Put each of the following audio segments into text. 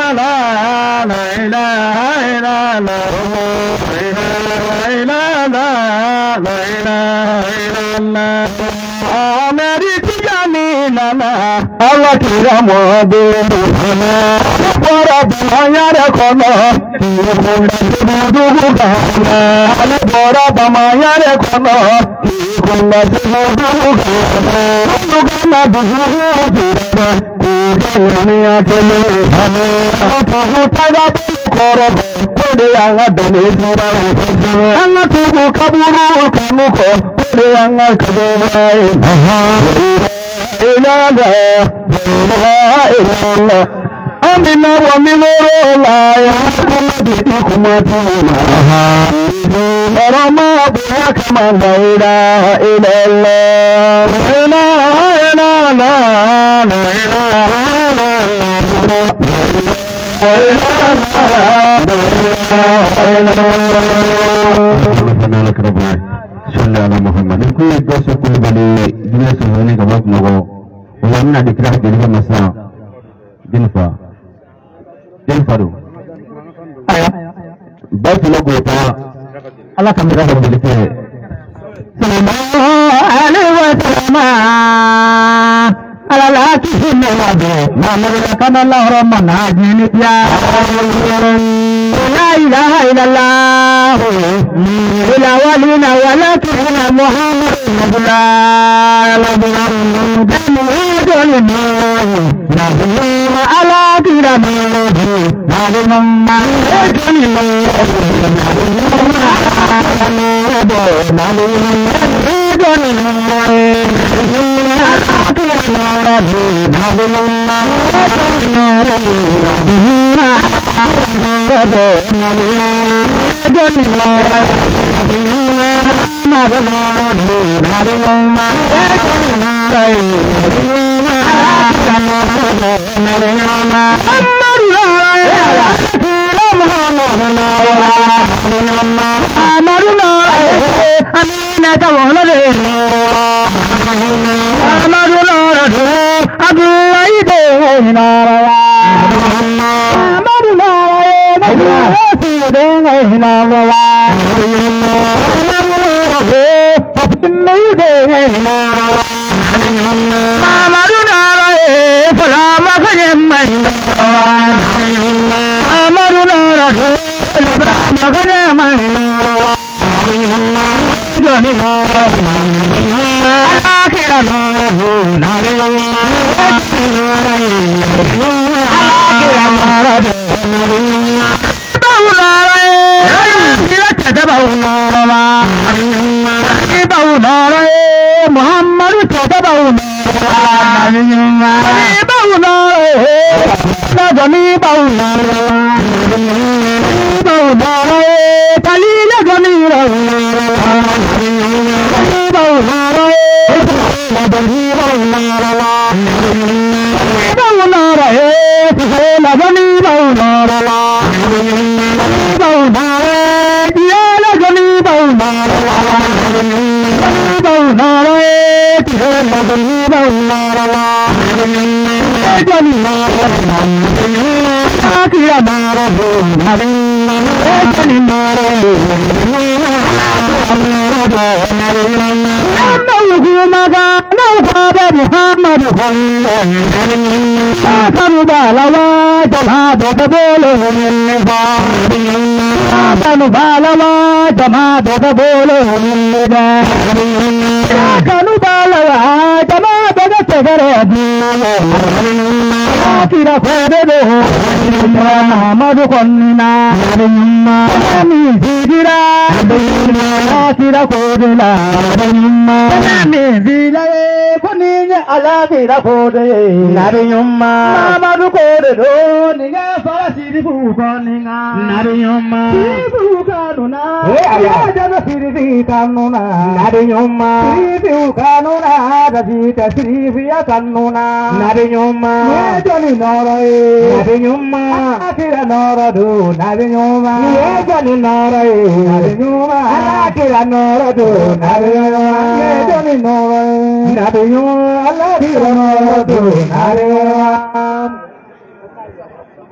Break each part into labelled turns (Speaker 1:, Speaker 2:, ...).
Speaker 1: Allah kira modu para bamayare kono dudu kana ala para bamayare kono kunna dudu kana dudu dunia kene aku taga koro kode anga dane dura anga tuku kaburu kamu ko kode anga kaburu Amina wa minoro la ya kumatuma Rama biya kama laila ilallah Wamna dikerah jadi masa Jennifer do. Ayah, baik logo apa? Allah kami rasa begitu. Sallallahu alaihi wasallam. Ala laki nabi. Nama kan Allah Rahman Ajini ya. La ilaha illallah. Ila walina walakin Muhammad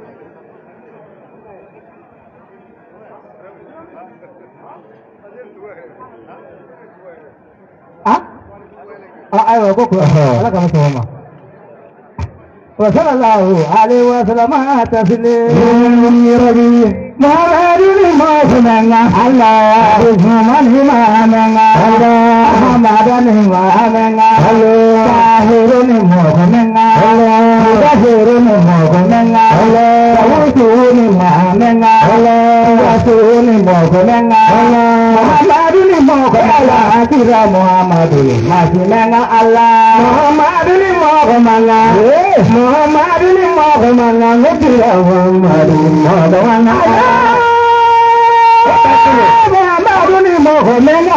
Speaker 1: ayo kok ala kamu sama wasallallahu alaihi wasallam taslim rabbi maraduni masunanga allah mani mananga allah madani mananga allah tahiruni mogananga allah tahiruni mogananga allah tawuni mananga allah wasuni mogananga allah Muhammaduni mogananga kira Muhammaduni masunanga allah Muhammaduni mogananga Muhammaduni mogananga kira Muhammaduni mogananga Muhammaduni mogananga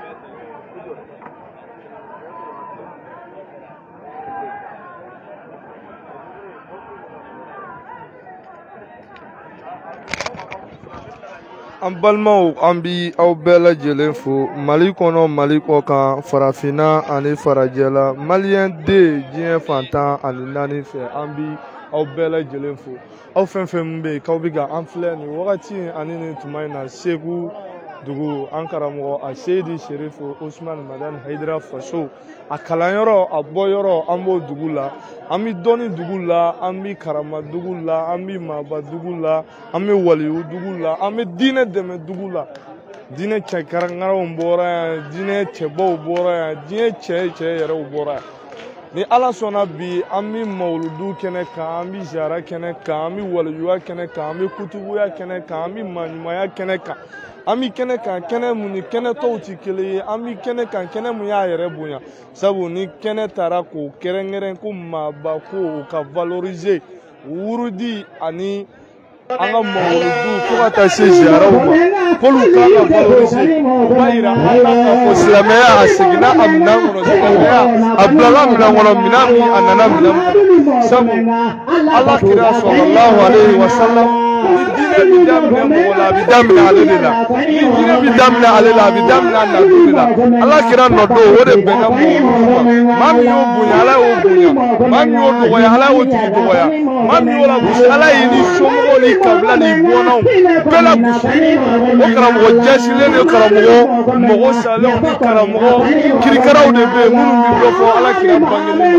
Speaker 2: an balimaw an bi aw bɛɛ lajɛlen fo mali kɔnɔ mali kɔ kan farafina ani farajɛla maliyɛn den diɲɛ fantan ani naani fɛ an bi aw bɛɛ lajɛlen fo aw fɛn fɛn min bɛ yen k'aw bɛ ka an filɛ nin wagati ani nin tuma in na segu dugu an karamɔgɔ a seyidi serifu usman madani hayidara faso a kalanyɔrɔ a bɔyɔrɔ an b'o dugu la an bɛ dɔnni dugu la an bɛ karama dugu la an bɛ maaba dugu la an bɛ waliyu dugu la an bɛ diinɛ dɛmɛ dugu la diinɛ cɛkarankaraw bɔra yan diinɛ cɛbaw bɔra yan diinɛ cɛ yɛrɛw bɔra yan ni ala sɔnna bi an bɛ mawuludu kɛnɛ kan an bɛ ziyara kɛnɛ kan an bɛ waliyuya kɛnɛ kan an bɛ kutubuya kɛnɛ kan an bɛ maɲumanya kɛnɛ kan an bɛ kɛnɛ kan kɛnɛ mun ni kɛnɛ tɔw tɛ kelen ye an bɛ kɛnɛ kan kɛnɛ mun y'a yɛrɛ bonya sabu ni kɛnɛ taara k'o kɛrɛnkɛrɛn ko maaba ko o ka valoriser wurudi ani an ka mawuludu fo ka taa se ziyaraw ma k'olu kan ka valoriser o b'a yira an na k'a fɔ silamɛya a seginna a minɛn kɔnɔ silamɛya a bilala minɛn kɔnɔ minɛn min a nana minɛn kɔnɔ sabu ala kira sɔlɔlahu alayhi wa sallam ni diinɛ bi daminɛ mɔgɔ la a bi daminɛ ale de la ni diinɛ bi daminɛ ale la a bi daminɛ a nadu de la ala kira nɔdon o de bɛnna mɔgɔ ma maa min y'o bonya ala y'o bonya maa min y'o dɔgɔya ala y'o tigi dɔgɔya maa min y'o lagosi ala y'i ni somɔgɔw ni kabila ni bɔnnaw bɛɛ lagosi o karamɔgɔ jɛsilen de karamɔgɔ mɔgɔ salenw ni karamɔgɔ kirikaraw de bɛ yen minnu bɛ dɔ fɔ ala kira bangeli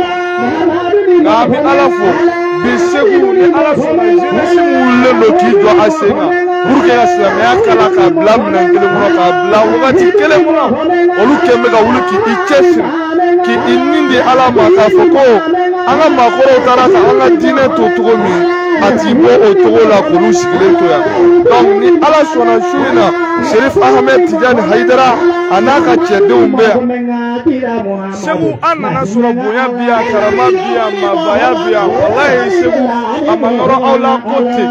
Speaker 2: ma nka an bɛ ala fo bi segu ni ala sɔnna jeunesse wulilen don k'i jɔ a sen kan pour que ka silamɛya kala k'a bila minɛn kelen kɔnɔ k'a bila wagati kelen kɔnɔ olu kɛn bɛ ka wuli k'i cɛsiri k'i nin di ala ma k'a fɔ ko an ka maakɔrɔw taara ka an ka diinɛ to cogo min a t'i bɔ o cogo la k'olu sigilen to yan donc ni ala sɔnna su in na Sherif Ahmed Tijani Hayidara a n'a ka cɛdenw bɛ yan segu an nana sɔrɔ bonya bi yan karama bi yan maabaya bi yan walayi segu a ma nɔrɔ aw la ko ten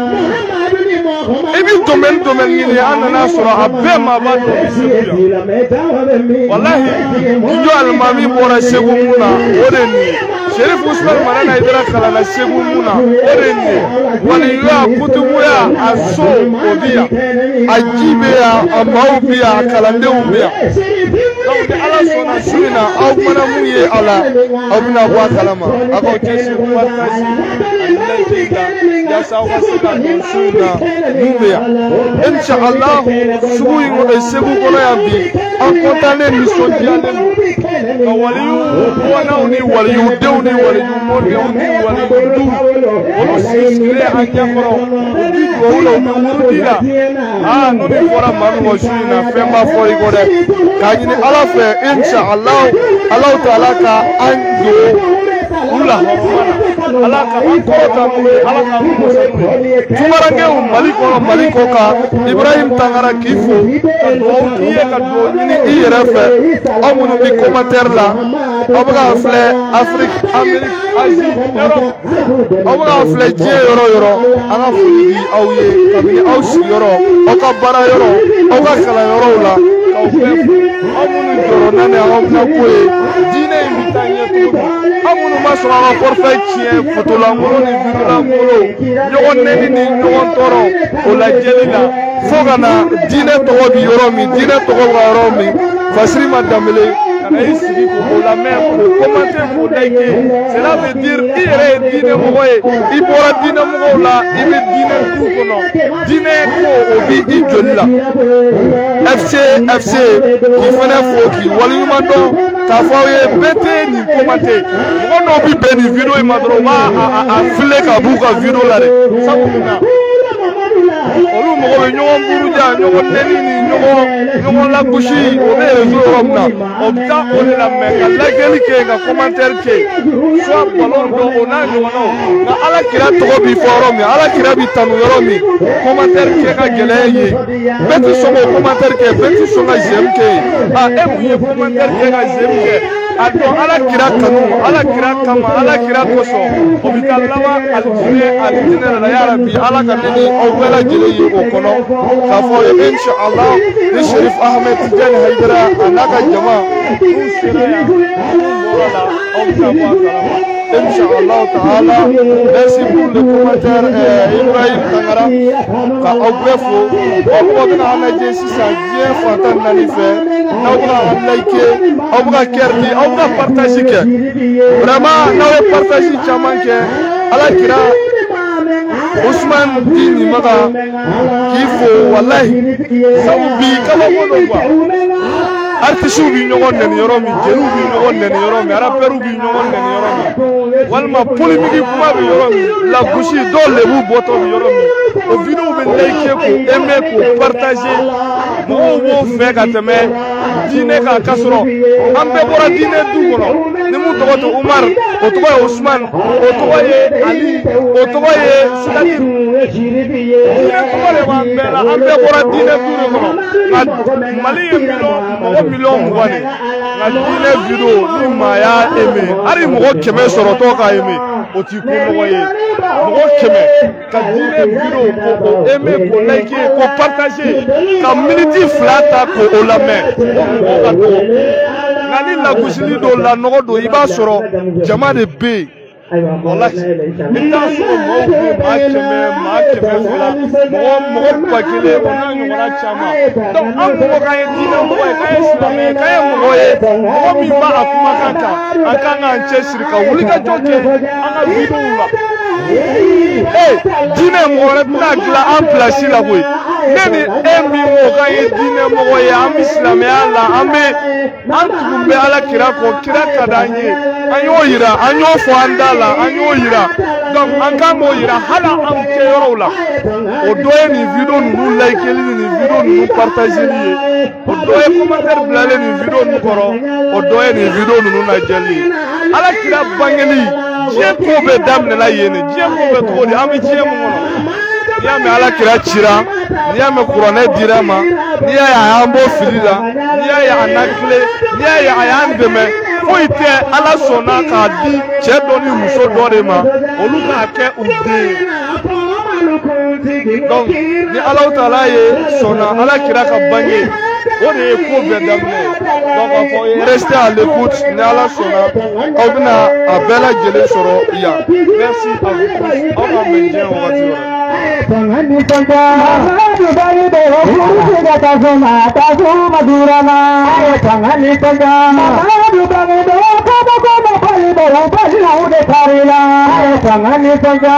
Speaker 2: i bi domaine ɲini an nana sɔrɔ a bɛɛ maaba dɔ bi segu yan walahi Gijo Alimami bɔra segu mun na o de nin ye Sherif Usman Madani Hayidara kalanna segu mun na o de nin ye waliyuya kutubuya a so o bi yan a ji bɛ yan a maaw bi yan a kalandenw bɛ yan donc ni ala sɔnna su in na aw mana mun ye a la aw bɛna bɔ a kalama a k'aw cɛsiri waati ani layidu la yaasa aw ka se ka don su in na mun bɛ yan inshallah sugu in segu kɔnɔ yan bi an kɔntannen nisɔndiyalen don ka waliyu bɔnnaw ni waliyudenw ni waliyu mɔdenw ni waliyudu olu sigilen an ɲɛkɔrɔ u bi dugawu la u bɛ wurudi la n'o de fɔra maa min ma su in na fɛn b'a fɔ i kɔ dɛ k'a ɲini ala fɛ inshallah Allahu taala ka an don olu la hɔrɔnma na ala ka an kɔrɔta n'u ye ala ka an mɔsɔn n'u ye tunkarankew mali kɔnɔ mali kɔ kan Ibrahim Tangara k'i fo ka dugawu k'i ye ka dugawu ɲini i yɛrɛ fɛ aw minnu bɛ commentaire la aw bɛ k'a filɛ Afrique Amérique Asie Europe aw bɛ k'a filɛ diɲɛ yɔrɔ yɔrɔ an ka foli di aw ye kabini aw sigiyɔrɔ aw ka baara yɔrɔ aw ka kalanyɔrɔw la k'aw bɛɛ fo aw minnu jɔrɔ n'ani aw bɛna ko ye diinɛ in bɛ taa ɲɛ cogo min aw minnu ma sɔn an ka portefeuille tiɲɛ fotolankolon ni videolankolon ɲɔgɔn nɛni ni ɲɔgɔn tɔɔrɔ o lajɛli la fo ka na diinɛ tɔgɔ bi yɔrɔ min diinɛ tɔgɔ bɛ yɔrɔ min Fasiri ma Danbele ka ici pour la même pour commenter pour liker cela veut dire il est dîner moye il pourra dîner moye là il est dîner tout kono dîner ko obi idjoli la FC qui fana foki wali mando ka fawe bete ni commenter mono bi beni video e madro ma a file ka buka video la de sabuna olu mogo be ɲɔgɔn buruja ɲɔgɔn neni ni ɲɔgɔn lagosi o bɛ réseau yɔrɔ min na o bɛ taa o de la mɛ ka lajɛli kɛ ka commentaire kɛ soit ballon dɔn o n'a ɲɔgɔnnaw nka ala kira tɔgɔ b'i fɔ yɔrɔ min ala kira b'i tanu yɔrɔ min commentaire kɛ ka gɛlɛya ye bɛɛ ti sɔn k'o commentaire kɛ bɛɛ ti sɔn ka j'aime kɛ a e mun ye commentaire kɛ ka j'aime kɛ a dɔn ala kira kanu ala kira kama ala kira kosɔn o bɛ taa laban alijinɛ la yarabi ala ka ne ni aw bɛɛ lajɛlen ye o kɔnɔ k'a fɔ inshallah ni Sherif Ahmed Tidiane Haidara a n'a ka jama n'u sera yan n'u bɔra la aw bɛ taa bɔ a kalama inshallah taala merci pour le commentaire Ibrahim Tangara ka aw bɛɛ fo aw mɔgɔ bɛna an lajɛ sisan diɲɛ fantan naani fɛ n'aw bɛna an like aw bɛ ka kɛr di aw bɛ ka partage kɛ vraiment n'aw ye partage caman kɛ ala kira Ousmane Dini Maga k'i fo wallahi sabu bi kabako don quoi artistes bi ɲɔgɔn nɛni yɔrɔ min jeliw bi ɲɔgɔn nɛni yɔrɔ min rappeurs bi ɲɔgɔn nɛni yɔrɔ min walima polémique kuma bi yɔrɔ min lagosi dɔw lebu bɔtɔ bi yɔrɔ min o vidéo bɛ liker k'o aimer k'o partager mɔgɔw b'o fɛ ka tɛmɛ diinɛ kan k'a sɔrɔ an bɛɛ bɔra diinɛ du kɔnɔ ni mun tɔgɔ tɛ Umar o tɔgɔ ye Ousmane o tɔgɔ ye Ali o tɔgɔ ye Sidaki diinɛ tɔgɔ de b'an bɛɛ la an bɛɛ bɔra diinɛ du de kɔnɔ nka Mali ye mɔgɔ miliyɔn 20 de nka diinɛ vidéo ni maa y'a aimer hali mɔgɔ 100 sɔrɔtɔ k'a aimer o t'i ko mɔgɔ ye mɔgɔ 100 ka diinɛ vidéo ko aimer ko liker ko partager ka miniti 2 ta ko o lamɛn o mɔgɔ ka dɔgɔ nka ni lagosili dɔw la nɔgɔ don i b'a sɔrɔ jama de bɛ yen wallahi i t'a sɔrɔ mɔgɔw bɛ maa 100 maa 200 mɔgɔ 1000 o n'a ɲɔgɔnna caman donc an mɔgɔ k'an ye diinɛ mɔgɔ ye k'an ye silamɛ ye k'an ye mɔgɔ ye mɔgɔ min b'a a kumakan kan an kan k'an cɛsiri ka wulikajɔ kɛ an ka vidéo la diinɛ mɔgɔ wɛrɛ bɛna dilan an place la koyi ne ni e min ko k'an ye diinɛ mɔgɔ ye an bɛ silamɛya la an tugu bɛ ala kira kɔ kira ka d'an ye an y'o yira an y'o fɔ an da la an y'o yira donc an kan k'o yira hali an kɛyɔrɔw la o dɔ ye nin vidéo ninnu likeli ni nin vidéo ninnu partageli ye o dɔ ye commentaire bilalen nin vidéo ninnu kɔrɔ o dɔ ye nin vidéo ninnu lajɛli ye ala kira bangeli diɲɛ ko bɛɛ daminɛna yen de diɲɛ ko bɛɛ cogo di an bɛ diɲɛ mun kɔnɔ n'i y'a mɛn ala kira cira n'i y'a mɛn kuranɛ dira ma n'i y'a ye a y'an bɔ fili la n'i y'a ye a nakile n'i y'a ye a y'an dɛmɛ foyi tɛ ala sɔnna k'a di cɛ dɔ ni muso dɔ de ma olu k'a kɛ u den ye donc ni Allahu Taala ye sɔnna ala kira ka bange o de ye ko bɛɛ daminɛ donc a fɔ restez à l'écoute ni ala sɔnna aw bɛna a bɛɛ lajɛlen sɔrɔ yan merci à vous tous aw ka mɛn diɲɛ wagati wɛrɛ.
Speaker 1: Tangani tanga, madu bari do, kurusi gata soma, tasu madurana. Tangani tanga, madu bari do, kaba kaba bari do, bari na ude karila. Tangani tanga,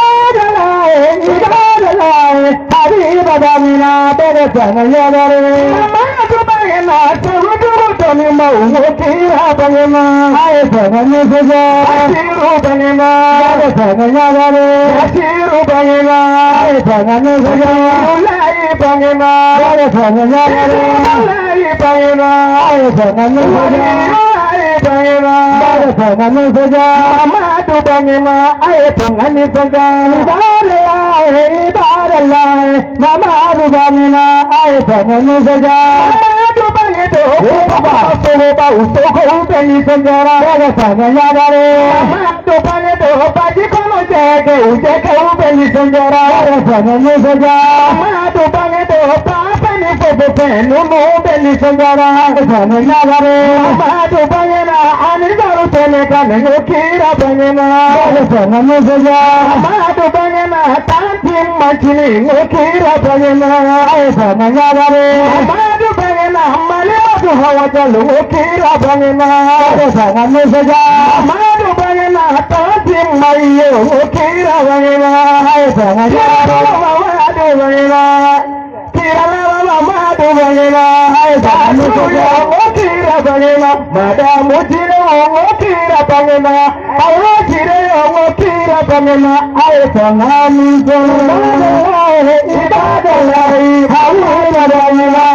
Speaker 1: ibadalai, hari ibadamina, tere tangani bari. Madu bari na, turu tani mau, kira bangima. Tangani tanga, tiru bangima, tangani bari, tiru bangima. Tangani saja, mulai bangima, tangani saja, mulai bangima, tangani saja, mulai bangima, tangani saja, madu bangima, tangani saja, ibadallah, madu bangima, tangani saja, madu bangito, bapa utoko bani saja, tangani saja, madu bangito, bagi kono jaga, jaga bani saja. Tangani saja, madu bangito, papa ni popo numu beli sanjara. Tangani saja, madu bangina, ani baru telekan yukira bangina. Tangani saja, madu bangina, tanti macini yukira bangina. Tangani saja, madu bangina, mali Amadu Hawajalu Kira Bangina Sangan Nusaja Amadu Bangina Tati Mayo Kira Bangina Sangan Amadu Bangina Kira Amadu Bangina Sangan Nusaja Kira Bangina Madam Mujira Kira Bangina Allah Kira Kira Bangina Sangan Nusaja Ibadah Hawina Bangina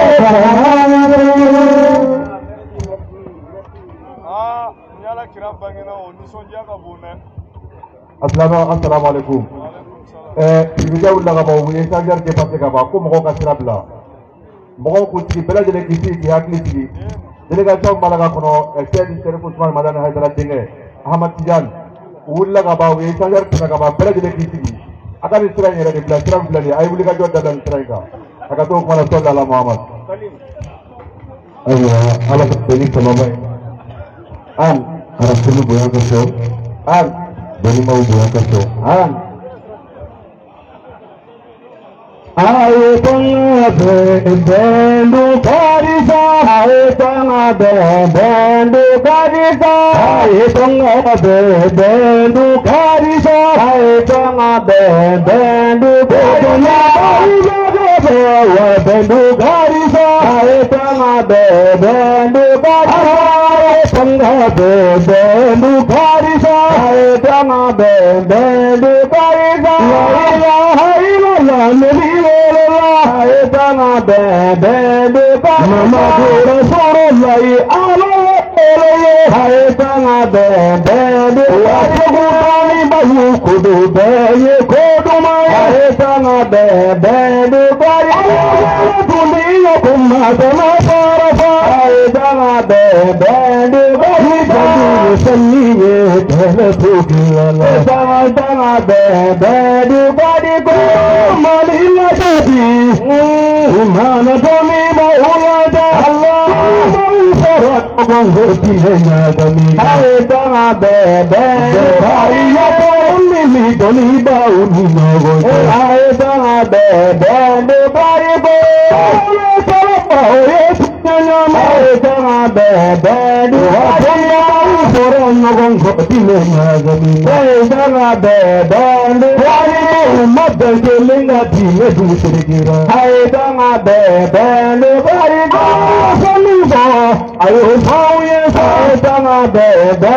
Speaker 3: Assalamu alaikum. Ibiga wula ka ba wuye sajar ke passe ka ba ko mo ka sirabla. Mo ko ci bela jele kisi ki hakli ci. Delegation malaga kono extend Sheriff Usman Madan Haidara Dinge Ahmad Tijan wula ka ba wuye sajar ke ka ba bela jele kisi. Akan Israel ni bela Israel bela ni ay wuli ka jodda dan Israel ka. Aka to ko na sallallahu Muhammad. Aywa ala ko tani sama bay. An ara sunu boya ko so. An Bani mau buat kerja,
Speaker 1: Ayo tengah bendu karisa, ayo tengah bendu karisa, ayo tengah bendu karisa, ayo tengah bendu karisa, bendu karisa, ayo tengah bendu karisa, tengah bendu karisa, ayo tengah bendu karisa, la ilaha illallah nabi Tana bebe Muhammadu Rasulullah alayhi Tana bebe Wajibani bayu kudu beye kudu mai Tana bebe bari dunia kumma tarafa Tana bebe bari jadu saniye telepukiala Tana bebe bari ko malila jadi Mana kami maulada Allah Mausarat mengerti hanya kami Hai tengah bebe Hai ya pemilih Doni bau nina goja Hai tengah bebe Bari bo Allah salam bau Yesunya Hai tengah bebe Hai Orang ngomong gerti hanya kami Hai tengah bebe Bari umat dan kelinga dia dikira Hai tengah bebe bari saluba ayo mau ya hai tengah bebe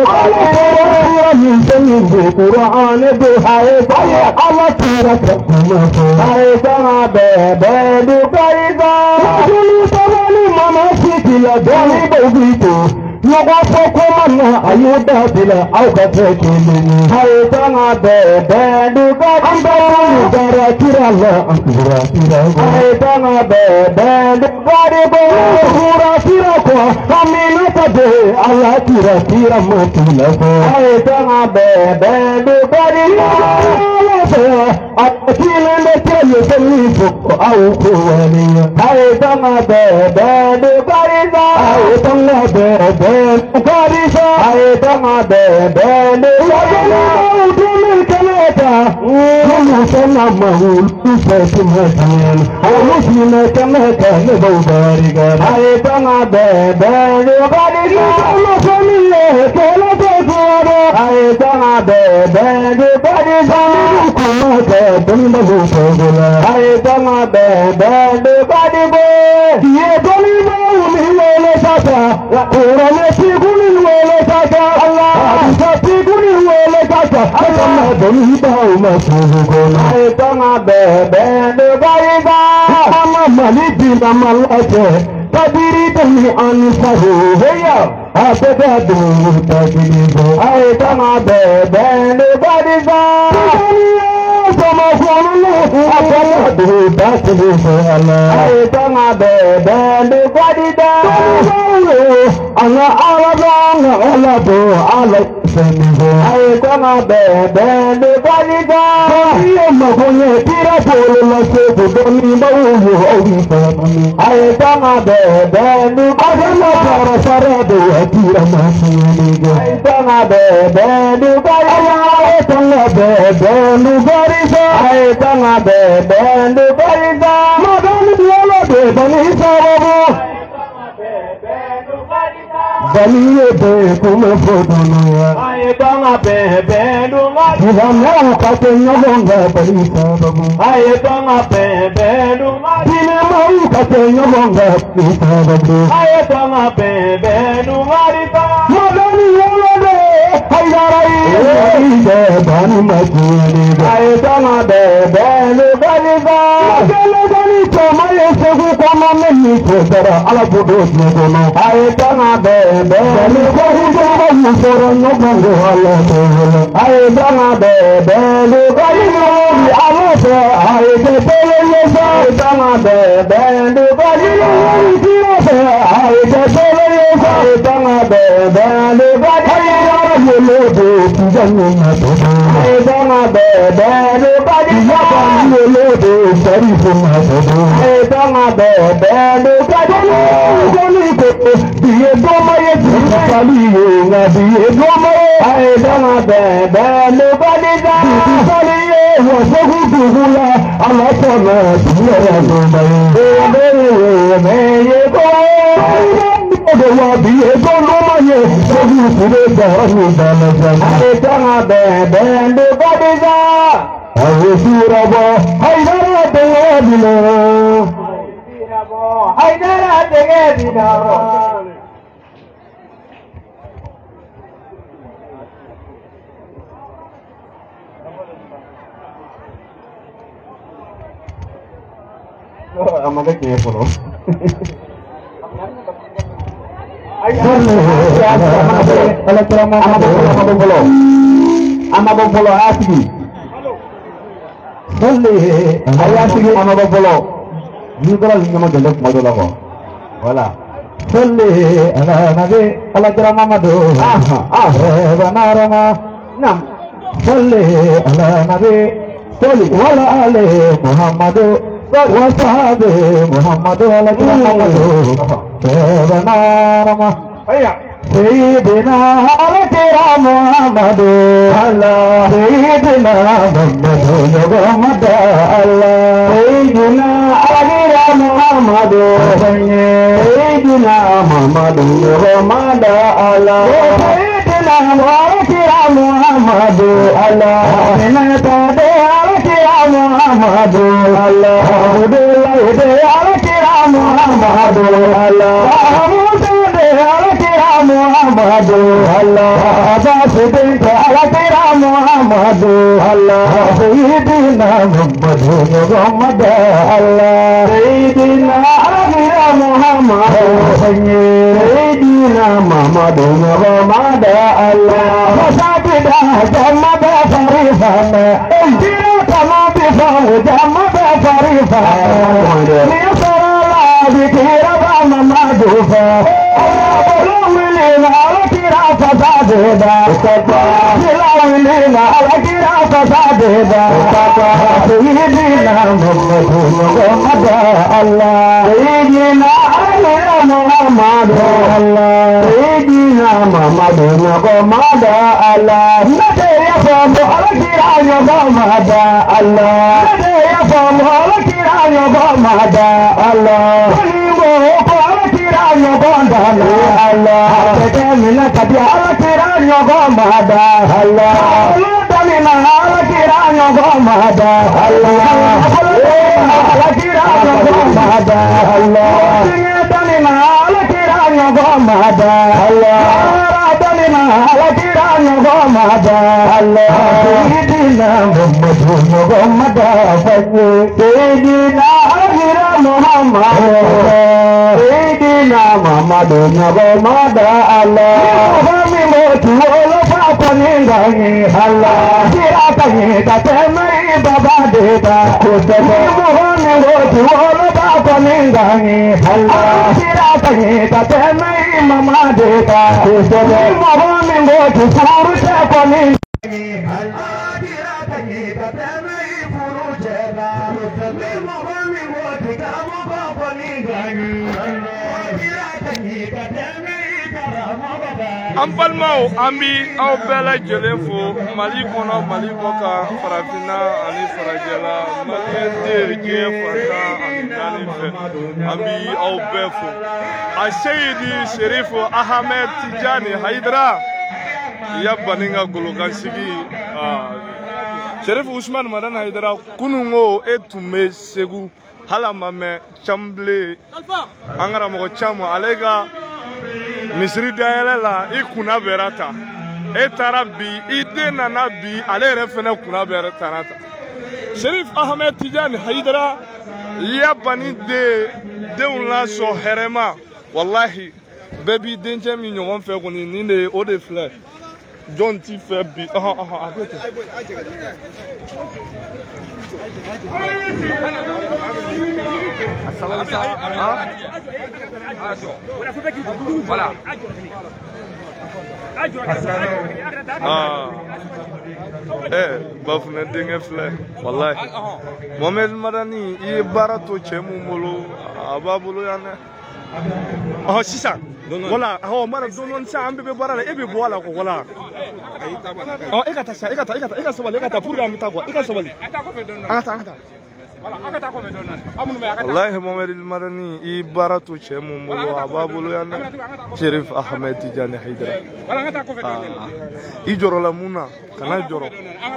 Speaker 1: Quran do hai Allah tira hai tengah bebe bari dulu sabali mama sikila dali begitu Yoga soko mana ayuda bila auka tekini Hai tengah bebe duga ambaru dara kirala angkura kirago Hai tengah bebe duga debo kura kirako amina tade Allah kira mutulago Hai tengah bebe duga debo akile lekele selifu au kuwaniya Hai tengah bebe duga debo Hai tengah bebe Karisa, ayo tengah bebe, wajah dulu kenapa? Kamu sana mahul, usai semestinya. Harus kenapa nebau barikan? Ayo tengah bebe, karisa, kamu sendiri kalau terkuat. Ayo tengah bebe, karisa, kamu ketemu sekolah. Ayo tengah bebe, karisa, dia beli bau milik saja. Orang Sigunin wala kaka Allah Sigunin wala kaka Allah demi bau masukun Hai tengah bebe bariga Ama maliki namal aje Kadiri demi ansaru Heya Apeka dulu takinigo Hai tengah bebe bariga Sama kunu Apeka dulu takinigo Allah Hai tengah bebe bariga Ana alabang alabo alay senigo ay tengah bebe bariga iya makonya tira polo la sebu doni bau awi tamani ay tengah bebe adama para sarado tira masunigo ay tengah bebe bariga ay tengah bebe bariga ay tengah bebe bariga madani wala bebe ni sababu baliye be kulo fodonuya
Speaker 4: Aye tonga bebe dunga
Speaker 1: Ilana kate nyobonga balisa babu
Speaker 4: Aye tonga bebe dunga
Speaker 1: Dine mau kate nyobonga balisa babu
Speaker 4: Aye tonga bebe dunga rita
Speaker 1: Madani yolode Haydarai Ide bani makuni
Speaker 4: Aye tonga bebe dunga rita
Speaker 1: Magele gani choma yesehu kama meni Kodara ala budos nyogono
Speaker 4: Aye tonga bebe
Speaker 1: Bani kohu joma yusoro nyobongo ala tevele
Speaker 4: Aye tonga bebe dunga rita
Speaker 1: Alose aye tepele yesa
Speaker 4: Aye tonga bebe dunga rita
Speaker 1: Kirose aye tepele yesa
Speaker 4: Aye tonga bebe dunga rita
Speaker 1: Yolode kijani matoto
Speaker 4: Aye tonga bebe dunga rita
Speaker 1: Yolode sharifu matoto
Speaker 4: Aye tonga bebe dunga rita
Speaker 1: Joni kote diye doma yesu Saliye nga diye doma
Speaker 4: Aye tonga bebe dunga rita
Speaker 1: Saliye wasogu duhula Alasana siyara doma
Speaker 4: Meye ko
Speaker 1: Odewa diye doma ye Sogu sire dani dana jana
Speaker 4: Aye tonga bebe dunga rita
Speaker 1: Aye suraba Haidara deye dina
Speaker 4: Haidara dege dina
Speaker 3: Amaga kaya polo.
Speaker 1: Amabopolo asigi. Salli ayasigi amabopolo. Yudra lingama jalak madolago. Wala. Salli ala nabi ala Muhammadu. Banarama nam. Salli ala nabi. Salli wala ale Muhammadu. Wasahabe Muhammadu ala Muhammadu. Banarama. Sayyidina ala Muhammadu. Allah. Sayyidina Muhammadu. Muhammad Allah. Sayyidina ala Muhammadu. Sayyidina Muhammadu. Muhammad Allah. Sayyidina ala Muhammadu. Allah. Sayyidina ala Muhammadu. Allah. Alhamdulillah ala Muhammadu. Allah. Muhammadu Allah Abasidin ala Muhammadu Allah Sayyidina Muhammadu Muhammad Allah Sayyidina ala Muhammadu Sayyidina Muhammadu Muhammad Allah Masabida jamada farifana Ejira kama bifahu jamada farifana Niyasara bikira ba mamadufa Fasada, Silawina, Alakira Fasada, Sayyidina Muhammad Allah, Sayyidina Muhammad Allah, Sayyidina Muhammad Allah, Nadeya Famu Alakira Muhammad Allah, Nadeya Famu Alakira Muhammad Allah, Allah, Mina kati ala kiranya gomada Allah, Damina ala kiranya gomada Allah, ala kiranya gomada Allah, Damina ala kiranya gomada Allah, Damina ala kiranya gomada Allah, Sayyidina Muhammadu Muhammad Sayyidina Muhammad Sayyidina Muhammadu Muhammad Allah Kami motu olo papa ningangi Allah Siratani tatemai baba deta Kutemi muhoni motu olo papa ningangi Allah Siratani tatemai mama deta Kutemi muhoni motu furu tepa ningangi Allah Siratani tatemai furu jeba Kutemi muhoni motu kamu papa ningangi Allah Siratani tatemai karamu baba
Speaker 2: an balimaw an bi aw bɛɛ lajɛlen fo Mali kɔnɔ Mali kɔ kan farafinna ani farajɛla maliyɛn den diɲɛ fantan ani naani fɛ an bi aw bɛɛ fo a Seyidi Sherifu Ahmed Tijani Haidara ya baninga golokansigi Sherifu Usman Madan Haidara kunungo e tun bɛ Segu hala ma mɛn Camble an karamɔgɔ caman ale ka misiri dayɛlɛ la i kunna bɛra ta e taara bi i den nana bi ale yɛrɛ fɛnɛ kunna bɛra taara ta Sherifu Ahmed Tijani Haidara ya bani denw lasɔn hɛrɛma wallahi bɛɛ b'i dencɛ min ɲɔgɔn fɛ kɔni nin de o de filɛ John ti fɛ bi a bɛ ten voilà Bafuna denkɛ filɛ wallahi Mohamed Madani i ye baara to cɛ mun bolo a b'a bolo yan dɛ sisan wala mara don sisan an bɛɛ bɛ baara la e bɛ bɔ a la ko wala e ka taa sa e ka sabali e ka taa pour que an bɛ taa quoi e ka sabali an ka taa wallahi Mohamed Madani i baara to cɛ mun bolo a b'a bolo yan dɛ Sherifu Ahmed Tijani Haidara i jɔrɔla mun na kana jɔrɔ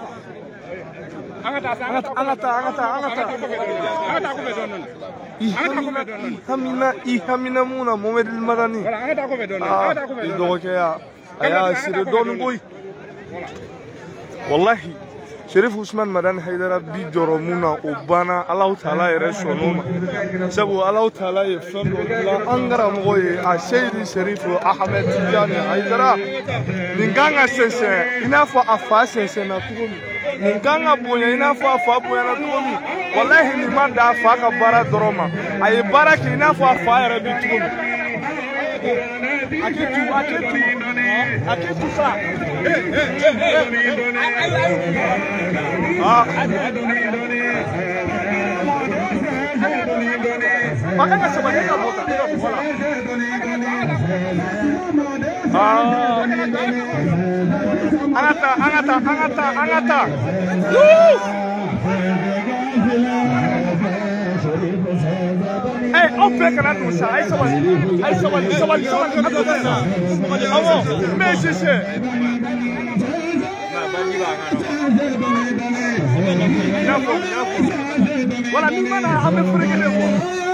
Speaker 2: i hamina mun na Mohamed Madani i dɔgɔkɛ a y'a siri dɔɔnin koyi wallahi Sherifu Usman Madan Haidara bi jɔrɔ mun na o banna Alahu Taala yɛrɛ sɔnn'o ma sabu Alahu Taala ye fɛn dɔ dilan an karamɔgɔ ye a Seyidi Sherifu Ahmed Tijani Haidara nin kan ka sɛnsɛn i n'a fɔ a fa sɛnsɛnna cogo min nin kan ka bonya i n'a fɔ a fa bonyana cogo min wallahi nin ma da a fa ka baara dɔrɔn ma a ye baara kɛ i n'a fɔ a fa yɛrɛ bi cogo min Aktu sa. Makanya sebenarnya bukan bola. Angata. Oh, pega tu sa. Ai sabali. Amo, mesese. Wala ni mana ame fregele ko.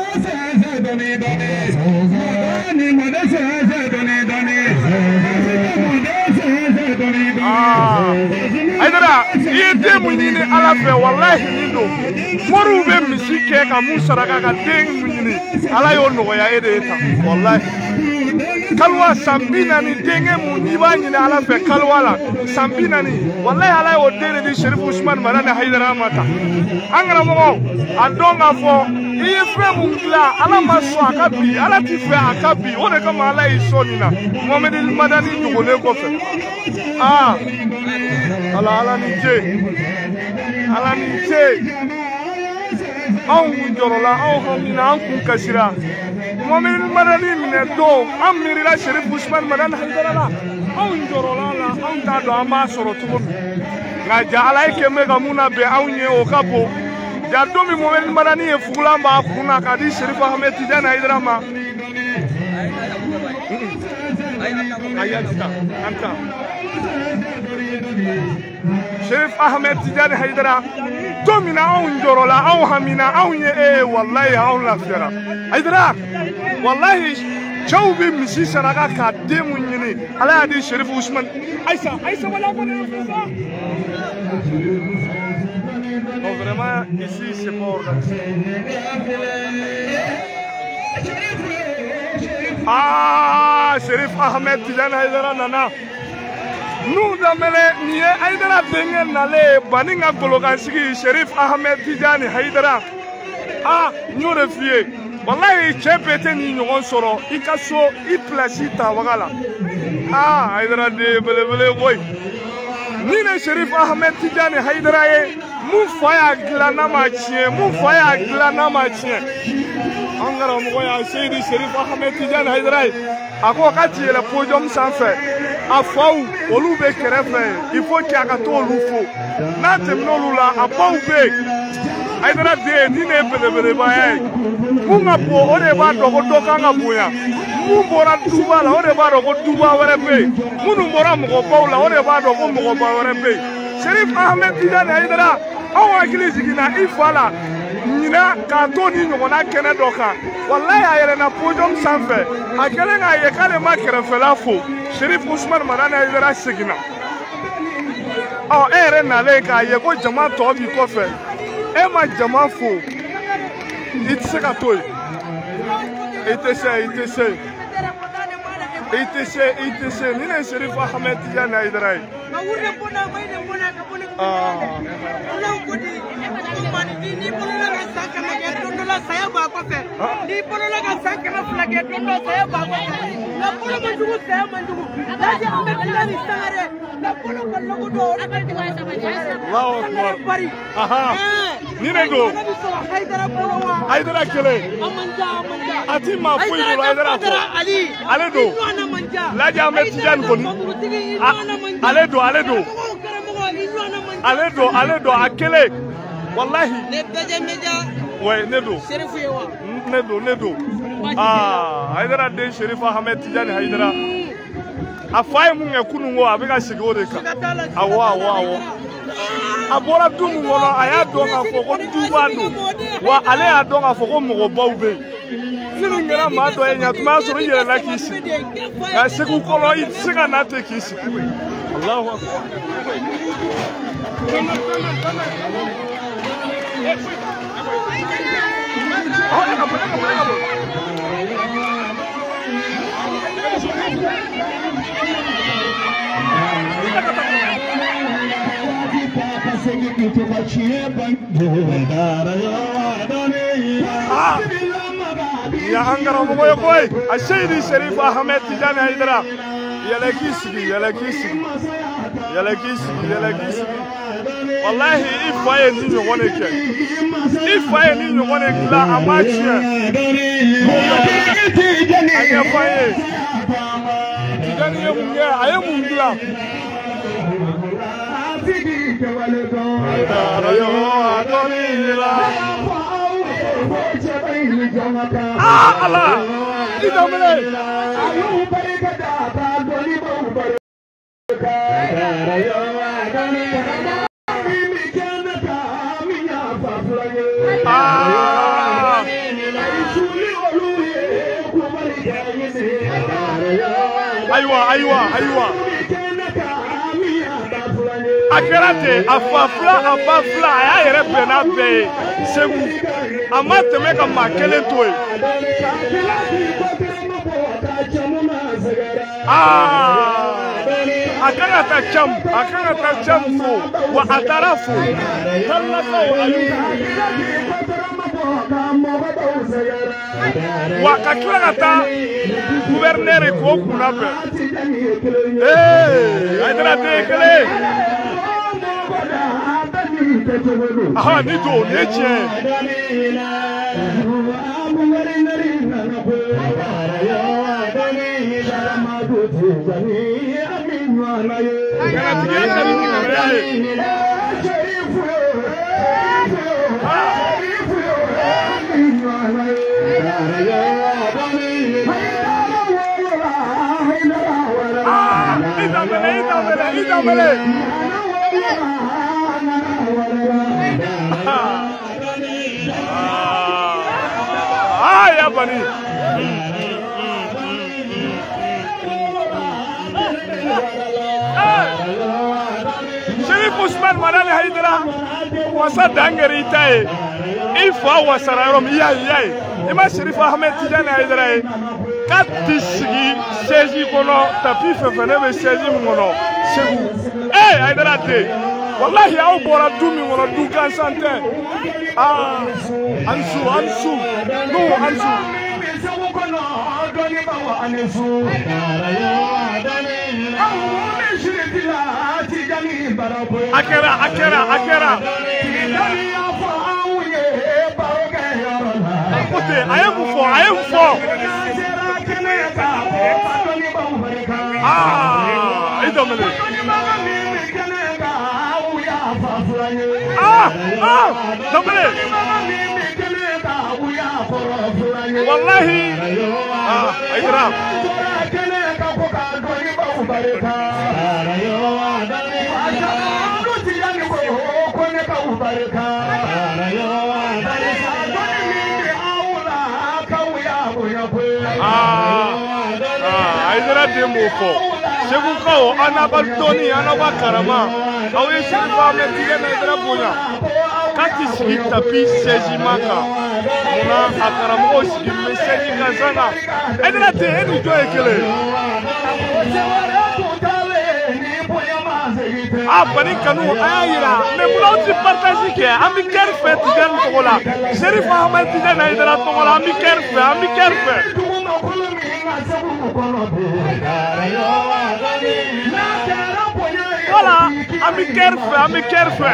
Speaker 2: Haidara iye den mun ɲini Ala fɛ wallahi nin don Moriw bɛ misi kɛ ka mun saraka ka den mun ɲini Ala y'o nɔgɔya e de ye tan wallahi kaliwa san 40 denkɛ mun n'i b'a ɲini Ala fɛ kaliwa la san 40 wallahi Ala y'o den de di Sherifu Usman Madan Haidara ma tan an karamɔgɔw a dɔn k'a fɔ i ye fɛn mun dilan Ala ma sɔn a ka bi Ala t'i fɛ a ka bi o de kama Ala y'i sɔn nin na Mohamed Madani dogolen kɔfɛ Ala ni ce anw kun jɔrɔla anw hamina an kun kasira Mohamed Madani minɛ don an miirila Sherifu Usman Madan Haidara la anw jɔrɔla la anw t'a dɔn an b'a sɔrɔ cogo min nka ja Ala ye kɛn bɛ ka mun labɛn anw ye o ka bon ja don min Mohamed Madani ye fugulan b'a kun na k'a di Sherifu Ahmed Tijani Haidara ma Sherifu Ahmed Tijani Haidara don min anw jɔrɔla anw hamina anw ye wallahi anw lafiyara Haidara wallahi cɛw bɛ misi saraka k'a den mun ɲini Ala y'a di Sherifu Usman Aïssa wala ko ne fisa non vraiment ici c'est pas organisé Sherifu Ahmed Tijani Haidara nana nous damele ni ye Haidara denkɛ nale baninga golokansigi Sherifu Ahmed Tijani Haidara n y'o de f'i ye wallahi cɛ bɛɛ tɛ nin ɲɔgɔn sɔrɔ I ka so I place ta waga la Haidara de belebele boy ni ne Sherifu Ahmed Tijani Haidara ye mun fa y'a dilan n'a ma tiɲɛ an karamɔgɔ y'a Seyidi Sherifu Ahmed Tijani Haidara ye a ko k'a ti yɛlɛ podium sanfɛ a faw olu be kɛrɛfɛ il faut que a ka to olu fo n'a tɛmɛna olu la a baw be Haidara den ni ne belebeleba ye mun ka bon o de b'a dɔn ko dɔ kan ka bonya mun bɔra duba la o de b'a dɔn ko duba wɛrɛ be yen minnu bɔra mɔgɔbaw la o de b'a dɔn ko mɔgɔba wɛrɛ be yen Cherif Ahmed Tidiane Haidara aw hakili jiginna i fa la ɲina k'a to ni ɲɔgɔnna kɛnɛ dɔ kan walayi a yɛlɛnna podium sanfɛ a kɛlen k'a ye k'ale ma kɛrɛfɛla fo Cherif Ousmane Madani Haidara seginna e yɛrɛ nalen k'a ye ko jama tɔ b'i kɔfɛ e ma jama fo i tɛ se ka to yen i tɛ se ni ne Cherif Ahmed Tidiane Haidara ye ni ne do Haidara kelen a ti ma foyi bolo Haidara fɔ ale do Laji Ahmed Tidiane kɔni ale do a kelen wallahi ouais ne do Haidara den Cherif Ahmed Tidiane Haidara a fa ye mun kɛ kunun ko a bɛ ka sigi o de kan awɔ a bɔra du mun kɔnɔ a y'a dɔn k'a fɔ ko duba don wa ale y'a dɔn k'a fɔ ko mɔgɔbaw bɛ yen ni nin kɛra maa dɔ ye ɲa tuma y'a sɔrɔ i yɛlɛla k'i sigi nka Segu kɔnɔ i tɛ se ka n'a ten k'i sigi Allahu Akbar ya angara mo boy boy a Seydi Cherif Ahmed Tidiane Haidara yala ki sigi wallahi ifaye ni ɲɔgɔn kɛ ifaye ni ɲɔgɔn kila a ma tiɲɛ a ɲɛfɔ ye Tidiane ye mun kɛ a ye mun dilan Allah i damele aywa a kɛra ten a fa fila a ba fila a y'a yɛrɛ bɛn n'a bɛɛ ye Segu a ma tɛmɛ ka maa kelen to yen a kan ka taa Cam fo wa a taara fo talakaw a y'u wa ka tila ka taa gouverneur k'o kunna bɛn Haidara den kelen ni do ni ye tiɲɛ ya bani Cherif Ousmane Madani Haidara wasa dangeri taye il faut wasara yɔrɔ min yayi i ma Cherif Ahmed Tidiane Haidara ye k'a ti sigi siège kɔnɔ tapi fɛn fɛn ne bɛ siège min kɔnɔ Segu Haidara den wallahi aw bɔra du min kɔnɔ du gansan tɛ Ansu akera écoutez aye mu fɔ Dominic. Dominic. Wallahi. Ikram. Aidara demo ko Sheku ko anaba Tony anaba Karama awe Sherifa metiye na Aidara bonya kati sigi tapi seji maka muna akaramo sigi meseji kazana Aidara te eni jo ekele bani kanu ayira mais muna uti partage ke ami kerfe tijan togola Sherifa Ahmed tijan Aidara togola ami kerfe Voilà, ami kerfe.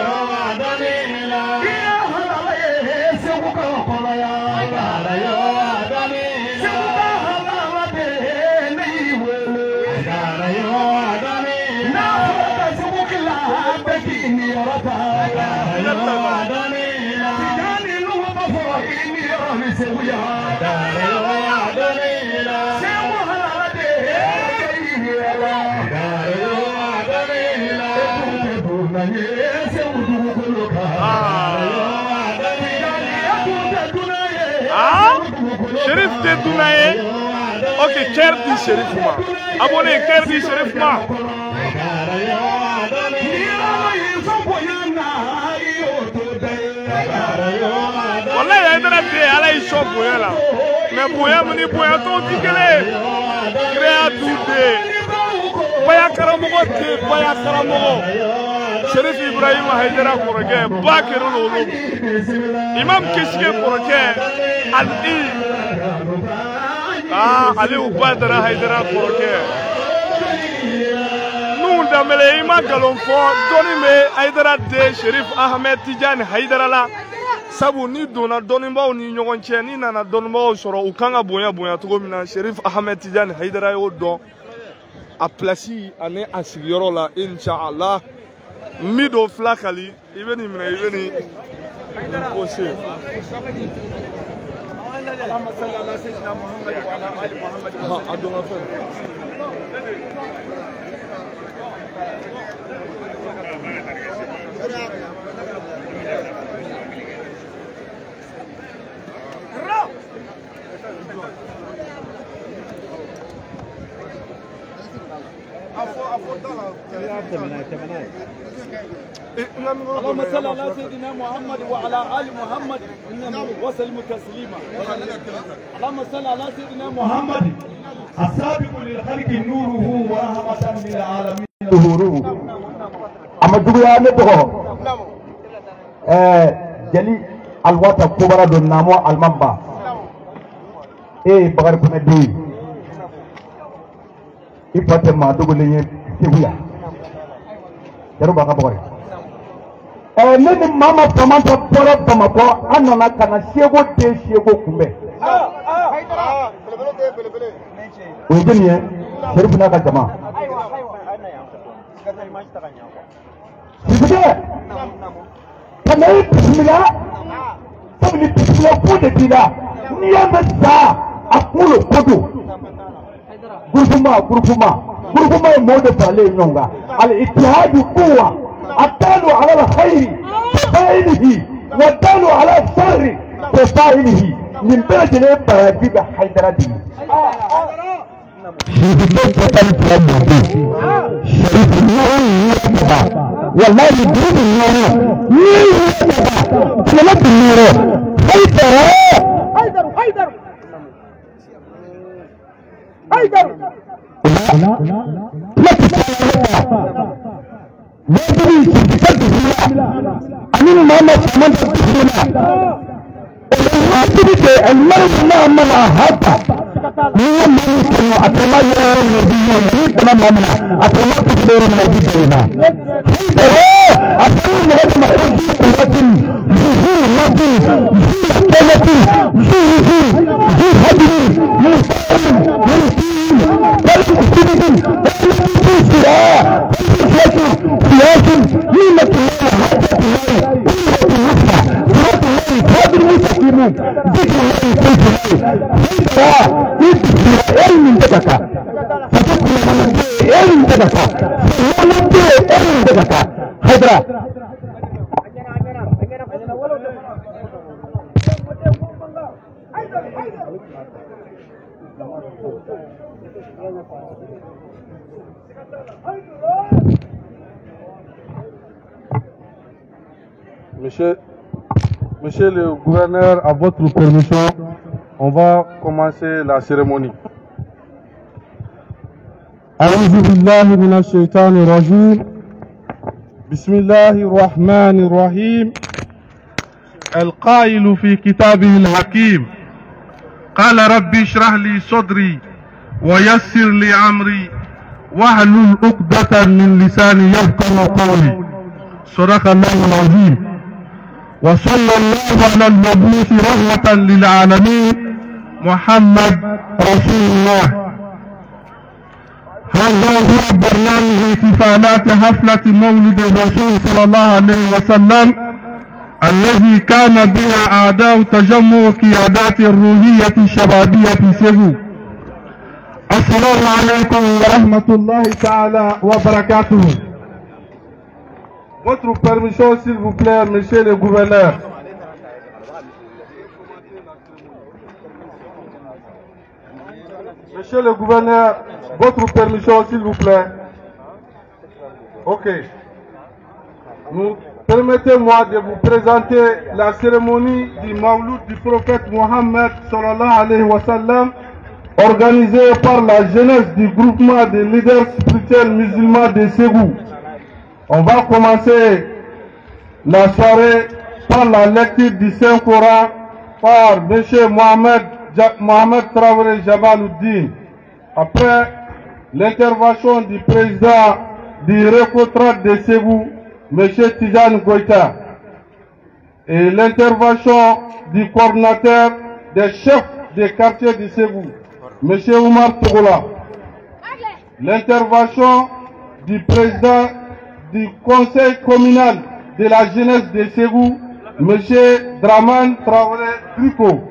Speaker 2: Shérif de Dounaye. Ok, Ker di Shérif ma. Abonné Ker di Shérif ma. Wallahi Aidara te ala iso boya la. Mais boya muni boya to tikele. Créa douté. Boya karamogo te boya karamogo. Shérif Ibrahim Aidara koroge bakero lolo. Imam Kishke koroge Ali Aliou Badara Aidara koroge. Nous damele ima galon fo doni me Aidara de Shérif Ahmed Tidiane Aidara la. Sabu ni dona donimbaw ni ɲɔgɔn cɛ ni nana donimbaw sɔrɔ u kan ka bonya cogo min na Shérif Ahmed Tidiane Aidara y'o dɔn a place ani a sigiyɔrɔ la inshallah mi do fila kali i bɛ nin minɛ i bɛ nin pose Allahumma salli ala sayyidina Muhammad wa ala ali Muhammad a dɔn fɛ
Speaker 5: اللهم صل على سيدنا محمد وعلى آل محمد وسلم تسليما اللهم صل على سيدنا محمد السابق للخلق نوره ورحمة للعالمين
Speaker 1: ظهوره أما جويا نبغى جلي الوطن كبرى دونامو المنبع بغير كنا دوي إفتح ما تقولين سويا يا رب أكبر neni mama pamanta pora Bamako anana kana shego de shego kumbe ujeniye Sheriff na ka jama sibide kana bismillah sabni bismillah ko de bila niyama sa akulo kodo gurfuma mo de pale nyonga al ittihad quwwa الدال على الخير كفاعله والدال على الشر كفاعله من بلد البلد حيدرتي والله يدين النور كلمة النور حيدر أمين محمد سلمان أعتقد المرض نعم من أهدى نعم من أتما يرى النبي كما ممنع أتما تكبير من أجيبنا أتما مرض محمد قوة زهور نبي زهور كلتي زهور هدي مرسل مرسل
Speaker 2: Monsieur le gouverneur, à votre permission, on va commencer la cérémonie. أعوذ بالله من الشيطان الرجيم بسم الله الرحمن الرحيم القائل في كتابه الحكيم قال ربي اشرح لي صدري ويسر لي أمري واحلل عقدة من لساني يفقهوا قولي صدق الله العظيم وصلى الله على المبعوث رحمة للعالمين محمد رسول الله. هذا هو برنامج احتفالات حفلة مولد الرسول صلى الله عليه وسلم الذي كان بها أعداء تجمع قيادات الروحية الشبابية في سيغو. السلام عليكم ورحمة الله تعالى وبركاته. Votre permission, s'il vous plaît, monsieur le gouverneur. Monsieur le gouverneur, votre permission, s'il vous plaît. Ok. Permettez-moi de vous présenter la cérémonie du Mawlud du prophète Mohammed sallallahu alayhi wa sallam, organisée par la jeunesse du groupement des leaders spirituels musulmans de Ségou. On va commencer la soirée par la lecture du Saint-Coran par M. Mohamed Traoré Jabaluddin. Après l'intervention du président du Recotrat de Ségou, M. Tijane Goïta, et l'intervention du coordinateur des chefs des quartiers de Ségou, M. Oumar Togola. L'intervention du président du conseil communal de la jeunesse de Ségou, M. Draman Traoré Tricot.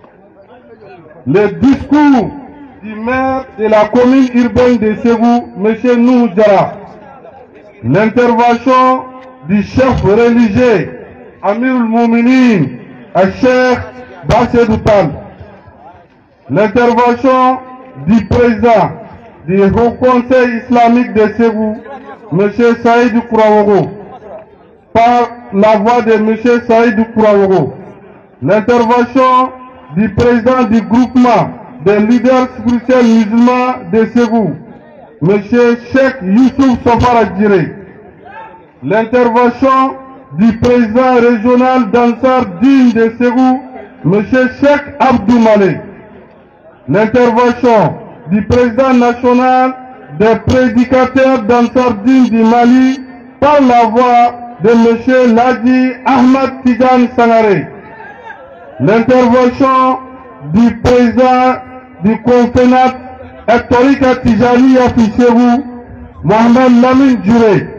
Speaker 2: Le discours du maire de la commune urbaine de Ségou, M. Nou Djara. L'intervention du chef religieux, Amirul Mouminin, Cheikh Bassedou Tal. L'intervention du président du Haut Conseil islamique de Ségou, M. Saïd Kouraogo, par la voix de M. Saïd Kouraogo. L'intervention du président du groupement des leaders spirituels musulmans de Ségou, M. Cheikh Youssouf Sofara Djiré. L'intervention du président régional d'Ansar Din de Ségou, M. Cheikh Abdou Malé. L'intervention du président national des prédicateurs d'Ansar Din du Mali par la voix de M. Ladi Ahmad Tijan Sangaré. L'intervention du président du Confénat Hectorica Tijani Afisségou, Mohamed Lamine Djuré.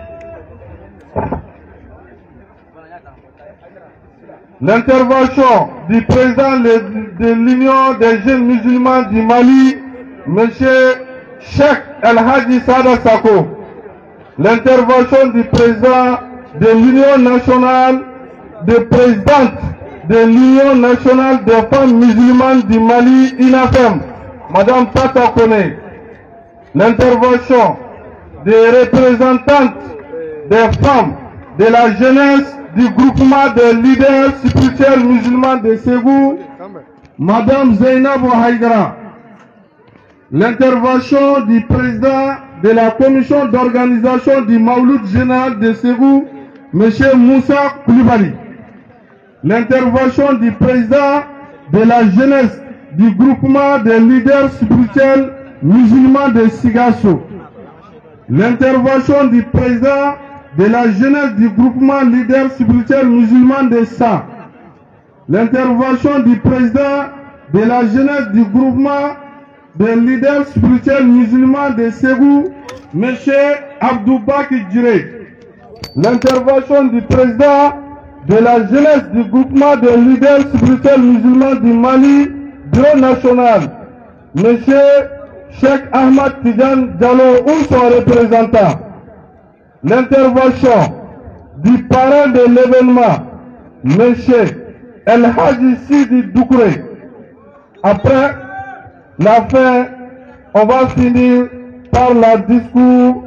Speaker 2: L'intervention du président de l'Union des jeunes musulmans du Mali, M. Cheikh El Hadji Sada Sako. L'intervention du président de l'Union nationale, des présidentes de l'Union nationale des femmes musulmanes du Mali, INAFEM, Madame Tata Kone. L'intervention des représentantes des femmes de la jeunesse du groupement des leaders spirituels musulmans de Ségou, Madame Zainab Haïdra. L'intervention du président de la commission d'organisation du Mawlud général de Ségou, M. Moussa Koulibaly. L'intervention du président de la jeunesse du groupement des leaders spirituels musulmans de Sigasso. L'intervention du président de la jeunesse du groupement leader spirituel musulman de Sa. L'intervention du président de la jeunesse du groupement des leaders spirituels musulmans de Ségou, M. Abdoubaki Djiré. L'intervention du président
Speaker 6: de la jeunesse du groupement des leaders spirituels musulmans du Mali, bureau national, M. Cheikh Ahmad Tidiane Diallo ou son représentant. L'intervention du parrain de l'événement, M. El Hadji Sidi Doukouré. Après la fin, on va finir par le discours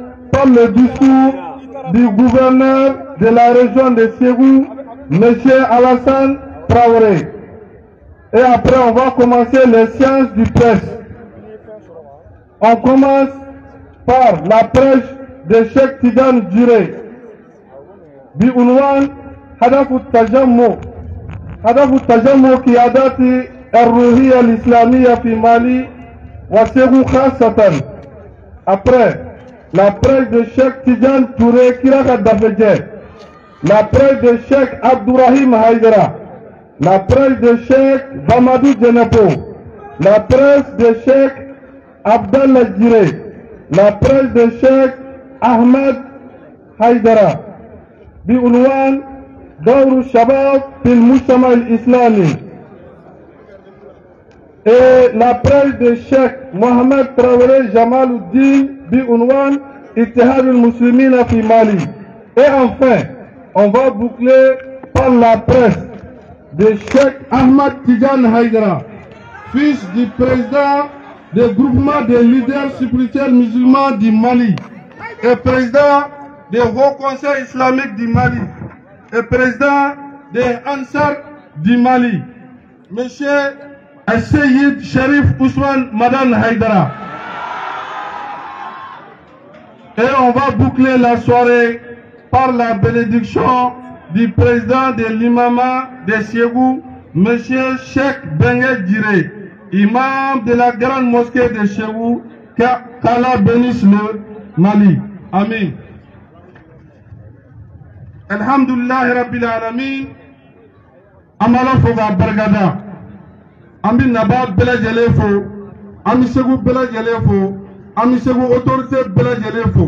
Speaker 6: du gouverneur de la région de Ségou, M. Alassane Traoré. Et après, on va commencer les séances du presse. On commence par la prêche de Cheikh Tidiane Djuré. Bi'unwan Hadafu Tajammu Qiyadati Ar-Ruhiyya Al-Islamiyya fi Mali wa Ségou Khassatan. Après, la prêche de Cheikh Tidiane Touré Kiraka Dafedje. La prêche de Cheikh Abdourahim Haïdara. La prêche de Cheikh Bamadou Djenepo. La prêche de Cheikh Abdallah Djiré. La prêche de Cheikh Ahmed Haïdara. Bi'unwan Dawru Shabab fil Mujtama al-Islami. Et la prêche de Cheikh Mohamed Traoré Jamaluddin Bi'unwan Ittihad al-Muslimina fi Mali. Et enfin, on va boucler par la presse de Cheikh Ahmad Tidiane Haïdara, fils du président du groupement des leaders spirituels musulmans du Mali et président du Haut Conseil islamique du Mali et président des Ansar du Mali, Monsieur Al-Sayyid Sharif Ousmane Madan Haïdara. Et on va boucler la soirée par la bénédiction du président de l'imama de Ségou, M. Cheikh Bengue Djiré, imam de la grande mosquée de Ségou, qu'Allah bénisse le Mali. Amin. Alhamdulillah Rabbil Alamin. Amala Foga Bargada. Ami Naba Bela Jelefo. Ami Ségou Bela Jelefo. Ami Ségou autorité Bela Jelefo.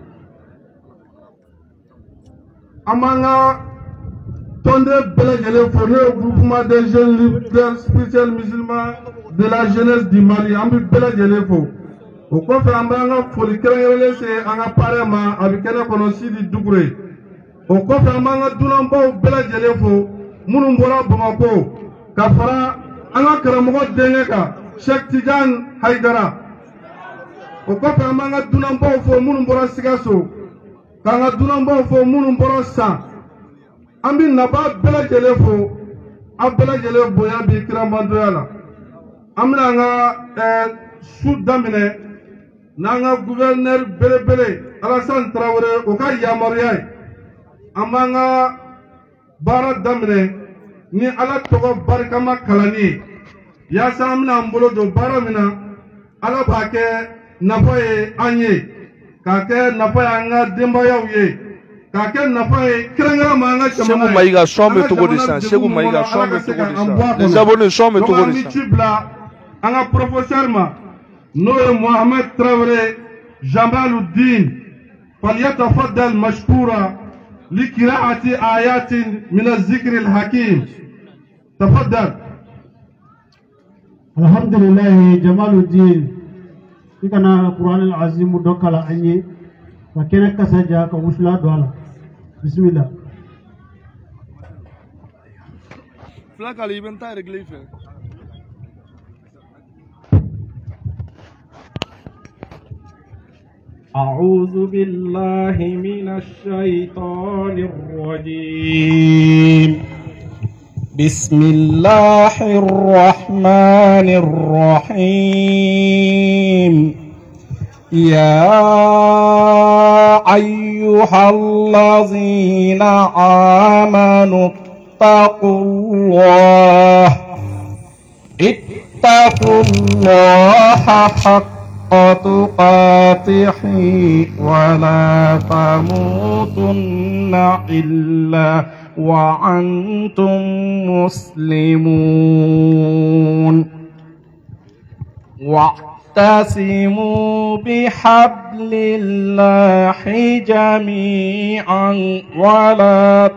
Speaker 6: Amanga Tonde Bela Jelefo, le groupement des jeunes leaders spirituels musulmans de la jeunesse du Mali. Ami Bela Jelefo. Au coffre Amanga Folikere, c'est un appareillement avec un connoisseur du Doukouré. Au coffre Amanga Dunamba Bela Jelefo, Mounumbora Bamako, Kafara, Anga Karamogo Deneka, Cheikh Tidiane Haïdara. Au coffre Amanga Dunamba Fo Mounumbora Sigaso, Kanga Dunamba Fo Mounumbora Sa. Ambi Naba Bela Jelefo, Abela Jelefo Boya Bikira Mandoyala. Amnanga Soudamine, Nanga gouverneur Bele Alassane Traoré, Oka Yamariay. Amanga Bara Damine, ni ala togo barikama kalani. Yasa amina mbolo do bara mina, ala bake nafaye anye, kake nafaye anga demba yauye, kake nafaye krengara manga chamana.
Speaker 2: Chegou Maïga chombe togo de sang, Chegou Maïga chombe togo de sang. Les abonnés chombe togo de sang. Anga professeur ma, Noé Mohamed Traoré, Jamaluddin, فليتفضل مشكورا لقراءة آيات من الذكر الحكيم. تفضل.
Speaker 7: الحمد لله جمال الدين. إكنا القرآن العظيم دوكالا أني فكنا كسجا كوشلا دولا. بسم الله.
Speaker 2: فلاك على يبنتا رجليفه.
Speaker 8: أعوذ بالله من الشيطان الرجيم. بسم الله الرحمن الرحيم. يا أيها الذين آمنوا اتقوا الله حق تقاته ولا تموتن إلا وأنتم مسلمون. واعتصموا بحبل الله جميعا ولا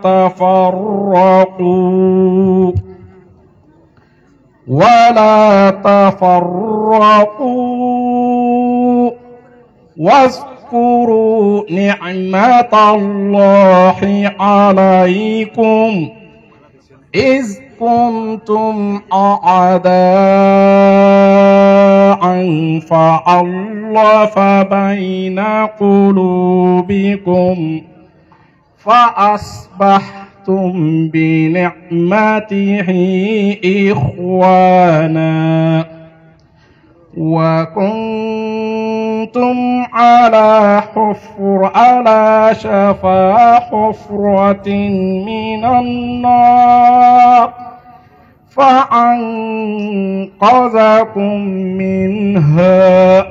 Speaker 8: تفرقوا واذكروا نعمة الله عليكم إذ كنتم أعداء فألف بين قلوبكم فأصبحتم بنعمته إخوانا وكنتم على شفا حفرة من النار فأنقذكم منها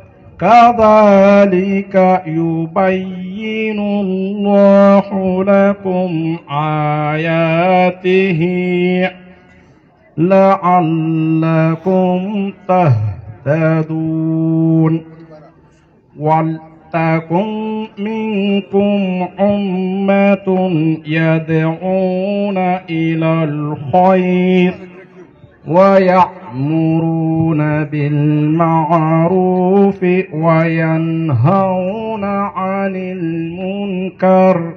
Speaker 8: كذلك يبين الله لكم آياته لعلكم تهتدون ولتكن منكم أمة يدعون إلى الخير ويأمرون بالمعروف وينهون عن المنكر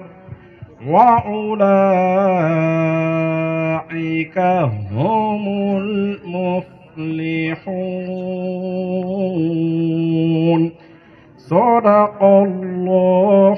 Speaker 8: وأولئك هم المفلحون صدق الله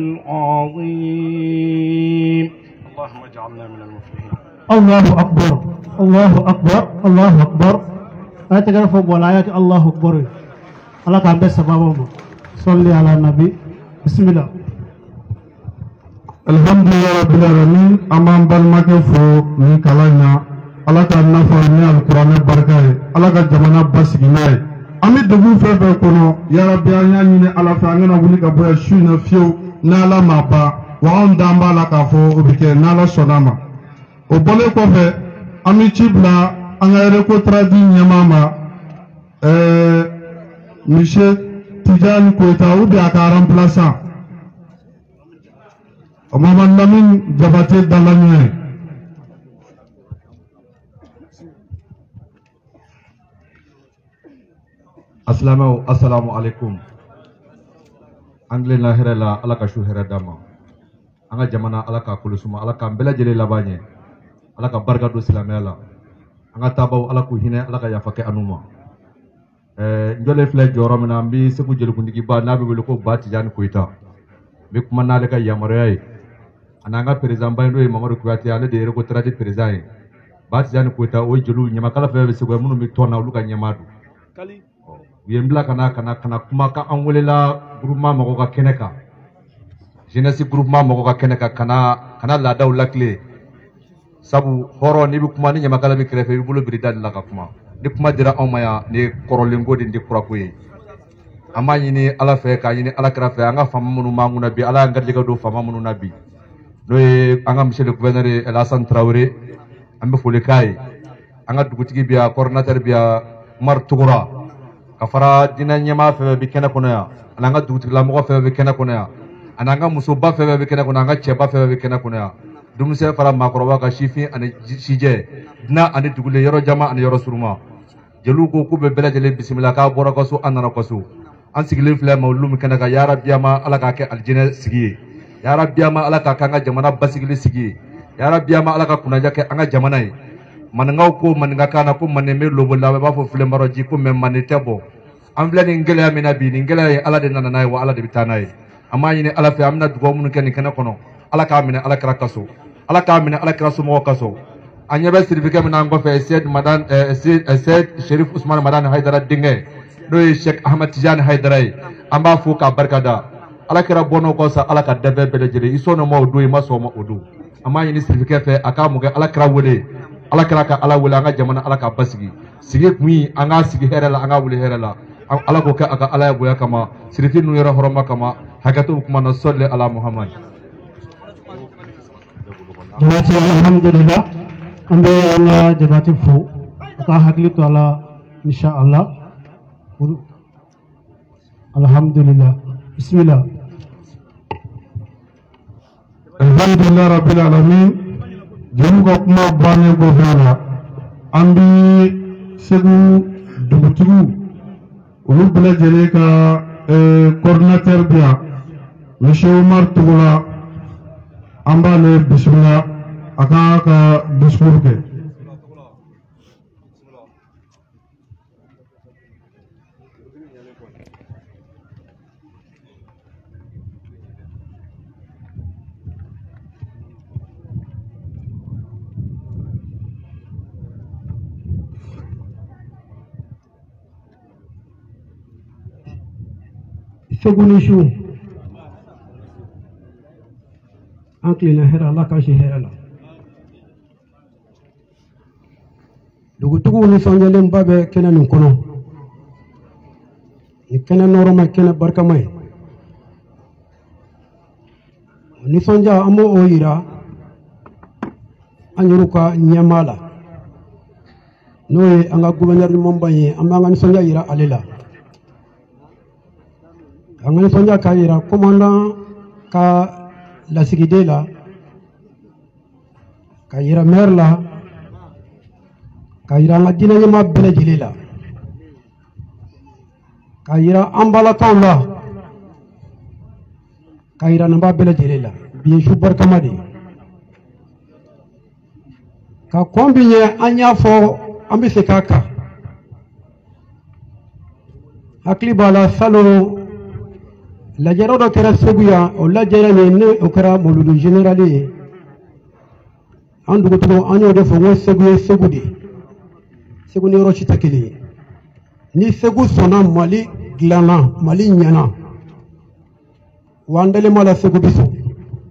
Speaker 8: العظيم. اللهم اجعلنا من المفلحين.
Speaker 7: الله أكبر الله أكبر الله أكبر. أنا تعرف ولايات الله أكبر. الله كان بس سببه. صلي على النبي. بسم الله.
Speaker 6: Alhamdulillah rabbil alamin. Amam balmake fo ni kalanya. Allah ka nafa ni al-Qur'an barakaye. Allah ka jamana basiginaye. Ami debu febe kono ya rabbi anya ni ala fa ngana wuli ka boya shuna fiyo na la maba wa on damba la ka fo obike na la sonama. O bole ko fe ami chibla anga ko tradi nyamama monsieur Tidiane Koita ou de aka remplaçant Maman Lamine Diabaté dans la nuit.
Speaker 3: Assalamu alaikum. Angle la herela ala ka shu heradama. Anga jamana ala ka kulusuma ala ka mbela jele labanye. Ala ka barka do silamela. Anga tabaw ala ku hine ala ka yafake anuma. Njole fle joro mina mbi seku jelu kundigi ba nabi wele ko ba Tidiane Koita. Be kuma na ka yamarayai. Ananga president bayndo e Mamadou Kouyaté ale de ko tradi president. Ba Tidiane Koita o jelu nyama kala fe se ko munu mi tona luka nyamadu. Kali yembla kana kuma ka an welela groupement mako ka keneka jeunesse groupement mako ka keneka kana la daw lakle sabu horo ni bi kuma ni nyama kala bi krefe bi bulu bridal la ka kuma ni kuma dira on maya ni korolengo di ndi kura koyi ama yini ala fe ka yini ala krafe anga fama munu manguna bi ala ngarli ga do fama munu nabi noy anga monsieur le gouverneur El Hassan Traoré ambe fole kai anga dugutigi biya coordinateur biya Mar Tugura kafara dina nyama fe bi kena kono ya ananga dugutigi la mo fe bi kena kono ya ananga muso ba fe bi kena kono anga cheba fe bi kena kono ya dum se fara makoroba ka shifi ani shije dina ani dugule yoro jama ani yoro suruma jelu ko ku be bela jele bismillah ka bora ko su anana ko su an sigile fle mawlum kena ka ya rabbi ma ala ka ke aljina sigi ya rabbi ma ala ka kanga jamana basigile sigi ya rabbi ma ala ka kunaja ke anga jamana yi man ngaw ko man ngakana ko man me lobo la ba fo fle maro ji ko men man tebo am bla ni ngela amina bi ni ngela ala de nana nay wa ala de bitanay amma yini ala fe amna dugo mun ken ken kono ala ka amina ala kra kaso ala ka amina ala kra so mo kaso anya be certificat mina ngo fe Said Madan Said Sherif Usman Madan Haidara dinge do Sheikh Ahmad Tidiane Haidara amba fo ka barkada ala kra bono ko sa ala ka debe bele jere isono mo do ma so mo odu amma yini certificat fe aka mu ga ala kra wole ala kra ka ala wole anga jamana ala ka basigi sige kumi anga sigi herala anga wole herala ala ko ka aka ala boya kama siriti nu yoro horoma kama hakatu kuma no solle ala Muhammad
Speaker 7: jabati alhamdulillah ambe Allah jabati fu ka hakli to ala insha Allah alhamdulillah bismillah
Speaker 6: alhamdulillah rabbil alamin jëmu ko kuma bané go fala andi segu dugutigu olu bela jele ka coordinateur bien monsieur Omar Tugula amba le bismillah aka ka discours ke
Speaker 7: seguni su an kilina hɛrɛ ala ka si hɛrɛ la dugutigiw nisɔndiyalenba bɛ kɛnɛ nin kɔnɔ ni kɛnɛ nɔrɔma kɛnɛ barikama ye nisɔndiya an b'o yira an yɛrɛw ka ɲɛmaa la n'o ye an ka gouverneur ɲumanba ye an b'an ka nisɔndiya yira ale la an ka nisɔndiya k'a yira commandant ka lasigiden la ka yira maire la ka yira an ka diinɛ ɲɛmaa bɛɛ lajɛlen la ka yira an balakaw la ka yira nanba bɛɛ lajɛlen la bi ye su barikama de ye ka kɔn bi ɲɛ an y'a fɔ an bɛ se k'a kan hakili b'a la salon lajɛrɛ dɔ kɛra segu yan o lajɛrɛ min ne o kɛra moludu général ye an dugutigiw an y'o de fɔ n ko segu ye segu de ye segu ni yɔrɔ si tɛ kelen ye ni segu sɔnna mali dilanna mali ɲɛna wa an dalen b'a la segu bi sɔn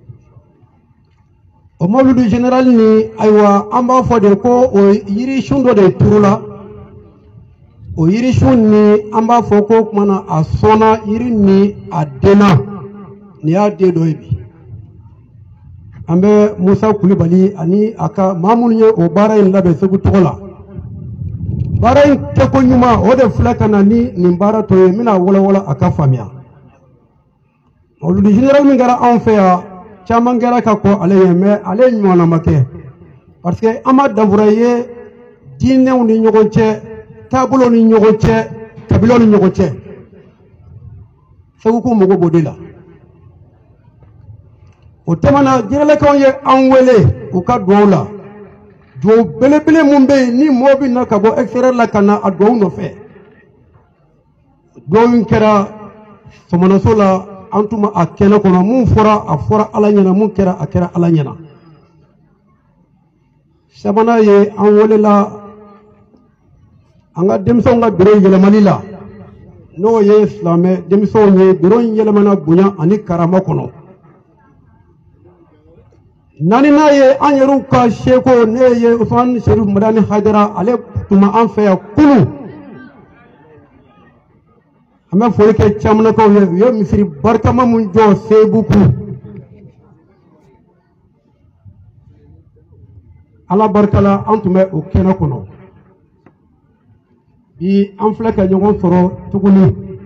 Speaker 7: o moludu général ni ayiwa an b'a fɔ de ko o yirisun dɔ de turula o yirisun ni an b'a fɔ ko kumana a sɔnna yiri ni a denna ni y'a den dɔ ye bi an bɛ musa kulibali ani a ka maa minnu ye o baara in labɛn segu tɔgɔ la baara in kɛko ɲuman o de filɛ ka na ni nin baara tɔ ye n bɛna wɔlɔwɔlɔ a ka faamuya mawuludi général min kɛra anw fɛ yan caman kɛra ka kɔ ale ye mais ale ɲɔgɔnna ma kɛ parce que an ma danfara ye diinɛw ni ɲɔgɔn cɛ taabolo ni ɲɔgɔn cɛ kabilaw ni ɲɔgɔn cɛ segu ko mago b'o de la o tɛmɛna jinɛlakaw ye an wele u ka duwawu la duwawu belebele mun bɛ yen ni mɔgɔ bɛ na ka bɔ extérieur la ka na a duwawu nɔfɛ duwawu in kɛra sɔmɔnɔso la an tun ma a kɛnɛ kɔnɔ mun fɔra a fɔra ala ɲɛna mun kɛra a kɛra ala ɲɛna sabanan ye an welela an ka denmisɛnw ka biro yɛlɛmali la n'o ye silamɛ denmisɛnw ye biro in yɛlɛmana bonya ani karama kɔnɔ naaninan ye an yɛrɛw ka seko ne ye usman sherif madani hadara ale tun ma an fɛ yan kunun an bɛ foli kɛ camanakaw ye u ye misiri barikama mun jɔ sebuku ala barika la an tun bɛ o kɛnɛ kɔnɔ bi an filɛ ka ɲɔgɔn sɔrɔ tuguni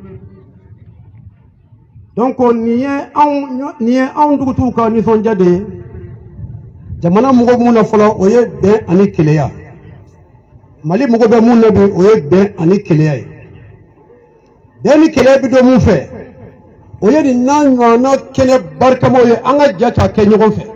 Speaker 7: donc nin ye anw dugutigiw ka nisɔndiya de ye jamana mɔgɔ mun na fɔlɔ o ye bɛn ani keleya mali mɔgɔ bɛ mun na bi o ye bɛn ani keleya ye bɛn ni keleya bi don mun fɛ o ye nin n'a ɲɔgɔnna kɛnɛ barikamaw ye an ka jɛ k'a kɛ ɲɔgɔn fɛ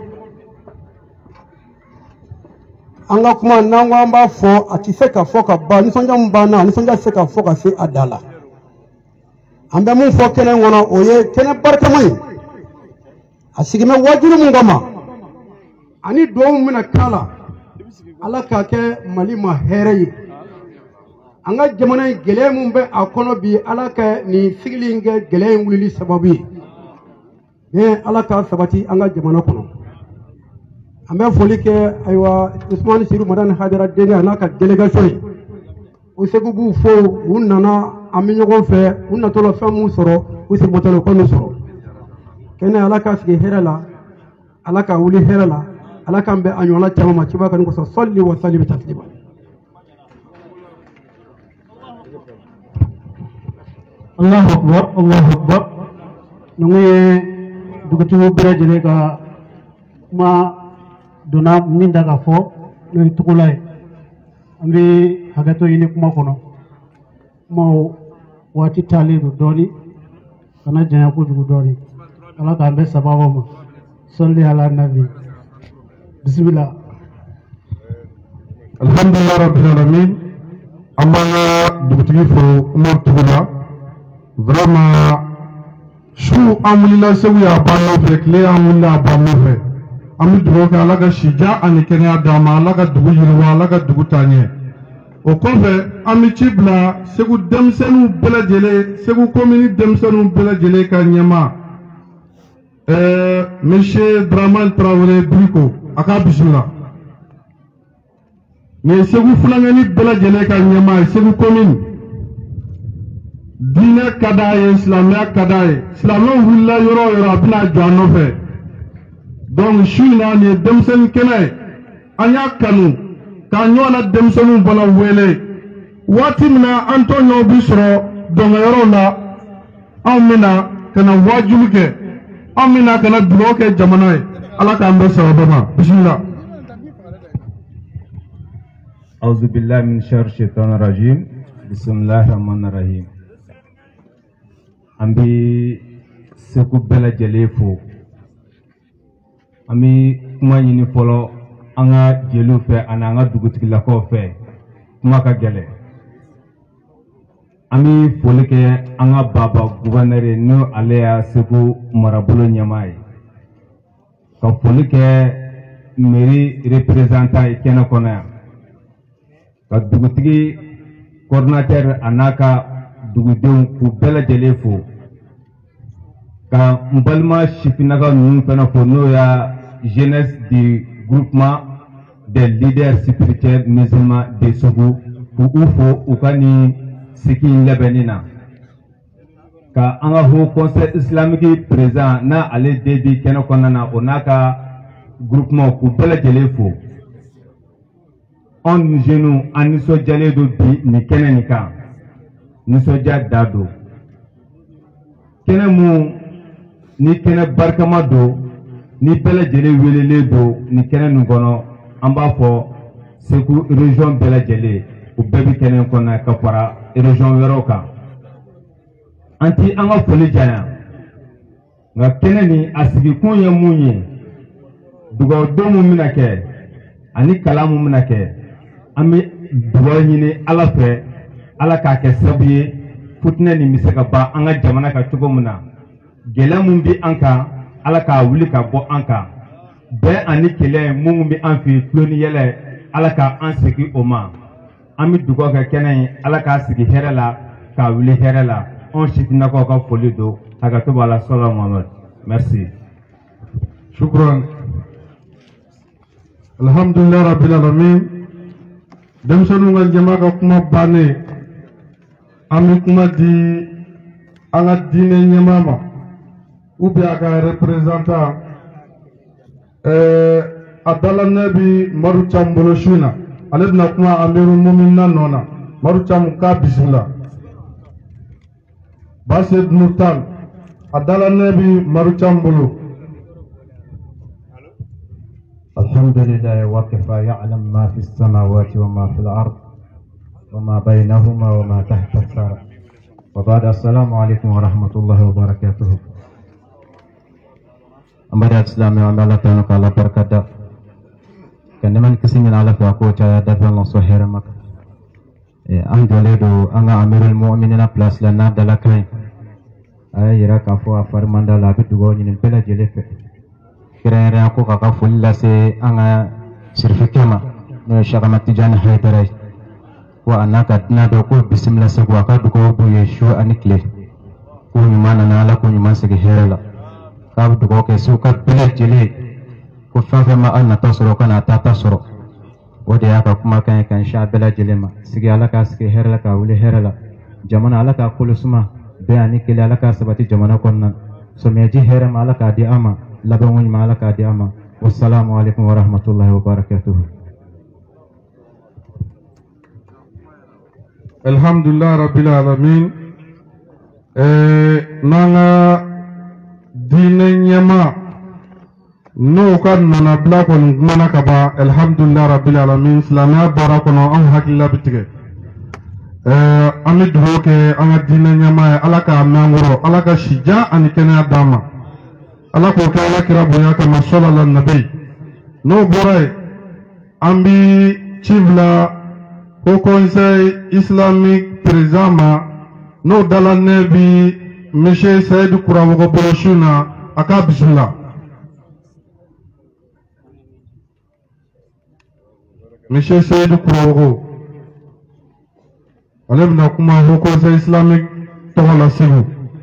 Speaker 7: an ka kuma n'an ko an b'a fɔ a tɛ se ka fɔ ka ban nisɔndiya min b'an na nisɔndiya tɛ se ka fɔ ka se a da la an bɛ mun fɔ kɛnɛ in kɔnɔ o ye kɛnɛ barikama ye a sigimɛ wajulu mun kama ani duwawu min bɛna k'a la ala k'a kɛ mali ma hɛrɛ ye an ka jamana in gɛlɛya mun bɛ a kɔnɔ bi ala ka nin sigili in kɛ gɛlɛya in wulili sababu ye mais ala k'a sabati an ka jamana kɔnɔ an bɛ foli kɛ ayiwa usman sherif madani hadara denkɛ a n'a ka délégation ye o segu b'u fo u nana an bɛ ɲɔgɔn fɛ u natɔla fɛn mun sɔrɔ u segintɔla u ka n'u sɔrɔ kɛnɛ ala k'a sigi hɛrɛ la ala k'a wuli hɛrɛ la ala k'an bɛ a ɲɔgɔnna caman ma ciba kan kosɔn sɔli wa sali bɛ taslima Allahu Akbar, Allahu Akbar. Nungi dugutigu bere jele ka kuma dona min daga fo no itulay. Ambi hagato ini kuma kono. Mau wati tali do doni kana jaya ko jugu doni. Ala ka ambe sababa ma. Salli ala nabi. Bismillah.
Speaker 6: Alhamdulillah rabbil alamin. Amanga dugutigi fo Umar Tugula. Vraiment su amulila segu ya banno fe kle amulila banno fe amu dugo ka alaga shija ani kenya dama alaga dugu yirwa alaga dugu tanye o kofe ami cibla segu demsenu bela jele segu komini demsenu bela jele ka nyama monsieur Draman Traoré Briko aka bismillah mais segu fulangani bela jele ka nyama segu komini dina kadaye islamia kadaye islamia willa yoro abina jano fe donc shina ni demsen kene anya kanu kanyo na demsenu bana wele wati mina antonio bisro donc yoro la amina kana wajuluke amina kana bloke jamanaye ala ka ambe sababa bismillah
Speaker 9: auzu billahi min sharri shaitanir rajim bismillahir rahmanir rahim ambi seku bela jelefo ami kuma nyini folo anga jelu fe ananga dugutigi la ko fe kuma ka gele ami folike anga baba gouverneur no alea seku marabulo nyamai ka folike meri representant kena kona ka dugutigi coordinateur anaka dugudenw ku bela jelefo ka mbalma shifinaga nun fana fo no ya jeunesse du groupement des leaders spirituels musulmans de Sougou ku ufo ukani siki lebenina ka anga ho conseil islamique présent na ale dedi kena konana onaka groupement ku bela jelefo on jeune aniso jale do bi ni kenenika nisoja dado kene mu ni kene barkama do ni bela jele welele do ni kene nugono amba fo seku région bela jele u bebi kene kona ka fara région weroka anti anga foli jaya nga kene ni asigi kunye munye dugo domu minake ani kalamu minake ami dugo nyine ala fe ala ka ke sabuye futne ni misaka ba anga jamana ka cogo muna gele mun bi anka ala ka wuli ka bo anka be ani kele mun bi an fi floni yele ala ka an sigi oma ami dugo ka kenai ala ka sigi herala ka wuli herala on shitina ko ka foli do aga to bala sallallahu muhammad merci
Speaker 6: shukran alhamdulillah rabbil alamin demsonu ngal jama ka kuma bane ami kuma di anga dine nyamama ubi aka representant adala nabi maru chambolo shuna alibna kuma amiru mu'minin nona maru cham ka bismillah basid nurtan adala nabi maru chambolo
Speaker 10: alhamdulillah wa kafa ya'lam ma fi as-samawati wa ma fi al-ard وما بينهما وما تحت الثرى وبعد السلام عليكم ورحمة الله وبركاته أمبارح السلام عليكم ورحمة الله وبركاته كان من كسين على فاكو جاء دفع الله صهير مك أم جلدو أنا أمير المؤمنين بلاس لنا دلكين أي يراك أفوا فرمان دلابي دعوة ينبلا جلف كرا أكو كاكا فل لسه أنا شرفكما نشكرمت تجان هيدراي wa anaka nado ko bismillah se ko ka ko bu yeshu anikle ko nyumana na ala ko nyumana se herala ka bu ko ke su ka bele jele ko fa ma an tasoro kana ta tasoro wode aka kuma kan sha bela jele ma sigi ala ka sigi herala ka wuli herala jamana ala ka kulu suma be anikle ala ka sabati jamana konna so meji hera ma ala ka di ama laban ma ala ka di ama wassalamu alaikum warahmatullahi wabarakatuh.
Speaker 6: Alhamdulillah rabbil alamin n'an diinɛ ɲɛma n'o ka nana bila kɔni kumana ka ban alhamdulilahi rabbil alamin silamɛya baara kɔnɔ anw hakilila bɛ tigɛ an bɛ dugawu kɛ an ka diinɛ ɲɛma ye ala k'a mɛn an kɔrɔ ala ka sijan ani kɛnɛya d'an ma ala k'o kɛ ala kira bonya kama sallallahu alaihi nabi n'o bɔra yen an bɛ ci bila au conseil islamique président ma n'o dala ne bi monsieur Seydou Kurawogo bolosu na a k'a bisimila monsieur Seydou Kurawogo ale bɛna kuma au conseil islamique tɔgɔ la Segu.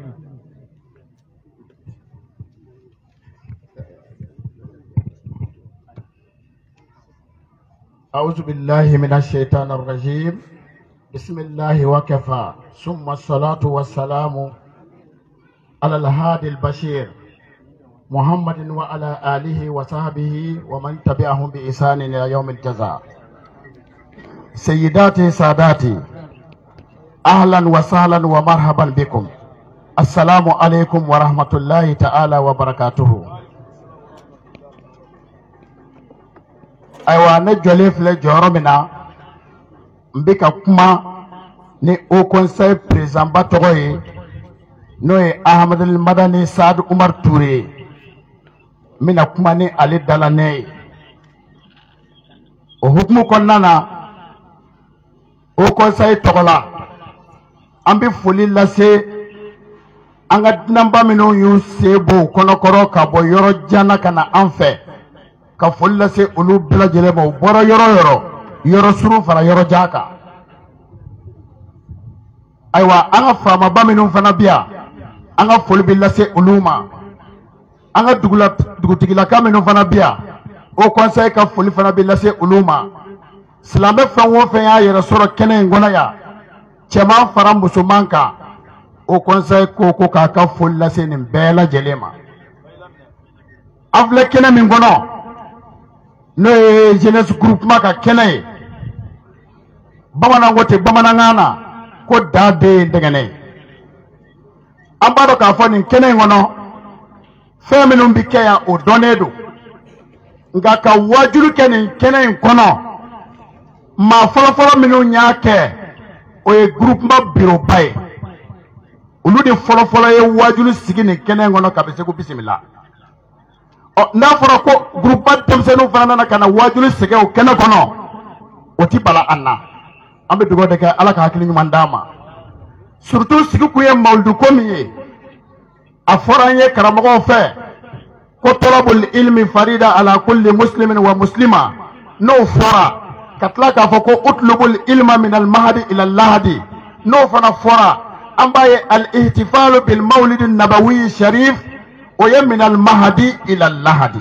Speaker 11: أعوذ بالله من الشيطان الرجيم بسم الله وكفى ثم الصلاة والسلام على الهادي البشير محمد وعلى آله وصحبه ومن تبعهم بإحسان إلى يوم الجزاء. سيداتي ساداتي أهلا وسهلا ومرحبا بكم. السلام عليكم ورحمة الله تعالى وبركاته. aywa ne jɔlen filɛ jɔyɔrɔ min na n bɛ ka kuma ni au conseil président ba tɔgɔ ye n'o ye Ahamadu Madani Saad Umar Ture ye n bɛna kuma ni ale dalanɛ ye o hukumu kɔnɔna na au conseil tɔgɔ la an bɛ foli lase an ka dunanba minnu y'u sen bɔ u kɔnɔkɔrɔ ka bɔ yɔrɔ jan na ka na an fɛ ka foli lase olu bɛɛ lajɛlen ma u bɔra yɔrɔ yɔrɔ yɔrɔ suru fara yɔrɔ jan kan ayiwa an ka faamaba minnu fana bɛ yan an ka foli bɛ lase olu ma an ka dugutigilaka minnu fana bɛ yan o conseil ka foli fana bɛ lase olu ma silamɛ fɛn o fɛn y'a yɛrɛ sɔrɔ kɛnɛ in kɔnɔ yan cɛman fara musoman kan o conseil ko k'a ka foli lase nin bɛɛ lajɛlen ma an filɛ kɛnɛ min kɔnɔ n'o ye jeunesse groupement ka kɛnɛ ye bamananw ko ten bamanankan na ko da bɛ yen dɛgɛnɛ an b'a dɔn k'a fɔ nin kɛnɛ in kɔnɔ fɛn minnu bɛ kɛ yan o dɔnnen don nka ka wajulu kɛ nin kɛnɛ in kɔnɔ maa fɔlɔfɔlɔ minnu y'a kɛ o ye groupement bureau ba ye olu de fɔlɔfɔlɔ ye wajulu sigi nin kɛnɛ in kɔnɔ ka bɛ se ko bisimila. n'a fɔra ko groupement denmisɛnninw fana nana ka na wajulu sɛgɛ o kɛnɛ kɔnɔ o ti bala an na an bɛ dugawu de kɛ ala ka hakili ɲuman d'an ma surtout sigi kun ye mawulidu ko min ye a fɔra an ye karamɔgɔw fɛ ko talabul ilmi farida ala kulli muslimin wa muslima n'o fɔra ka tila k'a fɔ ko utlubul ilma min al mahadi ila lahadi n'o fana fɔra an b'a ye al ihtifalu bil mawlidi nabawi sharif o ye min al mahadi ila lahadi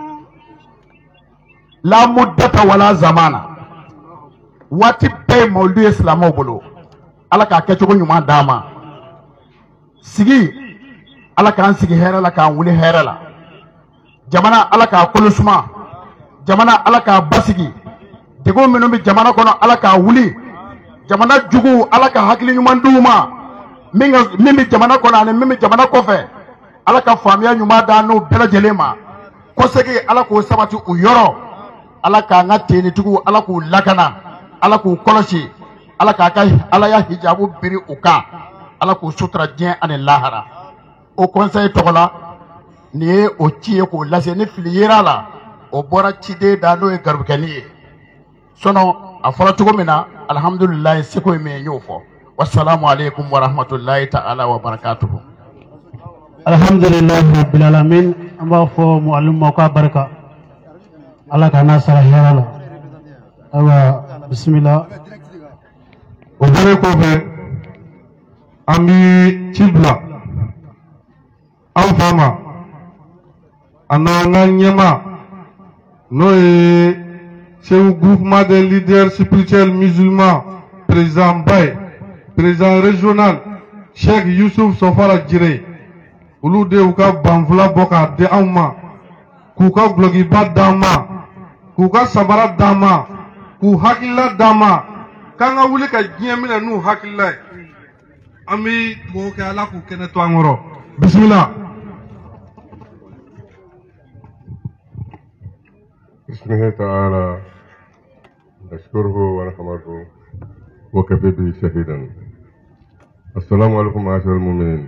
Speaker 11: la muddata wala zamana waati bɛɛ ye mawulidu ye silamɛw bolo ala k'a kɛcogo ɲuman d'an ma sigi ala k'an sigi hɛrɛ la k'an wuli hɛrɛ la jamana ala k'a kolo suma jamana ala k'a basigi degun minnu bɛ jamana kɔnɔ ala k'a wuli jamana jugu ala ka hakili ɲuman d'u ma min bɛ jamana kɔnɔ ani min bɛ jamana kɔfɛ ala ka faamuya ɲuman d'an n'u bɛɛ lajɛlen ma kɔsegi ala k'o sabati u yɔrɔ ala k'an ka tenitigiw ala k'u lakana ala k'u kɔlɔsi ala k'a ka ala ya hijabu biri u kan ala k'u sutura diɲɛ ani lahara o conseil tɔgɔ la nin ye o ci ye k'o lase ni fili yera la o bɔra ciden da n'o ye garibukɛni ye sinon a fɔra cogo min na alhamdulilayi seko ye min ye n y'o fɔ wasalaamu aleykum wa rahmatulahi ta'ala wa barakatuhu.
Speaker 12: alhamdulilahi rabbil alamin an b'a fɔ mu'allim ma k'a barika ala ka n'a sara hɛrɛ la ayiwa bisimila.
Speaker 6: o bɛɛ kɔfɛ an bɛ ci bila an fa ma a n'an ka ɲɛma n'o ye Segu groupement des leaders spirituels musulmans président ba ye président régional Cheikh Yusuf Sofara Jire olu de y'u ka banfula bɔ k'a di anw ma k'u ka gulokiba d'an ma k'u ka sabara d'an ma k'u hakilila d'an ma k'an ka wuli ka diɲɛ minɛ n'u hakilila ye an bɛ dugawu kɛ Ala k'u kɛnɛ to an kɔrɔ bisimila.
Speaker 13: bismillahi ta'ala nashkuruhu wa nahmaduhu wa kafa bihi shahidan. Assalamu alaikum ma'asharal mu'minin.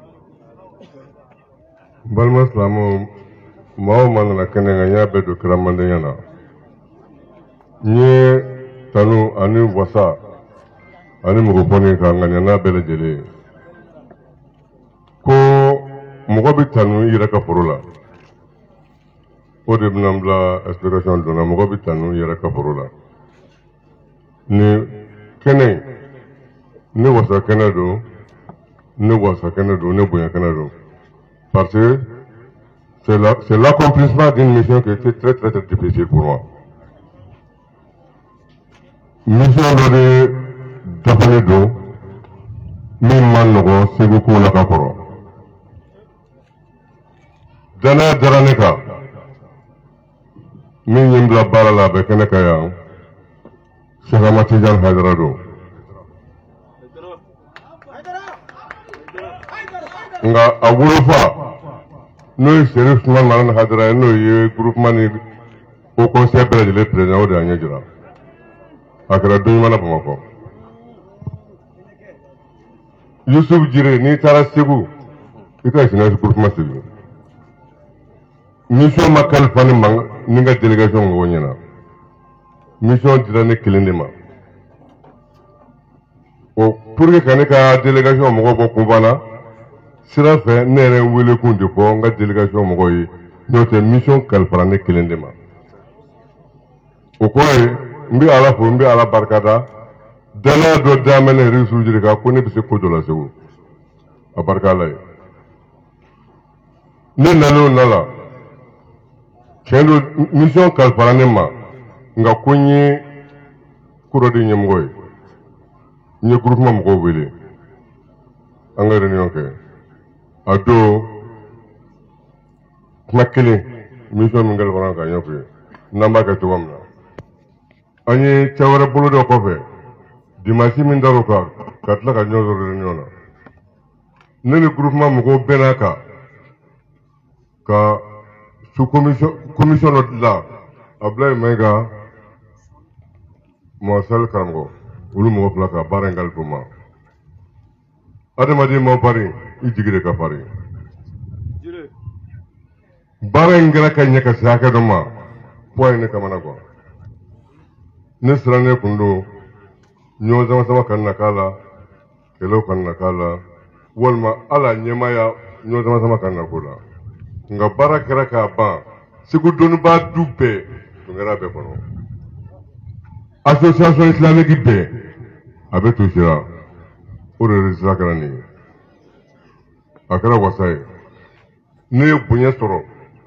Speaker 13: balma silamu maaw ma nana kɛnɛ kan n y'a bɛɛ don kira mandenya na. n ye tanu ani wasa ani mɔgɔfɔni ka ŋaniya bɛɛ lajɛlen ko mɔgɔ bɛ tanu i yɛrɛ ka foro la o de bɛna n bila explication donna mɔgɔ bɛ tanu i yɛrɛ ka foro la. ni kɛnɛ ne wasa kɛnɛ don ne wasa kɛnɛ don ne bonya kɛnɛ don parce que c'est l'accomplissement d'une mission qui était très très très difficile pour moi. mission dɔ de dafalen don min ma nɔgɔn segu kow la ka kɔrɔ. danaya dara ne kan min ye n bila baara la a bɛ kɛnɛ kan yan Cheikh Ahmad Tidiane Haidara don. nka a wolofa n'o ye Serif Sumani Malani Haidara ye n'o ye groupement ni au conseil bɛɛ lajɛlen président o de y'a ɲɛ jira a kɛra don ɲuman na Bamakɔ. Yusuf Jire n'i taara Segu i ka jeunesse groupement sigi mission ma kalifa ni n ka délégation mɔgɔw ɲɛna mission dira ne kelen de ma o pour que ka ne ka délégation mɔgɔw bɔ kunba la sira fɛ ne yɛrɛ wele kun de fɔ n ka délégation mɔgɔw ye n'o tɛ mission kalifara ne kelen de ma. o kɔrɔ ye n bɛ Ala fo n bɛ Ala barikada danaya dɔ d'a ma ne yɛrɛ Yusuf Jire kan ko ne bɛ se ko dɔ la Segu a barika Ala ye. ne nalen o na la tiɲɛ don mission kalifara ne ma nka ko n ye ko dɔ de ɲɛmɔgɔ ye n ye groupement mɔgɔw wele an ka réunion kɛ a don kuma kelen mission min kalifara ka ɲɛfɔ ye n'an b'a kɛ cogo min na. an ye cɛ wɛrɛ bolo dɔ kɔfɛ dimanche min dar'o kan ka tila ka ɲɔgɔn sɔrɔ réunion na ne ni groupement mɔgɔw bɛɛ n'a kan ka sous commission dɔ dilan Abdoulaye Mayiga Mɔnsali karamɔgɔ olu mɔgɔ fila ka baara in kalifa u ma. adamaden ma farin i jigi de ka farin. baara in kɛra ka ɲɛ ka se hakɛ dɔ ma poids ye ne kamana kuwa. ne sirannen kun don ɲɔgɔn sama sama ka na k'a la kɛlɛw ka na k'a la walima ala ɲɛmaya ɲɔgɔn sama sama ka na k'o la. nka baara kɛra k'a ban Segu dɔnnibaa du bɛɛ tun kɛra a bɛɛ kɔnɔ. association islamique bɛɛ a bɛ to sira o de résultat kɛra nin ye. a kɛra wasa ye ne ye bonya sɔrɔ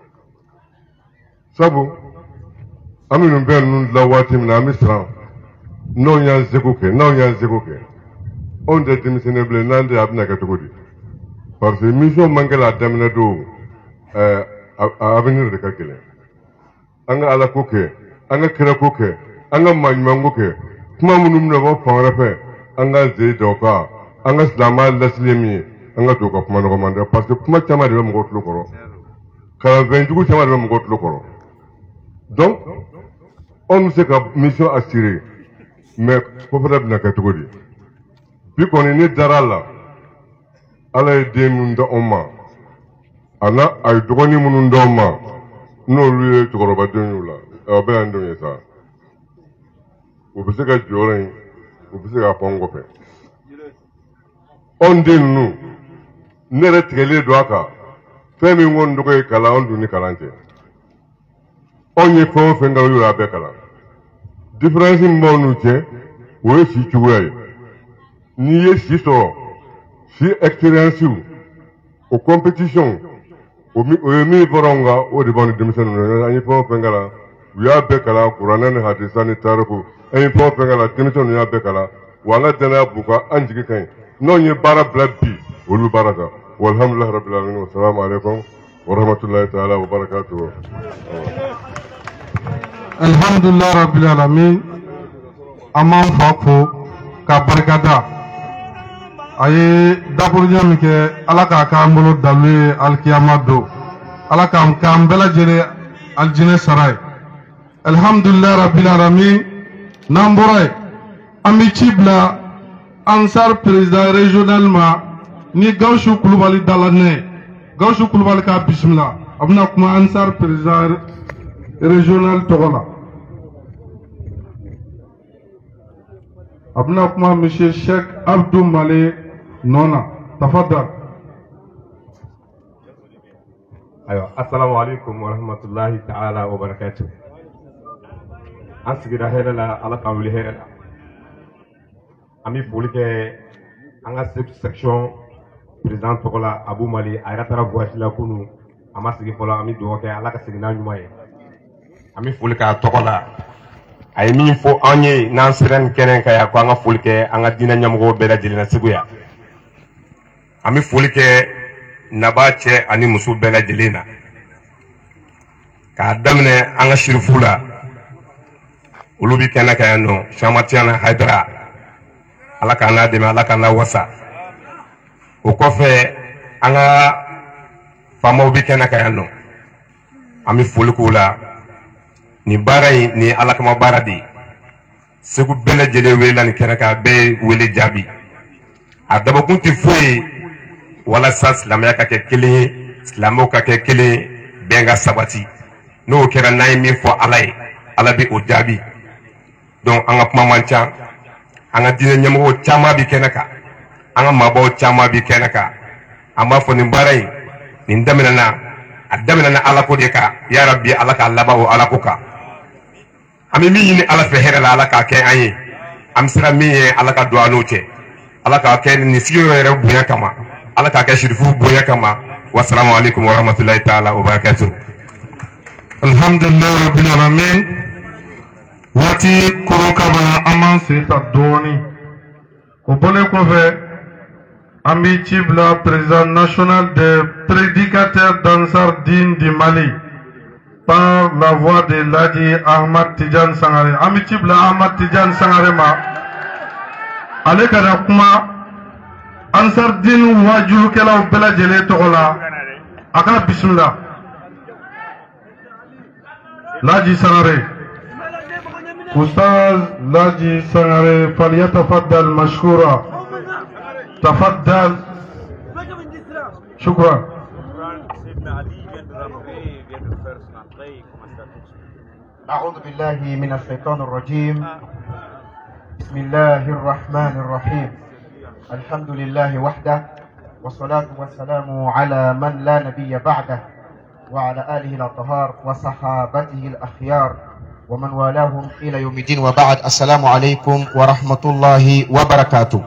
Speaker 13: sabu an bɛ nin bɛɛ ninnu dilan waati min na an bɛ siran n'anw y'an seko kɛ anw tɛ denmisɛnnin bilen n'an tɛ a bɛna kɛ cogo di parce que mission man kɛ la a daminɛ don avenir de ka gɛlɛn. an ka ala ko kɛ an ka kira ko kɛ an ka maaɲuman ko kɛ kuma minnu bɛna bɔ fan wɛrɛ fɛ an ka zen da o kan an ka silamɛya lasili ye min ye an ka to ka kuma nɔgɔman dɛ parce que kuma caman de bɛ mɔgɔw tulo kɔrɔ kalanfɛnjugu caman de bɛ mɔgɔw tulo kɔrɔ. donc anw bɛ se ka mission assurer mais ko fana bɛna kɛ cogo di. bi kɔni ne dara a la ala ye den minnu da anw ma a ye dɔgɔnin minnu d'anw ma n'olu ye cɛkɔrɔba denw y'u la a bɛɛ y'an denw ye sa u bɛ se ka jɔyɔrɔ in u bɛ se k'a fɔ an kɔfɛ. anw den ninnu ne yɛrɛ tigɛlen don a kan fɛn min ko n dɔgɔ ye kalan anw dun ni kalan cɛ. anw ye fɛn o fɛn kɛ olu y'a bɛɛ kalan. différence min b'aw n'u cɛ o ye si cogoya ye. n'i ye si sɔrɔ si expérience o compétition o ye min fɔra anw kan o de b'anw ni denmisɛnninw na an ye fɛn o fɛn kalan u y'a bɛɛ kalan kuranɛ ni hadisa ni tariku an ye fɛn o fɛn kalan denmisɛnninw y'a bɛɛ kalan wa an ka danaya b'u kan an jigi ka ɲi n'anw ye baara bila bi olu baara kan walhamdulilahi rabbil alamin wa salamu alaikum wa rahmatullahi ta'ala wa barakatuhu.
Speaker 6: alhamdulilahi rabbil alamin an b'an fa fo ka barikada a ye dakuruɲɛ min kɛ ala k'a k'an bolo dalu ye alikiyama don ala k'an bɛɛ lajɛlen alijinɛ sara ye alhamdulilayi rabil alamin n'an bɔra ye an bɛ ci bila ansar président régional ma ni Gawusu Kulubali dala ne Gawusu Kulubali k'a bisimila a bɛna kuma ansar président régional tɔgɔ la a bɛna kuma monsieur Cheikh Abdou Male Nona tafadal.
Speaker 14: Ayo, assalamu alaikum wa rahmatullahi ta'ala wa barakatuh. An sigira hɛrɛ la ala k'an wuli hɛrɛ la an bɛ foli kɛ an ka section président tɔgɔ la Abu Mali a yɛrɛ taara voyage la kunu a ma sigi fɔlɔ an bɛ dugawu kɛ ala ka segin n'a ɲuman ye an bɛ foli k'a tɔgɔ la a ye min fɔ an ye n'an sera nin kɛnɛ kan yan ko an ka foli kɛ an ka diinɛ ɲɛmɔgɔw bɛɛ lajɛlen na Segu yan an bɛ foli kɛ naba cɛ ani muso bɛɛ lajɛlen na k'a daminɛ an ka shirifu la olu bi kɛnɛ kan yan nɔ Chamatiyana Haidara ala k'an n'a dɛmɛ ala k'an n'a wasa o kɔfɛ an ka faamaw bi kɛnɛ kan yan nɔ an bɛ foli k'u la nin baara in nin ye ala kama baara de ye Segu bɛɛ lajɛlen welela nin kɛnɛ kan a bɛɛ ye wele jaabi a dabɔkun tɛ foyi ye walasa silamɛya ka kɛ kelen ye silamɛw ka kɛ kelen ye bɛn ka sabati n'o kɛra n'an ye min fɔ ala ye ala bɛ o jaabi donc an ka kuma man ca an ka diinɛ ɲɛmɔgɔw caman bi kɛnɛ kan an ka maabaw caman bi kɛnɛ kan an b'a fɔ nin baara in nin daminɛna a daminɛna ala ko de kan ya rabbi ala k'a laban o ala ko kan an bɛ min ɲini ala fɛ hɛrɛ la ala k'a kɛ an ye an bɛ siran min ye ala ka don an n'o cɛ ala k'a kɛ nin sigiyɔrɔ yɛrɛ bonya kama ala k'a kɛ shirifu bonya kama wassalamu alaikum wa rahmatullahi ta'ala wa barakatuh.
Speaker 6: Alhamdulillahi rabbil alamin waati koro kama an b'an sen ta dɔɔni o bɔlen kɔfɛ an bɛ ci bila président national des prédicateurs d'Ansar Din du Mali par la voix de Ladi Ahmad Tidiane Sangare an bɛ ci bila Ahmad Tidiane Sangare ma ale ka na kuma Ansar Din wajulukɛlaw bɛɛ lajɛlen tɔgɔ la a ka bisimila Ladi Sangare أستاذ لاجي سنغري فليتفضل مشكورا تفضل شكرا
Speaker 15: أعوذ بالله من الشيطان الرجيم بسم الله الرحمن الرحيم الحمد لله وحده والصلاة والسلام على من لا نبي بعده وعلى آله الأطهار وصحابته الأخيار ومن والاهم إلى يوم الدين وبعد السلام عليكم ورحمة الله وبركاته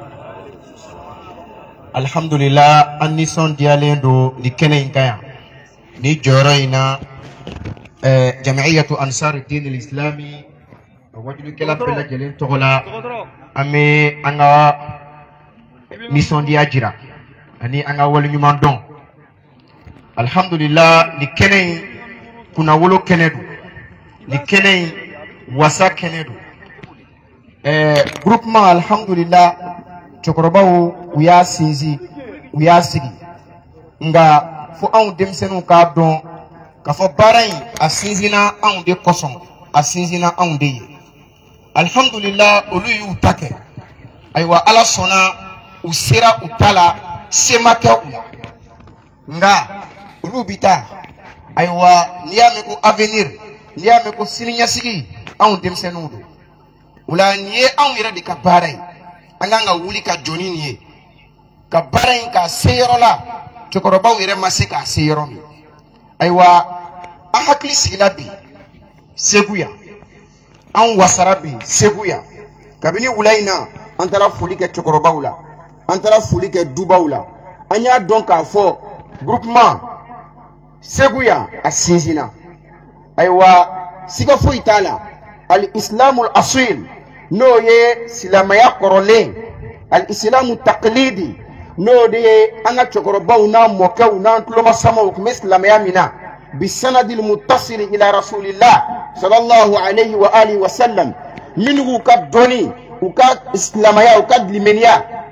Speaker 15: الحمد لله أني صن ديالين دو لكنين كيا نجورينا جمعية أنصار الدين الإسلامي وجدوا كلا بلا جلين تغلا أمي أنا نيسون دياجرا أني أنا ولي نماندون الحمد لله لكنين كنا ولو كندو ni kene wasa kenedu groupement alhamdulillah chokorobawo uya sinzi uya sigi nga fo an demsenu ka don ka fo barai asinzina an de koson asinzina an de alhamdulillah olu yu take aywa ala sona usira utala semaka nga olu bita aywa niyame ko avenir niya me ko sininya sigi an demsenu do wala niye an yere de ka barai anga wuli ka joni niye ka barai ka seyro la chokoroba yere masika seyro mi aywa a hakli sigilabi seguya an wasarabi seguya kabini wulaina an tara fuli ke chokoroba wala an tara fuli ke duba wala anya donc a fo groupement seguya asinzina aywa siga fo itala al islamul asil no ye silamaya korole al islamu taqlidi no de anga chokorobaw na mokaw na tloma sama ko islamaya mina bisanad al muttasil ila rasulillah sallallahu alayhi wa alihi wa sallam minhu kadoni uka islamaya uka limenia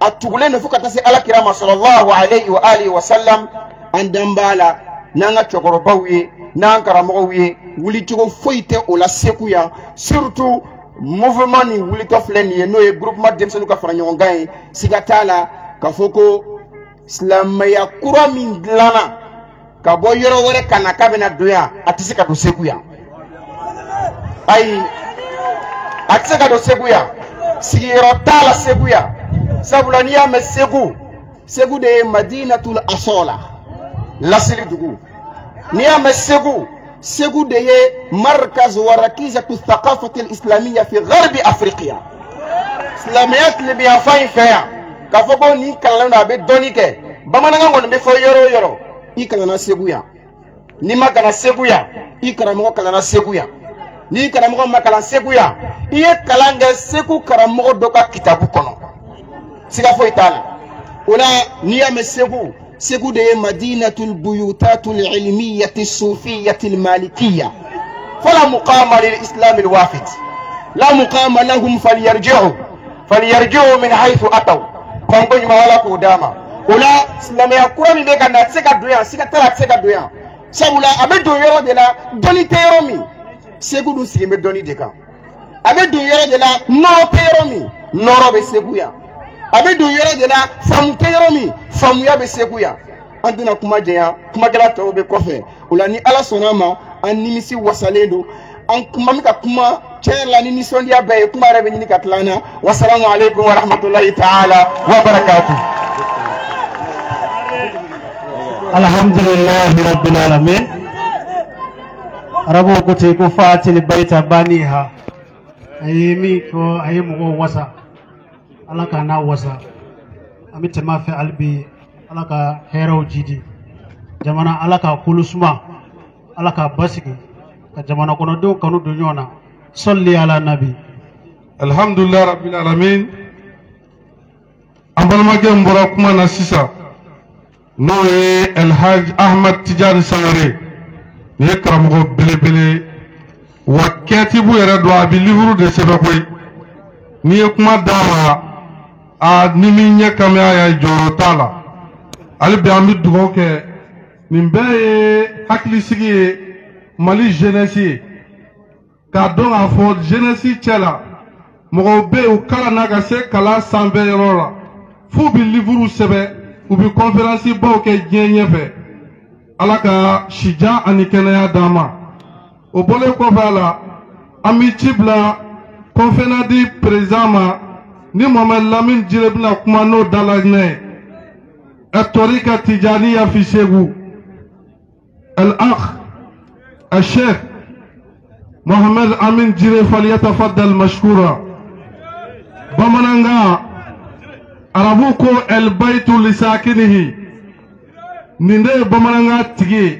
Speaker 15: atugule ne fukata se alakirama sallallahu alayhi wa alihi wa sallam andambala nanga chokorobaw ye nan karamogo ye wuli cogo foyite o la sekuya surtout mouvement ni wuli to filɛ nin ye n'o ye groupement denmisɛnninw ka fara ɲɔgɔn kan ye siga t'a la k'a fɔ ko silamɛya kura min dilanna ka bɔ yɔrɔ wɛrɛ ka na k'a bɛna don yan a tɛ se ka don segu yan ayi a tɛ se ka don segu yan sigiyɔrɔ t'a la segu yan sabula n'i y'a mɛn segu segu de ye madinatul asola lasili dugu n'i y'a mɛn segu segu de ye markaz wa rakizatu thaqafati al-islamiyya fi gharbi afriqiya silamɛya tile bɛ yan fan in fɛ yan k'a fɔ ko nin kalanlen don a bɛ dɔnni kɛ bamanankan kɔni bɛ fɔ yɔrɔ o yɔrɔ i kalanna segu yan n'i ma kalan segu yan i karamɔgɔ kalanna segu yan n'i karamɔgɔ ma kalan segu yan i ye kalan kɛ segu karamɔgɔ dɔ ka kitabu kɔnɔ siga foyi t'a la o la n'i y'a mɛn segu segu de ye madinatul buyutatul ilmiyati sufiyatil malikiya fala muqama lil islam al wafid la muqama lahum falyarji'u min haythu ataw kongo nyuma wala ko dama o la silamɛya kura min bɛ ka na a tɛ se ka don yan siga t'a la a tɛ se ka don yan sabula a bɛ don yɔrɔ de la dɔnni tɛ yɔrɔ min segu dun sigin bɛ dɔnni de kan a bɛ don yɔrɔ de la nɔrɔ tɛ yɔrɔ min nɔrɔ bɛ segu yan a bɛ don yɔrɔ de la faamu tɛ yɔrɔ min faamuya bɛ segu yan an tɛna kuma jɛnya kumakɛla tɔw bɛ kɔfɛ o la ni ala sɔnna ma an nimisi wasalen don an kuma bɛ ka kuma tiɲɛ yɛrɛ la ni nisɔndiya bɛɛ ye kuma yɛrɛ bɛ ɲini ka tila an na wasalamu aleykum wa rahmatulahi ta'ala wa barakatuh.
Speaker 12: Alhamdulillahi rabbil alamin. Arabu ko te ko fatil baita baniha ayimi ko ayimu wasa alaka na wasa amite ma fi albi alaka hero jidi jamana alaka kulusma alaka basiki ka jamana kono do kanu do nyona salli ala nabi.
Speaker 6: Alhamdulillah rabbil alamin. Ambalma ge mbora kuma na sisa no ye El Hajj Ahmad Tidiane Sangare ne karamɔgɔ belebele wa kɛtibu yɛrɛ don a bɛ livre de sɛbɛn koyi n'i ye kuma d'a ma a ni min ɲɛ kamaya ye jɔyɔrɔ t'a la hali bi an bɛ dugawu kɛ nin bɛɛ ye hakilisigi ye Mali jeunesse ye k'a dɔn k'a fɔ jeunesse cɛ la mɔgɔw bɛ yen u kalan na ka se kalan sanfɛ yɔrɔ la f'u bɛ livre sɛbɛn u bɛ conférence baw kɛ diɲɛ ɲɛfɛ ala ka sija ani kɛnɛya d'an ma o bɔlen kɔfɛ a la an bɛ ci bila conférence di président ma ni Mohamed Lamine Jire bɛna kuma n'o dalaginɛ ye الطريقة التجارية في سيغو الأخ الشيخ محمد أمين جيري فليتفضل مشكورا بمنانغا أرابوكو البيت لساكنه نندي بمنانغا تيجي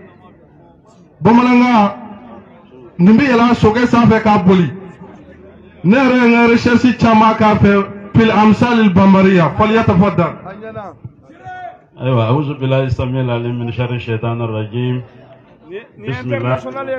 Speaker 6: بمنانغا نمبي يلا سوكي سافي كابولي نرى ريشيرشي تشاما كافي في الأمثال البمرية فليتفضل.
Speaker 16: أيوة أعوذ بالله السميع العليم من شر الشيطان الرجيم. بسم الله.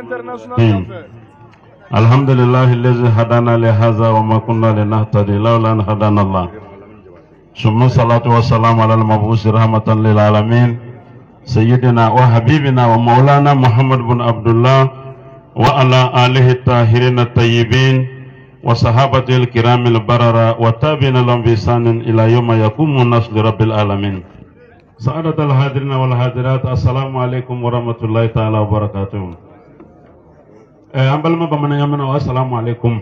Speaker 16: الحمد لله الذي هدانا لهذا وما كنا لنهتدي لولا أن هدانا الله. ثم الصلاة والسلام على المبعوث رحمة للعالمين سيدنا وحبيبنا ومولانا محمد بن عبد الله وعلى آله الطاهرين الطيبين وصحابته الكرام البررة وتابعين لهم بإحسان إلى يوم يقوم الناس لرب العالمين. سعادة الحاضرين والحاضرات السلام عليكم ورحمة الله تعالى وبركاته. أمبل ما بمن يمنا والسلام عليكم.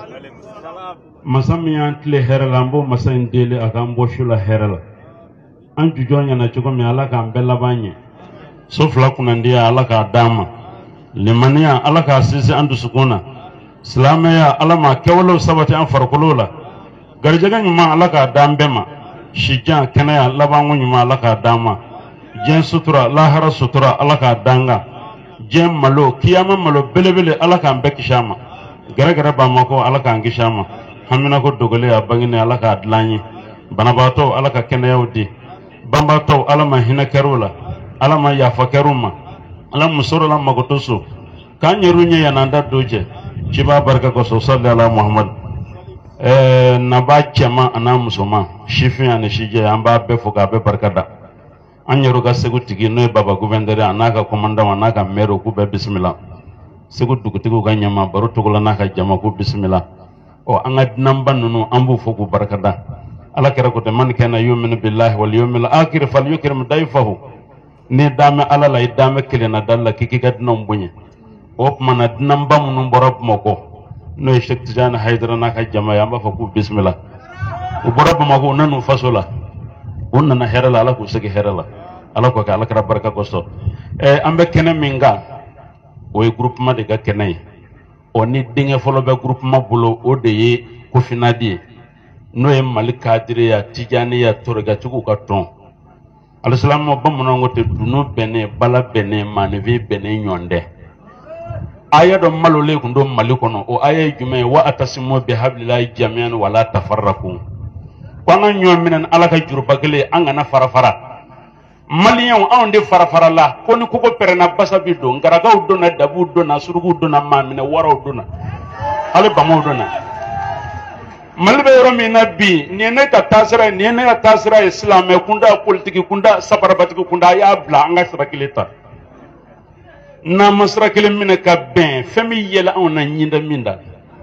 Speaker 16: مسامي أنت لهرلامبو مسام ديلي أكامبو شلا هرلا. أنت جواني نشوفهم يالا كامبلا باني. سوفلا كننديا يالا كاداما. لمنيا يالا كاسيسي أنت سكونا. سلاميا يالا ما كولو سبتي أنفرقلولا. غرجعان ما يالا كادامبما. Shijan kenaya labangu nyuma ala ka dama jen sutura lahara sutura ala ka danga jen malo kiyama malo belebele ala ka mbekishama gara ba mako ala ka ngishama hamina ko dogole ya bangine ala ka adlanyi banabato ala ka kenaya udi bambato ala ma hina kerula ala ma yafa keruma ala musoro la magotoso kanyerunya ya nanda doje chiba barka ko sallallahu ala muhammad naba cɛman ana musoman sifin ani sijɛ an b'a bɛɛ fo k'a bɛɛ barika da an yɛrɛ ka segu tigi n'o ye baba gouverneur a n'a ka commandant a n'a ka maire k'u bɛɛ bisimila segu dugutigiw ka ɲɛma baro togola n'a ka jama k'u bisimila an ka dunanba ninnu an b'u fo k'u barika da ala kɛra ko tɛ man kana yu'minu billahi wal yawmil akhir falyukrim dayfahu ni dame ala la i dame kelen na dalla k'i ka dunan bonya o tuma na dunanba minnu bɔra Bamakɔ n'o ye Sheikh Tijani Haidara n'a ka jama ye an b'a fɔ k'u bisimila u bɔra Bamakɔ u nan'u faso la u nana hɛrɛ la ala k'u segi hɛrɛ la ala k'o kɛ ala kɛra barika kosɔn an bɛ kɛnɛ min kan o ye groupement de ka kɛnɛ ye ni denkɛ fɔlɔ bɛ groupement bolo o de ye Kofinadi ye n'o ye Mali kadiriya Tijaniya torogatigiw ka tɔn alisalama bamananw ko tɛ dunu bɛnnen bala bɛnnen maanifi bɛnnen ɲɔgɔn tɛ aya dɔ malolen kun don Mali kɔnɔ o aya ye jumɛn ye wa atasimu bihablillahi jami'an wala tafarraqu ko an ka ɲɔgɔn minɛ ala ka juruba kelen an kana fara fara maliyɛnw anw de fara fara la ko ni koko pɛrɛnna basa bi don ngaragaw donna dabuw donna suruguw donna maaminɛ waraw donna hali bamaw donna Mali bɛ yɔrɔ min na bi nin ye ne ka taasira ye nin ye ne ka taasira ye silamɛ kunda politiki kunda sabarabatigi kunda a y'a bila an ka sira kelen ta n'an ma sira kelen minɛ ka bɛn fɛn min yɛlɛ anw na ɲinda min da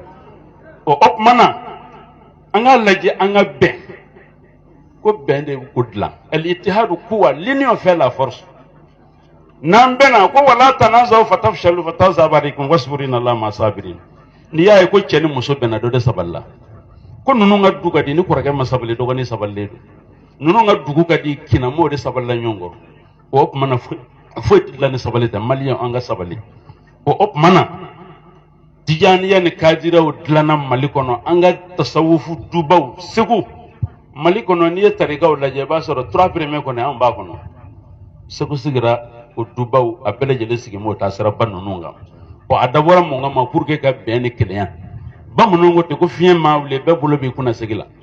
Speaker 16: o tuma na an k'a lajɛ an ka bɛn ko bɛn de ko dilan al-ittihadu quwwa l'union fait la force n'an bɛnna ko wala tanazaw fatafshalu fatazaba alaykum wasbiru inna Allaha ma'a sabirin n'i y'a ye ko cɛ ni muso bɛnna dɔ de sabalila ko ninnu ka du ka di ni kɔrɔkɛ ma sabali dɔgɔnin sabalilen don ninnu ka dugu ka di kinamɔgɔw de sabalila ɲɔgɔn kɔrɔ o tuma na foyi tɛ dilan ni sabali tɛ maliyɛn an ka sabali o tuma na Tijaniya ni kadiraw dilanna Mali kɔnɔ an ka tasawufu dubaw Segu Mali kɔnɔ n'i ye tarikaw lajɛ i b'a sɔrɔ 3 premiers kɔnɔ anw b'a kɔnɔ Segu sigira o dubaw a bɛɛ lajɛlen sigi m'o taasira ba ninnu kan a dabɔra mun kama pour que ka bɛn ni kelenya bamananw ko ten ko fiɲɛ maa wuli bɛɛ bolo b'i kunna segi la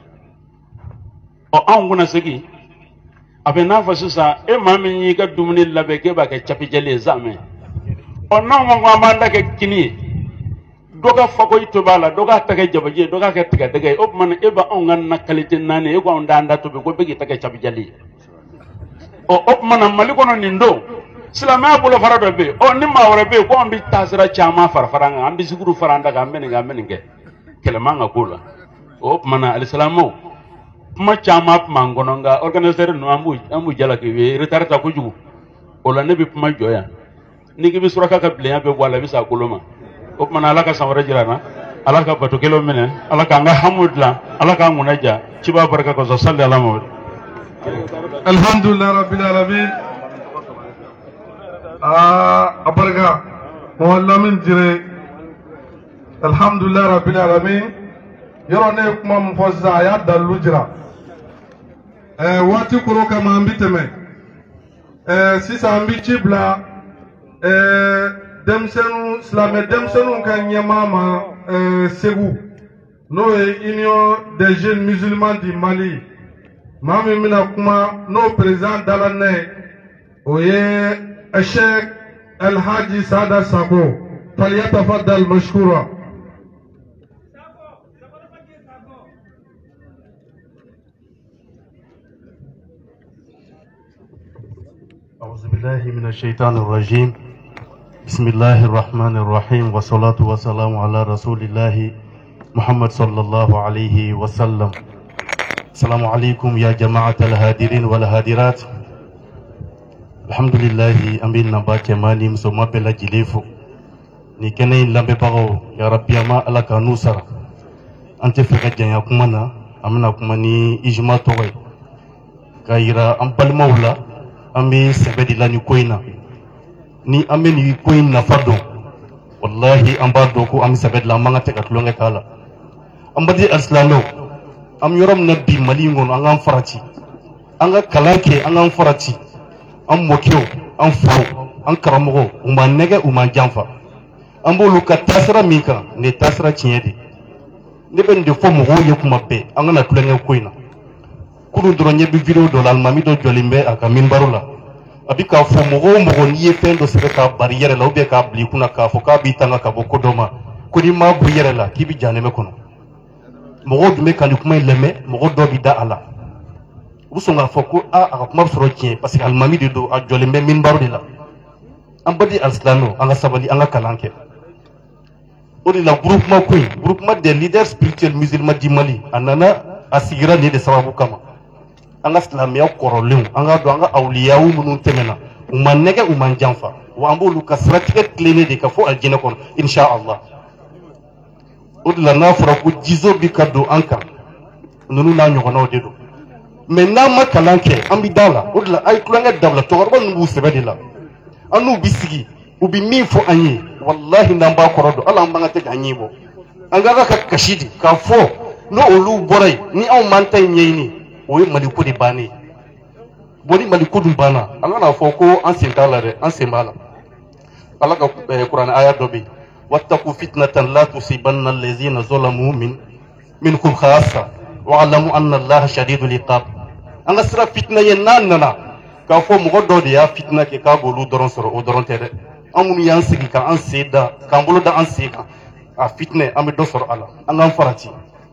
Speaker 16: anw kunna segi a bɛ n'a fɔ sisan e maa min y'i ka dumuni labɛn k'e b'a kɛ capijɛlen ye zamɛ n'anw ko an b'an ta kɛ kini ye dɔ ka fako i tobi a la dɔ k'a ta kɛ jabaji ye dɔ k'a kɛ tigadɛgɛ ye o tuma na e b'anw ka na qualité 4 e ko anw t'an da tobi ko bɛɛ k'i ta kɛ capijɛlen ye o tuma na Mali kɔnɔ nin don silamɛya bolofara dɔ bɛ yen ni maa wɛrɛ bɛ yen ko an bɛ taasira caman fara fara an kan an bɛ siguru fara an da kan an bɛ nin kɛ an bɛ nin kɛ kɛlɛ man ka k'o la o tuma na alisilamɛw kuma caman tun b'an kɔnɔ nka organisateurs ninnu an b'u jalaki u ye retard ta kojugu o la ne bɛ kuma jɔ yan ni k'i bɛ suraka ka bilenya bɛɛ bɔ a la i bɛ sa kolo ma o tuma na ala ka san wɛrɛ jira n na ala ka bato kelen minɛ ala k'an ka hamu dilan ala k'an kunna ja ci b'a barika kosɔn sali ala ma.
Speaker 6: alhamdulilayi rabbil alamin. a barika mɔgɔ lamin jire alhamdulilayi rabbil alamin yɔrɔ ne ye kuma min fɔ sisan a y'a dalilu jira waati koro kama an bi tɛmɛ sisan an bi ci bila denmisɛnninw silamɛ denmisɛnninw ka ɲɛmaa ma Segu n'o ye Union des jeunes musulmans du Mali maa min bɛna kuma n'o président dala ne ye o ye Sheikh Alhaji Sada Sako falyatafaddal mashkura.
Speaker 12: أعوذ بالله من الشيطان الرجيم بسم الله الرحمن الرحيم والصلاة والسلام على رسول الله محمد صلى الله عليه وسلم. السلام عليكم يا جماعة الهادرين والهادرات. الحمد لله أمين نبات مالي مسوما بلا جليفو نكنين لمبي باغو يا ربي أما ألا كانوسر أنت فقط جايا كمانا أمنا كماني إجماع توي كايرا أمبال مولا أمي سبدي لاني كوينا ni ambe ni koin na fado wallahi amba doko am sabed la manga te katulonge kala ambadi aslano am yorom na bi malingon an farati an ga kalake an farati an mokyo an fo an karamogo uma nege uma jamfa an bolu ka tasra mika ne tasra tinyedi ne ben de fo mo ye kuma be an na tulonge koina kuru dronye bi video do l'almami do jolimbe aka minbarola abika fo mogo ni ye pendo sebe ka barrière la obe ka bli kuna ka fo ka bi tanga ka boko doma ko ni ma barrière la ki bi jane me kono
Speaker 17: mɔgɔw dun bɛ ka nin kuma in lamɛn mɔgɔ dɔw bɛ da a la u bɛ sɔn k'a fɔ ko a ka kuma bɛ sɔrɔ tiɲɛ parce que alimami de don a jɔlen bɛ minbaro de la an badi alisilamɛw an ka sabali an ka kalan kɛ o de la groupement ko in groupement des leaders spirituels musulmans du Mali a nana a sigira nin de sababu kama an ka silamɛya kɔrɔlenw an ka dɔn an ka awliyaw minnu tɛmɛna u ma nɛgɛ u ma janfa wa an b'olu ka siratigɛ tilennen de ka fɔ alijinɛ kɔnɔ inshallah o de la n'a fɔra ko jizo bi ka don an kan ninnu n'a ɲɔgɔnnaw de don mais n'an ma kalan kɛ an bɛ da la o de la a ye tulonkɛ dabila cɛkɔrɔba ninnu b'u sɛbɛ de la an n'u bɛ sigi u bɛ min fɔ an ye walahi n'an b'a kɔrɔ dɔn hali an man kan tɛ k'an ɲɛ bɔ an ka ka kasi de k'a fɔ n'o olu bɔra yen ni anw m'an ta in ɲɛɲini o ye maliko de bannen ye bon ni maliko dun banna an kana fɔ ko an sen t'a la dɛ an sen b'a la ala ka kuranɛ aya dɔ bɛ yen wattaqu fitnatan la tusibanna allazina zalamu minkum khassa wa'lamu anna allaha shadidul iqab an ka sira fitina ye n'a nana k'a fɔ mɔgɔ dɔ de y'a fitina kɛ k'a b'olu dɔrɔn sɔrɔ o dɔrɔn tɛ dɛ an minnu y'an sigi k'an sen da k'an bolo da an sen kan a fitinɛ an bɛ dɔ sɔrɔ a la an k'an farati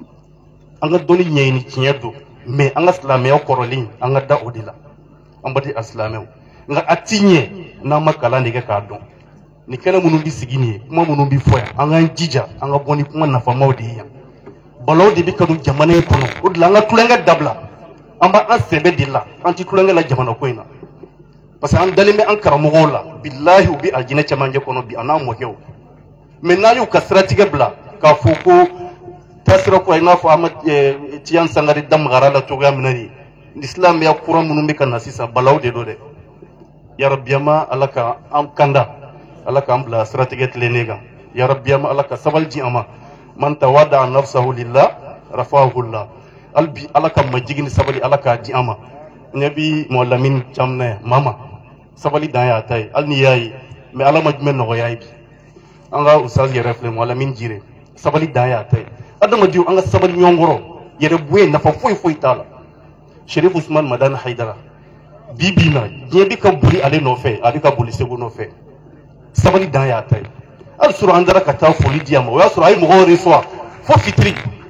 Speaker 17: an ka dɔnni ɲɛɲini tiɲɛ don mais an ka silamɛya kɔrɔlen an ka da o de la an badi alisilamɛw nka a ti ɲɛ n'an ma kalan de kɛ k'a dɔn ni kɛnɛ minnu bɛ sigi nin ye kuma minnu bɛ fɔ yan an k'an jija an ka bɔ ni kuma nafamaw de ye yan balaw de bɛ ka don jamana in kɔnɔ o de la an ka tulonkɛ dabila an b'an sɛbɛ de la an ti tulonkɛ la jamana ko in na parce que an dalen bɛ an karamɔgɔw la bilahi u bɛ alijinɛ cɛmancɛ kɔnɔ bi a n'a mɔkɛw mais n'a y'u ka siratigɛ bila k'a fɔ ko taasira ko i n'a fɔ Amadu Tiyan Sangare damagara la cogoya min na nin ni silamɛya kura minnu bɛ ka na sisan balaw de don dɛ yarabiyama ala ka an kanda ala k'an bila siratigɛ tilennen kan yarabiyama ala ka sabali di an ma man tawada nafsahu lillah rafahu llah hali bi ala ka majigi ni sabali ala k'a di an ma ɲɛ bi mɔgɔ lamini caman mama sabali dan y'a ta ye hali ni y'a ye mais ala ma jumɛn nɔgɔya ye bi an ka usaz yɛrɛ filɛ mɔgɔ lamini jire sabali dan y'a ta ye adamadenw an ka sabali ɲɔgɔn kɔrɔ yɛrɛ bonya nafa foyi foyi t'a la Sherif Usman Madani Haidara bi bi na diɲɛ bɛ ka boli ale nɔfɛ a bɛ ka boli Segu nɔfɛ sabali dan y'a ta ye hali sɔrɔ an taara ka taa foli di a ma o y'a sɔrɔ a ye mɔgɔw reçoit fo fitiri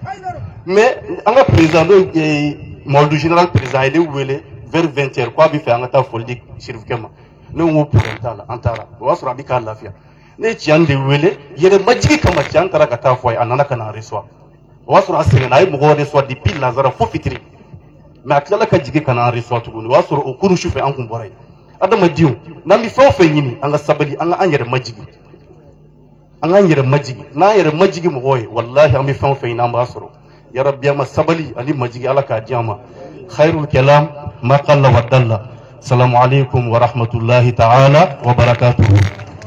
Speaker 17: mais an ka président n'o Mawudu général président a ye ne wele vers 20h k'a bɛ fɛ an ka taa foli di Sherifukɛ ma ne ko problème t'a la an taara o y'a sɔrɔ a bɛ k'a lafiya ne ye Tiyan de wele yɛrɛ majigi kama Tiyan taara ka taa fɔ a ye a nana ka na reçoit o y'a sɔrɔ a sɛgɛnna a ye mɔgɔw reçoit depuis Lazara fo fitiri mais a tilala ka jigin ka na an reçoit tuguni o y'a sɔrɔ o kuru su fɛ an kun bɔra yen adamadenw n'an bɛ fɛn o fɛn ɲini an ka sabali an ka an yɛrɛ majigi an k'an yɛrɛ majigi n'an yɛrɛ majigi mɔgɔw ye walahi an bɛ fɛn o fɛn ɲini an b'a sɔrɔ yarabi an ma sabali ani majigi ala k'a di an ma khairul kalam ma qalla wa dalla salamu alaikum wa rahmatullahi ta'ala wa barakatuhu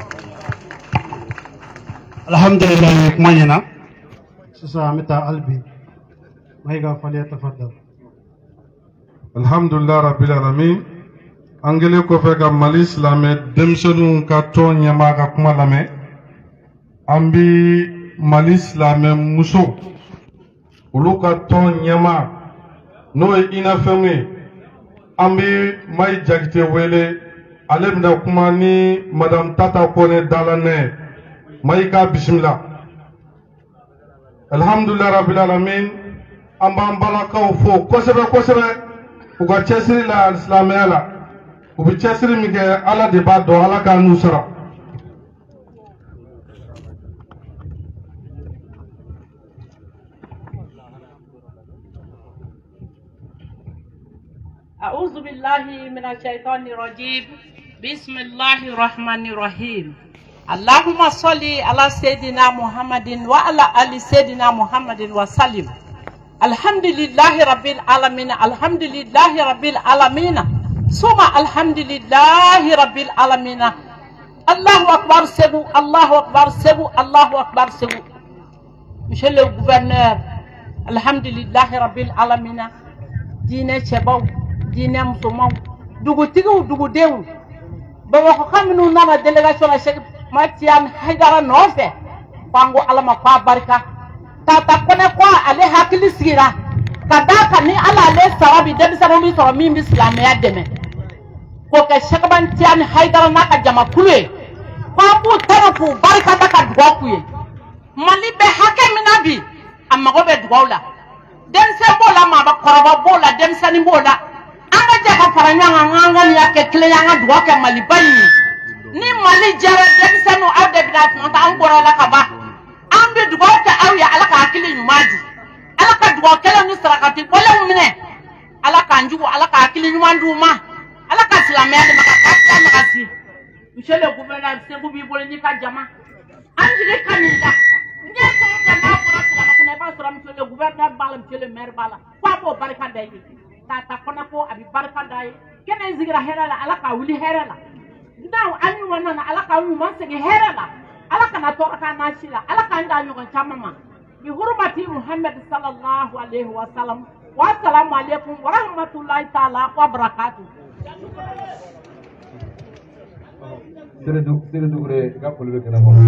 Speaker 12: alhamdulillah kuma ɲɛna sisan an bɛ taa hali Mayiga falyatafaddal
Speaker 6: alhamdulillah rabbil alamin an kɛlen kɔfɛ ka Mali silamɛ denmisɛnninw ka tɔn ɲɛmaa ka kuma lamɛn an bɛ Mali silamɛ muso olu ka tɔn ɲɛmaa n'o ye INAFEM ye an bɛ Mayi Jakite wele ale bɛna kuma ni madame Tata Kone Dalanɛ Mayi ka bisimila alhamdulillah rabbil alamin an b'an balakaw fo kosɛbɛ kosɛbɛ u ka cɛsiri la silamɛya la u bɛ cɛsiri min kɛ ala de b'a dɔn ala k'a n'u sara
Speaker 18: أعوذ بالله من الشيطان الرجيم بسم الله الرحمن الرحيم اللهم صل على سيدنا محمد وعلى آل سيدنا محمد وسلم الحمد لله رب العالمين الحمد لله رب العالمين ثم الحمد لله رب العالمين الله أكبر سبو الله أكبر سبو الله أكبر سبو Monsieur le gouverneur الحمد لله رب العالمين دين شباب دين مسلمان dugutigiw dugudenw Bamakɔ ka minnu nana délégation la Cheikh Tiyan Haidara nɔfɛ k'an ko Ala ma k'a barika Tata Kone ko ale hakili sigira ka d'a kan ni Ala ale sara bi denmisɛnninw bi sɔrɔ min bi silamɛya dɛmɛ k'o kɛ Cheikh Tiyan Haidara n'a ka jamakulu ye k'an b'u tɔrɔ k'u barikada ka dugawu k'u ye Mali bɛ hakɛ min na bi a mago bɛ dugawu la denmisɛn b'o la maabakɔrɔba b'o la denmisɛnnin b'o la an ka jɛ ka fara ɲɔgɔn kan an ka ŋaniya kɛ kelen ye an ka dugawu kɛ Maliba in ye ni Mali jɛra denmisɛnninw aw de bɛna tuma an bɔra la ka ban an bɛ dugawu kɛ aw ye Ala ka hakili ɲuman di Ala ka dugawu kɛlenw ni sarakati bɔlenw minɛ Ala k'an jugu Ala ka hakili ɲuman d'u ma Ala ka silamɛya de ma ka kafiriya nagasi monsieur le gouverneur Segu b'i bolo n'i ka jama an jigi ka nin da n'i ye sɔrɔ kɛ n'a fɔra silamɛ kunna i b'a sɔrɔ monsieur le gouverneur b'a la monsieur le maire b'a la k'a b'o barika da ye k'a ta kɔnɔ ko a bɛ barika da ye kɛnɛ in sigira hɛrɛ la Ala k'a wuli hɛrɛ la n'aw an ɲuman nana Ala k'aw ɲuman segin hɛrɛ la Ala kana tɔɔrɔ k'an n'a si la Ala k'an da ɲɔgɔn caman ma bi hurmati Muhammad sallallahu alaihi wa sallam wa assalamu alaikum wa rahmatullahi ta'ala wa barakatuh.
Speaker 3: Sere dugure ga polbe kana mo.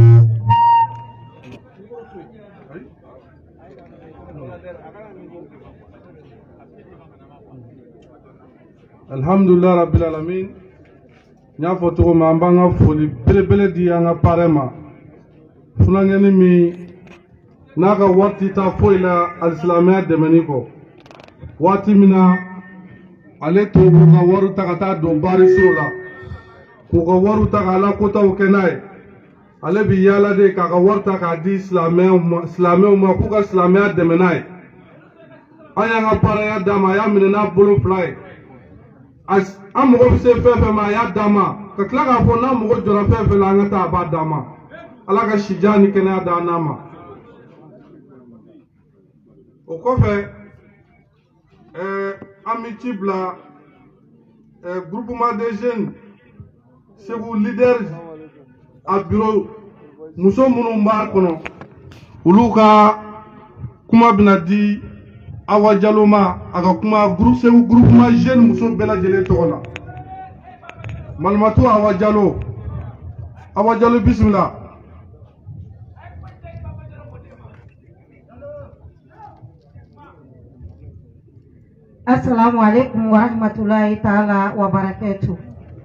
Speaker 6: Alhamdulillah rabbil alamin. Nya foto ma mbanga foli bele di anga parema. Fulangeni mi naga wati ta foila al-islamiyya de meniko. Wati mina ale to ga waru takata do bari sola. Ko ga waru takala ko taw kenai. Ale bi yala de ka ga warta ka di islamiyya ma ko ga islamiyya de menai. Aya nga para ya dama ya mina na bulu fly. As amogo se fefe ma ya dama ka tila k'a fɔ n'a mogo jɔra fɛn fɛn la an ka taa a b'a d'a ma Ala ka sija ni kɛnɛya d'an n'a ma o kɔfɛ an bɛ ci bila groupement des jeunes Segu leaders a bureau muso minnu b'a kɔnɔ olu ka kuma bɛna di Awa Jalo ma a ka kuma Segu groupement jeune muso bɛɛ lajɛlen tɔgɔ la Malimatu Awa Jalo bismillah.
Speaker 19: Assalamu alaikum wa rahmatullahi ta'ala wa barakatuh.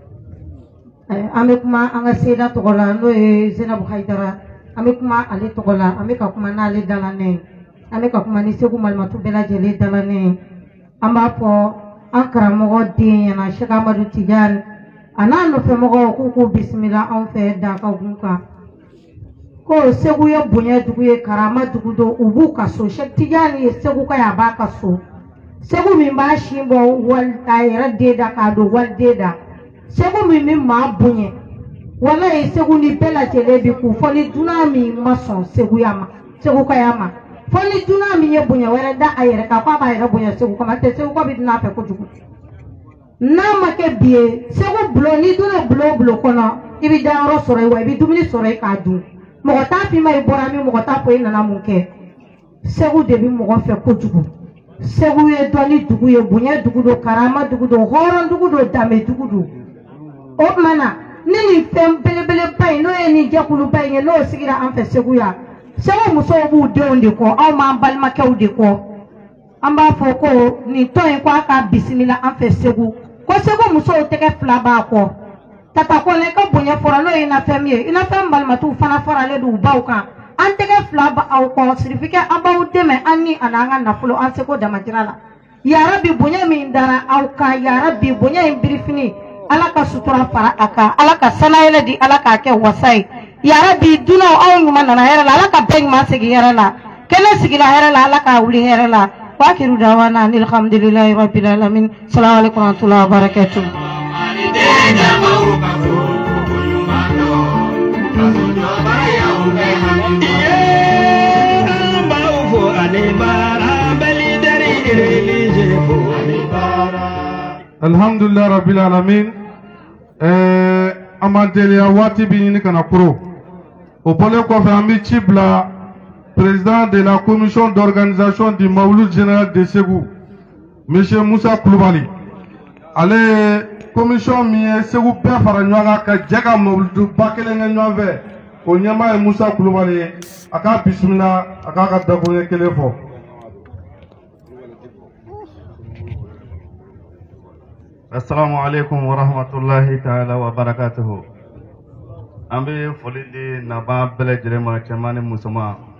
Speaker 19: Ame kuma an ka seda tɔgɔ la n'o ye Zainabu Haidara ame kuma ale tɔgɔ la ame ka kuma n'ale dalanen ame ka kuma ni Segu Malimatu bɛɛ lajɛlen dalanen an b'a fɔ an karamɔgɔ den ɲɛna Sheikh Amadu Tijani a n'a nɔfɛmɔgɔw k'u bisimila anw fɛ Dakagun kan ko Segu ye bonya dugu ye karama dugu don u b'u ka so Sheikh Tijani ye Segu ka ye a b'a ka so Segu min b'a sin bɔ wali a yɛrɛ den da k'a don wali den da Segu min bɛ maa bonya walayi Segu ni bɛɛ lajɛlen bi k'u fɔ ni dunan min ma sɔn Seguya ma Segu ka ya ma fɔ ni dunan min ye bonya wɛrɛ da a yɛrɛ kan k'a b'a yɛrɛ bonya Segu kama tɛ Segu ka bɛ dunan fɛ kojugu n'a ma kɛ bi ye Segu bulon n'i donna bulon kɔnɔ i bɛ dayɔrɔ sɔrɔ yen wa i bɛ dumuni sɔrɔ yen k'a dun mɔgɔ t'a f'i ma i bɔra min mɔgɔ t'a fɔ i nana mun kɛ Segu de bɛ mɔgɔ fɛ kojugu Segu ye dɔnni dugu ye bonya dugu don karama dugu don hɔrɔn dugu don danbe dugu don o tuma na ni nin fɛn belebeleba in n'o ye nin jɛkuluba in ye n'o sigira an fɛ Segu yan Segu musow b'u denw de kɔ anw m'an balimakɛw de kɔ an b'a fɔ ko nin tɔn in ko a ka bisimila an fɛ Segu ko Segu musow tɛgɛ fila b'a kɔ tata kɔnɛ ka bonya fɔra n'o ye nafɛn min ye i nafɛn balimatuw fana faralen don u baw kan an tɛgɛ fila b'aw kɔ sirifikɛ an b'aw dɛmɛ an ni a n'an ka nafolo an seko damajira la yarabi bonya min dara aw kan yarabi bonya in birifini Ala ka sutura fara a kan Ala ka sanayɛlɛ di Ala k'a kɛ wasa ye yarabi dunaw aw ɲuman nana hɛrɛ la Ala ka bɛɛ ɲuman segin hɛrɛ la kɛnɛ sigila hɛrɛ la Ala k'a wuli hɛrɛ la وآخر دعوانا أن الحمد لله رب العالمين السلام عليكم ورحمة الله وبركاته
Speaker 6: Alhamdulillah rabbil alamin amanteliya waati bi ɲini kana kuro o bɔlen kɔfɛ an bɛ ci bila président de la commission d'organisation du Mawlud général de Ségou, M. Moussa Koulibaly. Ale commission min ye Ségou bɛɛ fara ɲɔgɔn kan ka jɛ ka Mawludu ba kelen kɛ ɲɔgɔn fɛ o ɲɛmaa ye Moussa Koulibaly ye a k'a bisimila a k'a ka dakuruɲɛ kelen fɔ.
Speaker 20: Assalamu alaikum wa rahmatullahi ta'ala wa barakatuhu. An bɛ foli di naba bɛɛ lajɛlen ma cɛman ni musoman.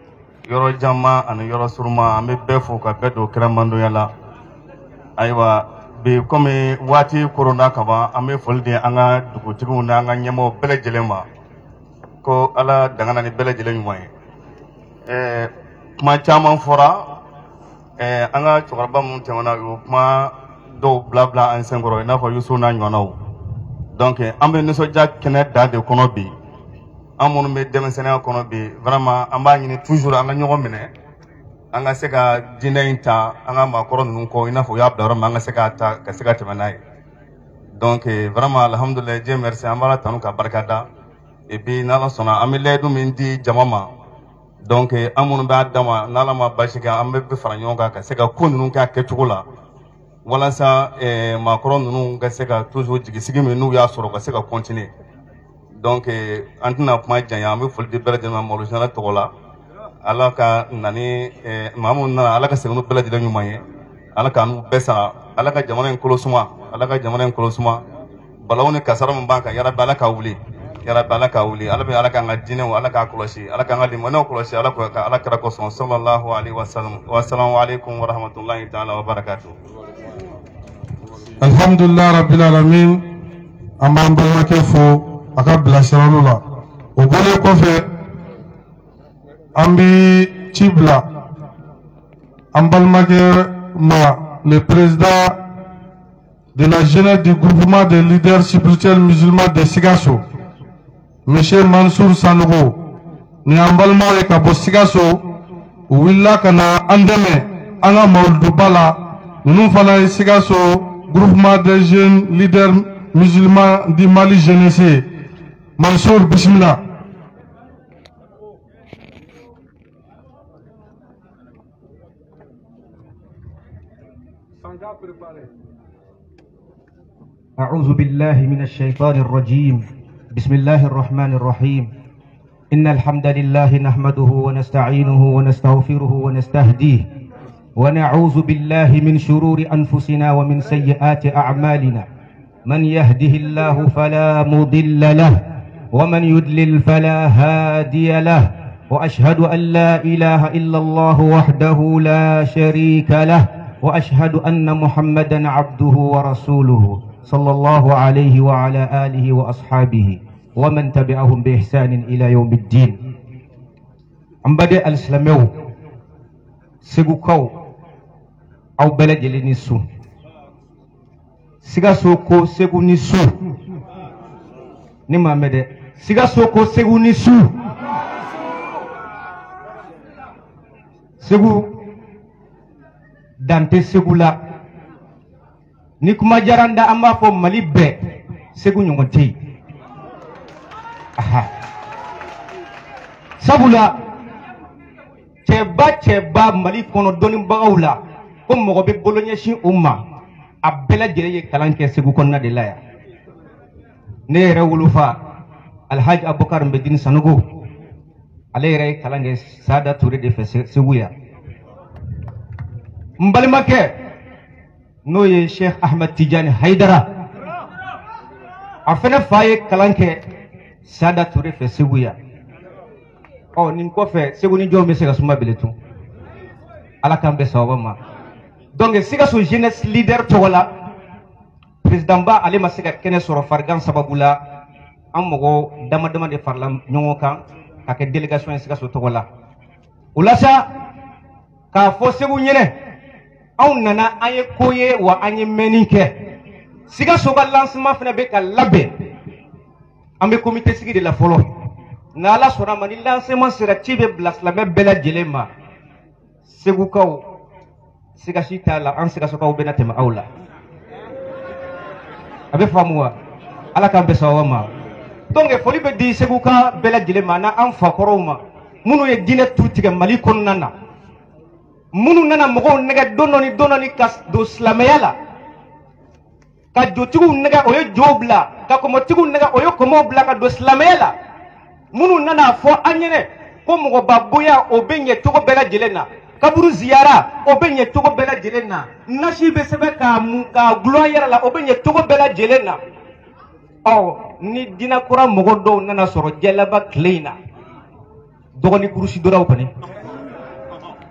Speaker 20: yɔrɔ jama ani yɔrɔ suruma an bɛ bɛɛ fo ka bɛɛ don kira mandonya la ayiwa bi komi waati korona ka ban an bɛ foli di an ka dugutigiw n'an ka ɲɛmɔgɔw bɛɛ lajɛlen ma ko ala dangana ni bɛɛ lajɛlen ɲuman ye kuma caman fɔra an ka cɛkɔrɔba minnu tɛmɛna o kuma dɔw bila an senkɔrɔ i n'a fɔ Yusu n'a ɲɔgɔnnaw donc an bɛ nisɔndiya kɛnɛ da de kɔnɔ bi an minnu bɛ denmisɛnninya kɔnɔ bi vraiment an b'a ɲini toujours an ka ɲɔgɔn minɛ an ka se ka diinɛ in ta an ka maakɔrɔ ninnu kɔ i n'a fɔ u y'a bila yɔrɔ min an ka se k'a ta ka se ka tɛmɛ n'a ye donc vraiment alhamdulilayi Dieu merci an b'ala tanu ka barika da et puis n'ala sɔnna an bɛ layidu min di jama ma donc an minnu b'a dama n'ala ma basi kɛ an bɛ fara ɲɔgɔn kan ka se ka ko ninnu kɛ a kɛcogo la walasa maakɔrɔ ninnu ka se ka toujours jigisigi min n'u y'a sɔrɔ ka se ka continuer donc an tɛna kuma janya an bɛ foli di bɛɛ lajɛlen ma Malo Général tɔgɔ la ala ka na ni maa minnu nana ala ka segin n'u bɛɛ lajɛlen ɲuman ye ala ka n'u bɛɛ sara ala ka jamana in kolo suma ala ka jamana in kolo suma balawu ni kasara min b'an kan yarabi ala ka wuli yarabi ala ka wuli ala bɛ ala k'an ka diinɛw ala k'a kɔlɔsi ala k'an ka limaniyaw kɔlɔsi ala ka ala kira kosɔn sallallahu alaihi wa sallam wa assalamu alaikum wa rahmatullahi ta'ala wa barakatuh.
Speaker 6: Alhamdulillah rabbil alamin an b'an balimakɛ fo a ka bilasiraliw la o bɔlen kɔfɛ an bɛ ci bila an balimakɛ ma le président de la jeunesse du groupement des leaders spirituels musulmans de Sikasso monsieur Mansour Sanogo ni an balimaw ye ka bɔ Sikasso u wulila ka na an dɛmɛ an ka mawuluduba la ninnu fana ye Sikasso groupement des jeunes leaders musulmans du Mali jeunesse Mansour bismillah.
Speaker 21: أعوذ بالله من الشيطان الرجيم بسم الله الرحمن الرحيم إن الحمد لله نحمده ونستعينه ونستغفره ونستهديه ونعوذ بالله من شرور أنفسنا ومن سيئات أعمالنا من يهده الله فلا مضل له ومن يضلل فلا هادي له وأشهد أن لا إله إلا الله وحده لا شريك له وأشهد أن محمدا عبده ورسوله صلى الله عليه وعلى آله وأصحابه ومن تبعهم بإحسان إلى يوم الدين أمبدأ الإسلاميو سيغوكو أو بلد لنسو سيغاسوكو سيغو نسو نما مدى سيغاسوكو سيغو نسو سيغو dante segula ni kuma jaranda amba fo Mali be segu nyongote aha sabula cheba Mali kono doni bagawla ko mo be bolonya shi umma abela jere ye kalanke segu konna de laya ne rewulufa alhaj abubakar mbedin sanugo ale re kalange sada touré de seguya mbalimake noye Cheikh Ahmed Tidiane Haidara afena faye kalanke sada touré fe seguya o nin ko fe segu ni jombe sega suma beletu ala kambe sawama donc siga so jeunesse leader to wala président ba ale masega kene soro fargan sababula amogo dama de farlam nyongo kan ka ke délégation siga so to wala ulasa ka fo segu nyene aw nana aye koye wa anye menike siga so ba lancement fena be ka labe ambe comité sigi de la folo na ala sona mani lancement sera tibe blas la me bela jelema segu kaw siga shita la an siga so kaw benate ma awla abe famwa ala kambe sawama donc foli be di segu ka bela jelema na an fa koroma munu ye dine tutige Mali konnana munu nana mogo nega dononi kas do slamayala ka jotigu nega oyo jobla ka komotigu nega oyo komobla ka do slamayala munu nana fo anyene ko mogo babuya obenye togo bela jelena kaburu ziyara obenye togo bela jelena nashi be sebe ka muka gloire la obenye togo bela jelena oh ni dina kura mogo do nana soro jelaba kleina dogoni kurusi dora opane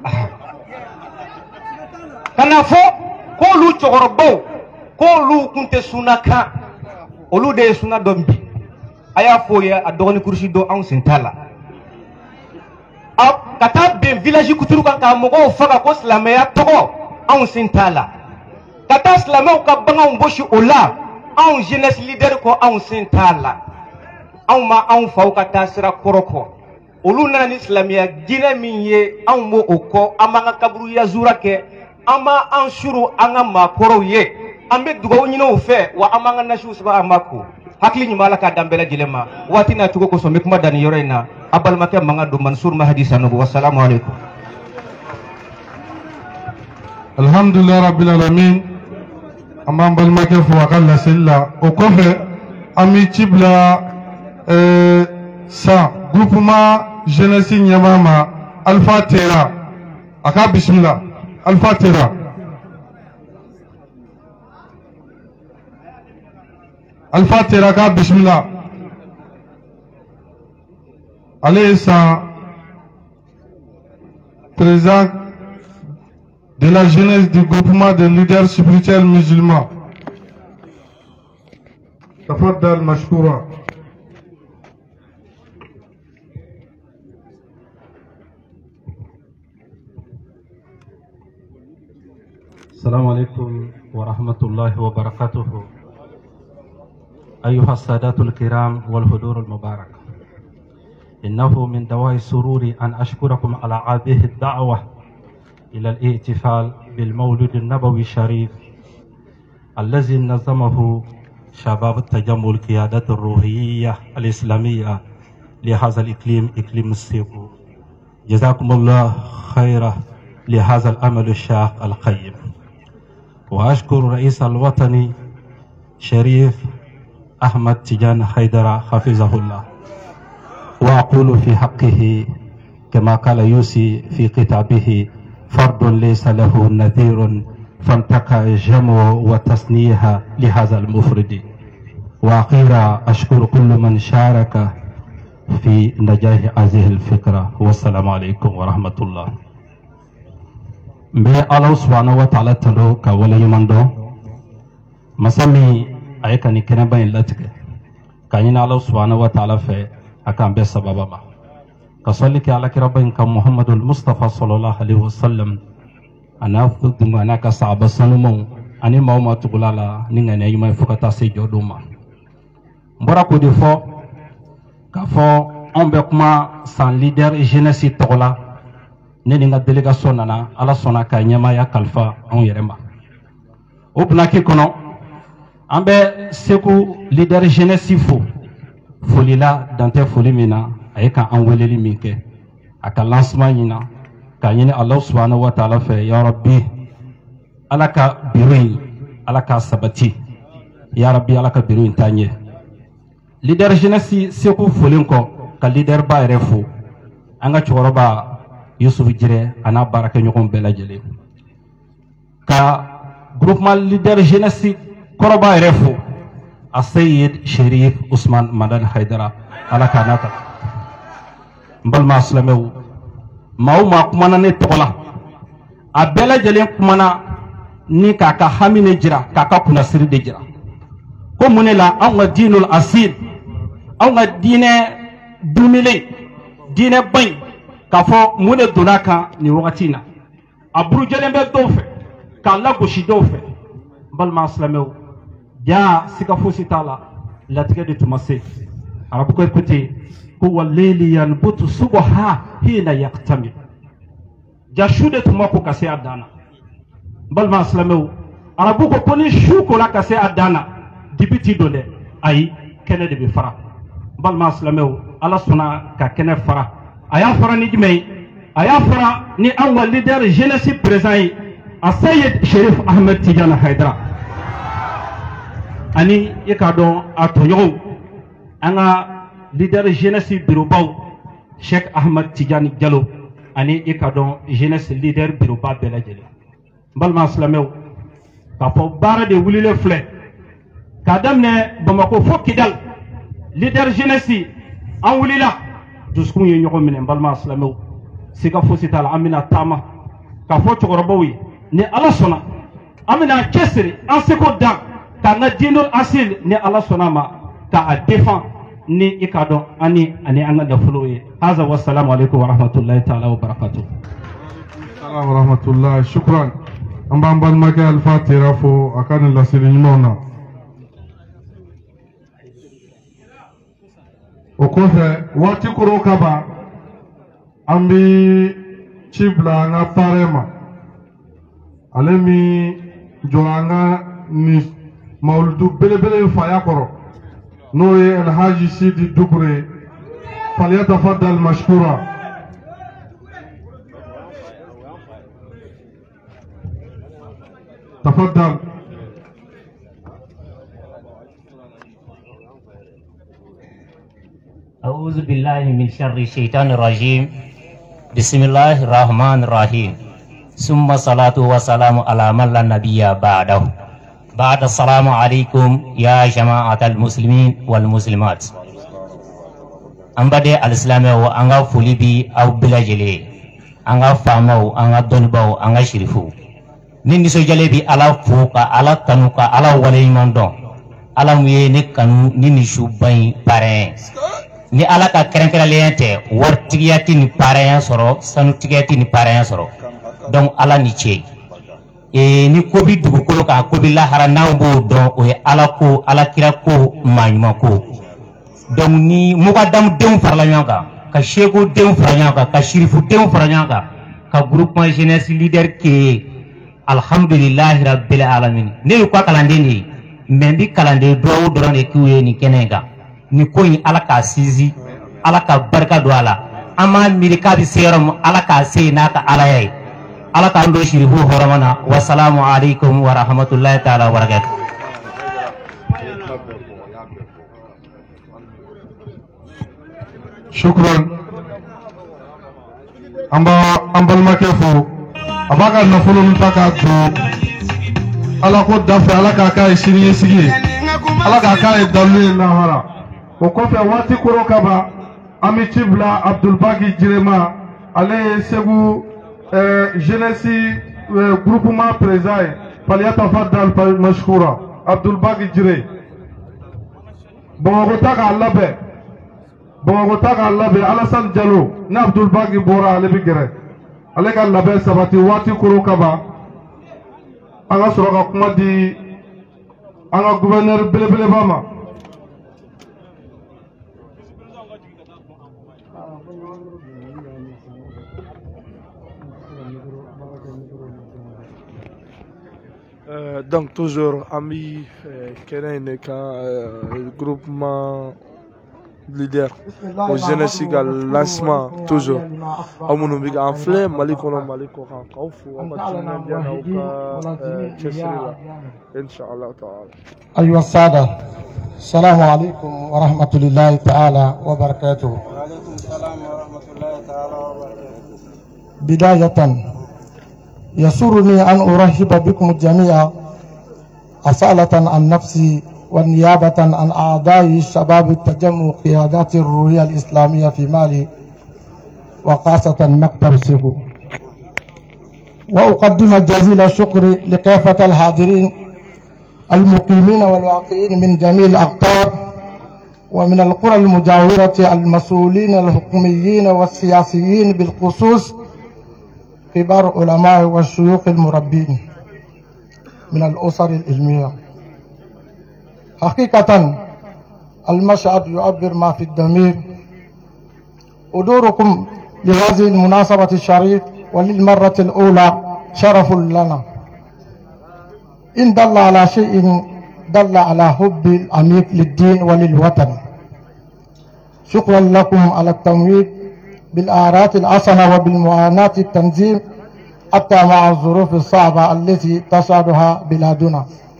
Speaker 21: kana fo k'olu cɛkɔrɔbaw k'olu kun tɛ suna kan olu de ye suna dɔn bi a y'a fɔ o ye a dɔgɔnin kurusi dɔn anw sen t'a la ka taa bɛn village kuturu kan ka mɔgɔw faga ko silamɛya tɔgɔ anw sen t'a la ka taa silamɛw ka baganw gosi o la anw jeunesse leader ko anw sen t'a la anw ma anw faw ka taa sira kɔrɔ kɔ olu nana ni silamɛya diinɛ min ye anw b'o o kɔ an b'an ka kaburu yazura kɛ an b'a an suru an ka maakɔrɔw ye an bɛ dugawu ɲini u fɛ wa an b'an ka nasiw sɛbɛn an b'a ko hakili ɲuman ala k'a dan bɛɛ lajɛlen ma waati n'a cogo kosɔn n bɛ kuma dan nin yɔrɔ in na a balimakɛ mankan don Mansur Mahadi Sanogo wasalamu alaikum.
Speaker 6: Alhamdulillah rabbil alamin an b'an balimakɛ fo a ka laseli la o kɔfɛ an bɛ ci bila san groupement jeunesse ɲɛmaa ma Alpha Tera a ka bisimila Alpha Tera. Alpha Tera ka bismillah. Ale sa président de la jeunesse du groupement des leaders spirituels musulmans. Tafaddal mashkoura.
Speaker 4: السلام عليكم ورحمة الله وبركاته. أيها السادات الكرام والحضور المبارك، إنه من دواعي السرور أن أشكركم على هذه الدعوة إلى الاحتفال بالمولد النبوي الشريف الذي نظمه شباب التجمع القيادة الروحية الإسلامية لهذا الإقليم إقليم السيبو. جزاكم الله خيرا لهذا الأمل الشاق القيم. وأشكر رئيس الوطني شريف أحمد تيجان حيدر حفظه الله، وأقول في حقه كما قال يوسي في كتابه: فرد ليس له نذير فانتقى الجمع وتصنيها لهذا المفرد. وأخيرا أشكر كل من شارك في نجاح هذه الفكرة، والسلام عليكم ورحمة الله. مبي الله سبحانه وتعالى تلو كولي يمندو مسامي أيكا نكنا بين لاتك كاين الله سبحانه وتعالى في أكام بس بابا ما كصلي على كربين كم محمد المصطفى صلى الله عليه وسلم. أنا أفضل أنا كصعب السنمو أنا ما تقول على نيجا نيجي فكتا سيجودوما مبارك دفو كفو أم بكما سان ليدر جينسي تقولا نيجا دélégation nana ala sona ka ɲɛmaya kalifa anw yɛrɛ ma. O bulaki kɔnɔ an bɛ Segu leader jeunesse fo foli la dantɛ foli min na a ye ka an weleli min kɛ a ka lancement ɲina k'a ɲini Allah subhanahu wa ta'ala fɛ ya rabbi ala ka biro in ala ka sabati ya rabbi ala ka biro in taa ɲɛ. Leader jeunesse Segu folen kɔ ka leader ba yɛrɛ fo an ka cɛkɔrɔba Yusuf Jire ana baraka ɲɔgɔn bɛɛ lajɛlen ka groupement leader jeunesse kɔrɔba yɛrɛ fo a Seyid Sherif Usman Madan Haidara ala ka nata. N balima silamɛw maa o maa kumana ne tɔgɔ la a bɛɛ lajɛlen kumana ni k'a ka hami ne jira k'a ka kunnasiri de jira ko mun ne la anw ka diinul asil anw ka diinɛ dumilen diinɛ ba in k'a fɔ mun de donna kan nin wagati in na a burujɛlen bɛ dɔw fɛ k'a lagosi dɔw fɛ. N balima silamɛw jaa siga fosi t'a la latigɛ de tun ma se. Arabukɛ ko ten ko walleili yanbutu subha hina yaqtami ja su de tun ma ko ka se a dan na. N balima silamɛw arabu ko ni su kola ka se a dan na dibi t'i don dɛ ayi kɛnɛ de bɛ fara. N balima silamɛw ala sɔnna ka kɛnɛ fara a y'a fara ni jumɛn ye a y'a fara ni an ka leader jeunesse présent ye a Seyid Sherif Ahmed Tidiane Haidara ani i k'a dɔn a tɔɲɔgɔnw an ka leader jeunesse bureaubaw Sheikh Ahmed Tidiane Diallo ani i k'a dɔn jeunesse leader bureauba bɛɛ lajɛlen. N balima silamɛw k'a fɔ baara de wulilen filɛ k'a daminɛ Bamako fo Kidal leader jeunesse an wulila dusukun ye ɲɔgɔn minɛ. N balima silamɛw siga fosi t'a la an bɛna taama k'a fɔ cɛkɔrɔbaw ye ni ala sɔnna an bɛna cɛsiri an seko dan k'an ka diinɛ asili ni ala sɔnna a ma k'a défend ni i k'a dɔn ani an ka nafolow ye haza wasalamu alaikum warahmatullahi taala wabarakatuh.
Speaker 6: Assalamu warahmatullahi shukran. An b'an balimakɛ Alifa Tera fo a ka nin laseli ɲumanw na. O kɔfɛ waati koro ka ban an bɛ ci bila an ka parrain ma ale min jɔ an ka nin mawuludu belebele faya kɔrɔ n'o ye Alhaji Sidi Dukure falyatafaddal mashkura. تفضل.
Speaker 5: أعوذ بالله من شر الشيطان الرجيم بسم الله الرحمن الرحيم ثم صلاة وسلام على من لا نبي بعده بعد السلام عليكم يا جماعة المسلمين والمسلمات أن بدأ الإسلام وأنغا فوليبي أو بلاجلي أنغا فامو أنغا دونبو أنغا شريفو نين سوجالي على فوق على تنوكا على ولي مندون على ميني كانو نين شوباين بارين ni ala ka kɛrɛnkɛrɛnlen tɛ waritigiya tɛ ni paraya sɔrɔ sanutigiya tɛ ni paraya sɔrɔ donc ala ni ce ni ko bi dugukolo kan ko bi lahara n'anw b'o dɔn o ye ala ko alakira ko maaɲuman ko donc ni mugadamu denw farala ɲɔgɔn kan ka seko denw fara ɲɔgɔn kan ka shirifu denw fara ɲɔgɔn kan ka groupement jeunesse leader créé alhamdulilahi rabbil alamin ne y'u ka kalanden de ye mais n bi kalanden duwawu dɔrɔn de k'u ye nin kɛnɛ in kan ni ko in ala k'a sinsin ala ka barika don a la an b'a miiri k'a bɛ se yɔrɔ min ala k'a se yen n'a ka alaya ye ala k'an don sirifu hɔrɔma na wasalamu alaikum wa rahmatulahi taala wa barakatuh.
Speaker 6: shukran. an balimakɛ fo a b'a ka nafolo min ta k'a don ala ko dafɛ ala k'a k'a ye siniɲɛsigi ye ala k'a k'a ye dalu ye lahara. O kɔfɛ waati koro ka ban an bɛ ci bila Abdulbaki Jirema ale ye Segu jeunesse groupement président ye falyatafaddal mashkura Abdulbaki Jire. Bamakɔ ta k'a labɛn Alassane Diallo ni Abdulbaki bɔra ale bɛ gɛrɛ ale ka labɛn sabati waati koro ka ban an ka sɔrɔ ka kuma di an ka gouverneur belebeleba ma.
Speaker 2: Donc toujours ami kenen ka groupement leader au jeunesse gal lancement toujours amunu biga en flé malikono maliko kan kawfu abatina diana uka chesira inshallah taala.
Speaker 22: أيها السادة السلام عليكم ورحمة الله تعالى وبركاته.
Speaker 23: وعليكم السلام ورحمة الله تعالى وبركاته.
Speaker 22: بداية يسرني أن أرحب بكم جميعا أصالة عن نفسي والنيابة عن أعضاء شباب التجمع قيادات الروحية الإسلامية في مالي وخاصة مكتب سيكو، وأقدم جزيل الشكر لكافة الحاضرين المقيمين والواقعين من جميع الأقطار ومن القرى المجاورة المسؤولين الحكوميين والسياسيين بالخصوص كبار علماء والشيوخ المربين من الأسر العلمية. حقيقة المشهد يعبر ما في الضمير. حضوركم لهذه المناسبة الشريف وللمرة الأولى شرف لنا. إن دل على شيء دل على حب العميق للدين وللوطن. شكرا لكم على التمويل بالآرات الحسنة وبالمعاناة التنظيم حتى مع الظروف الصعبة التي تشهدها بلادنا.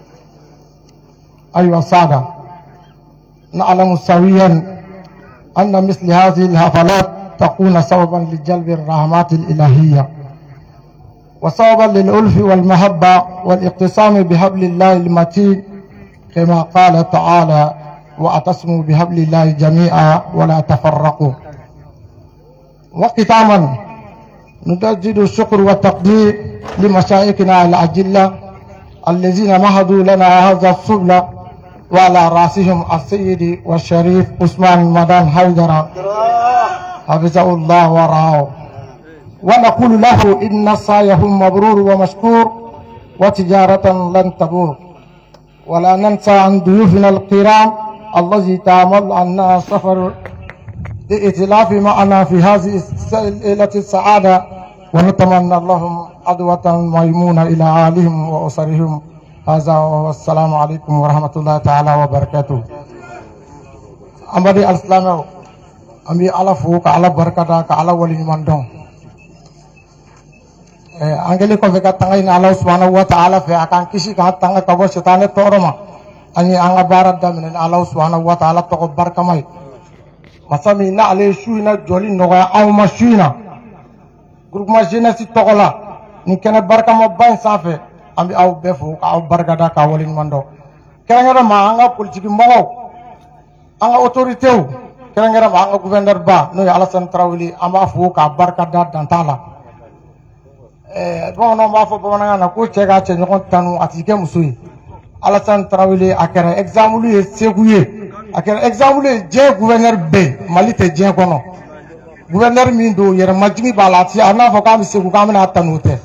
Speaker 22: أيها السادة، نعلم سويا أن مثل هذه الحفلات تكون سببا لجلب الرحمات الإلهية وسببا للألف والمحبة والاقتسام بحبل الله المتين كما قال تعالى: واعتصموا بحبل الله جميعا ولا تفرقوا. وختاما نجدد الشكر والتقدير لمشايخنا الأجلة الذين مهدوا لنا هذا السبل وعلى رأسهم السيد والشريف عثمان مدان حيدر حفظه الله ورعاه، ونقول له إن سعيهم مبرور ومشكور وتجارة لن تبور. ولا ننسى عن ضيوفنا الكرام الذي تعمل عنا سفر لإتلاف معنا في هذه الليلة السعادة، ونتمنى لهم عدوة ميمونة إلى أهلهم وأسرهم. هذا والسلام عليكم ورحمة الله تعالى وبركاته. أمري الإسلام أمي على فوق على بركة على ولي مندون angeli ko veka tanga ina Allah subhanahu wa ta'ala fe akan kisi ka tanga ka bo setane toroma ani anga barat da min Allah subhanahu wa ta'ala to ko barkamai masami na ale shuina joli no ga aw mashina groupe ma jeunesse tokola ni kene barkama ban safe ambi aw befu ka aw bargada ka wolin mando kerengera ma anga politique mo anga autorité kerengera ma anga gouverneur ba no Alassane Traoré amba fu ka barkada dantala bon non ba fo bana na ko cega ce nyon tanu atike musui Alassane Traoré akere exemple ye seguye akere exemple je gouverneur be Mali te je kono gouverneur min do yere majimi balati ana fo kam segu kam na tanute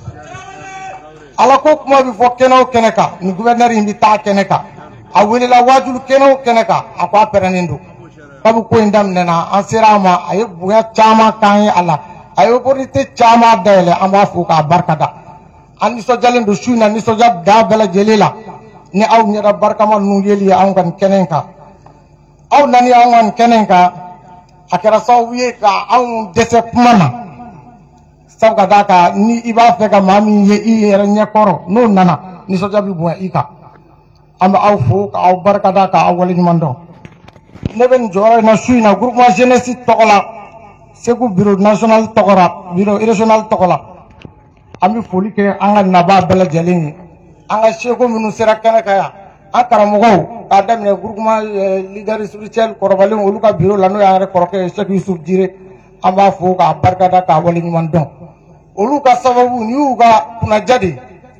Speaker 22: ala ko kuma bi fo keno keneka ni gouverneur indi ta keneka a wele la wajul keno keneka akwa peranindo kabu ko indam nena ansirama ay buya chama kan ala ayo porite chama dele amba fuka barkada ani so jalen do shuna ni so jab da bela jelila ni aw nyada barkama nu yeli aw kan kenenka aw nani aw kan kenenka akara so wiye ka aw dese pumana sabga daka ni iba feka mami ye iyere nyakoro no nana ni so jabi buya ika amba aw fuka aw barkada ka aw wali mando neben jora na shuna groupe ma jeunesse tokola Segu bureau national tokora bureau régional tokola ami foli ke anga naba bela jalini anga segu minu sera kana kaya akara mogo adam ne groupement leader spirituel korobale oluka bureau lanu ya koroke Cheikh Yusuf Jire amba fo ka barkada ka wali mandon oluka sababu ni uga kuna jadi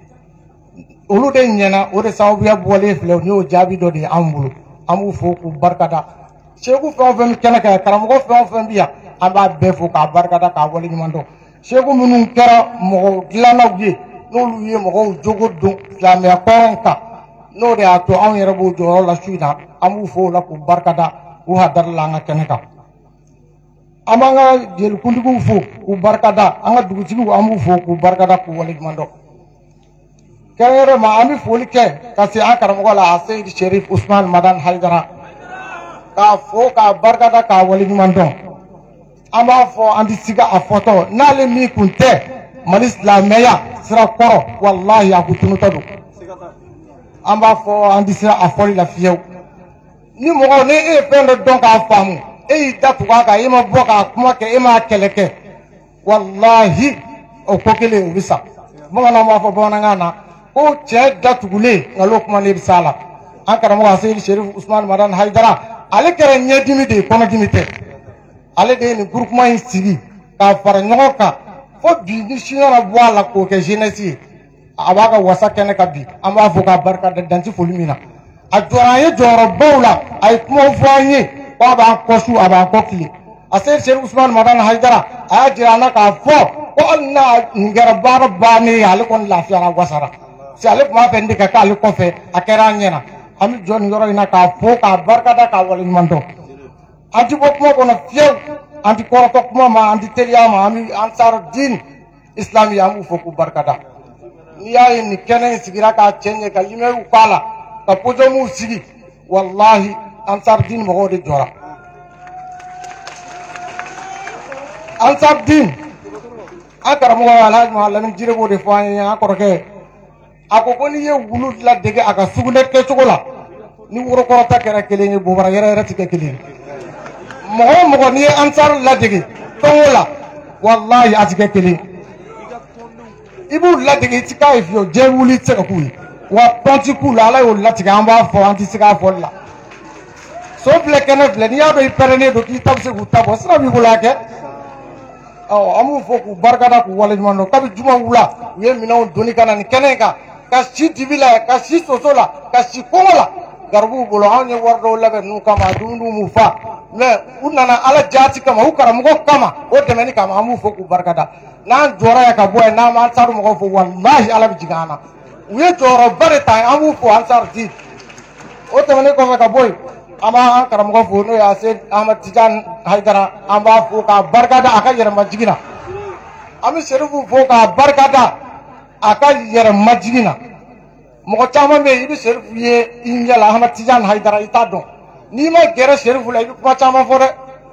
Speaker 22: olu de nyena o de sababu ya bole fle ni o jabi do de ambulu amu fo ku barkada segu fo fem kana kaya karamogo fo fem biya amba befo ka barkada ka wali mando segu minun kera mo dilana wi nolu ye mo jogo do islam ya koranka no de ato an yere bo joro la suina amu fo la ku barkada u hadar la nga keneka amanga jel kundigu fo ku barkada anga dugu cigu amu fo ku barkada ku wali mando kere ma ami foli ke kasi akara mo la Sayyid Sharif Usman Madan Haidara ka fo ka barkada ka wali mando amba fo andi siga a photo nale mi kunte malis la meya sira koro wallahi akutunu tadu amba fo andi sira a foli la fiyew ni mo ne e pende donc a famu e datu ka ima boka kuma ke ima keleke wallahi o kokele ubisa mo na ma fo bona ngana o che datu gule ngalo kuma ne bisala ankara mo Sayyid Sharif Usman Madan Haidara ale kere nyedimi de kono dimite ale de ni groupement sigi ka fara nyogo ka fo bi ni shinara boala ko ke jeunesse abaga wasa kene ka bi amba fo ka barka de danti folimina a jora ye joro bawla ay kuma foanye ko ba ko su aba ko kili a Sayyid Sharif Usman Madan Haidara a jirana ka fo ko na ngara bara bani ale kon la fiara wasara si ale kuma fendi ka ale ko fe akera nyena ami jon yoro ina ka fo ka barka da ka wali mando anti bokmo kono fiel anti koroto kuma ma anti teliama ami ansar din islami amu foku barkada niya ni kene sigira ka chenye ka limeru kala ka pojo mu sigi wallahi ansar din mo de jora ansar din akara mo wala ma lamin jire bo de fani akoroke ako ni ye wulu la dege aka sugune ke chokola ni wuro korota kera kelenye bo bara yere tike kelenye mo ni ansar la dege tongola wallahi atike kelenye ibu la dege tika ifyo je wuli tseka kuyi wa ponti kula ala yo la tika amba fo anti sika fo la so fle kene fle ni ado iperene do ki tabse ku tabo sra bi bulake amu fo k'u barikada k'u waleɲumandɔn kabi juma wula u ye minɛnw doni ka na nin kɛnɛ kan ka si dibi la ka si soso la ka si kɔngɔ la garibuw bolo anw ye wari dɔw labɛn ninnu kama dumuniw m'u fa mais u nana ala jaati kama u karamɔgɔ kama o dɛmɛni kama an b'u fo k'u barikada n'an jɔra yan ka bɔ yan n'an b'an sari mɔgɔw fo walahi ala bɛ jigin an na u ye jɔyɔrɔba de ta an b'u fo ansar di o tɛmɛnen kɔfɛ ka bɔ yen an b'an karamɔgɔ fo n'o ye Seyid Ahmad Tijan Haidara an b'a fo k'a barikada a ka yɛrɛmajigin na an bɛ Serifu fo k'a barikada a ka yɛrɛmajigin na mɔgɔ caman bɛ yen i bɛ Serifu ye i ɲɛ la Ahmad Tijan Haidara i t'a dɔn n'i ma gɛrɛ Serifu la i bɛ kuma caman fɔ dɛ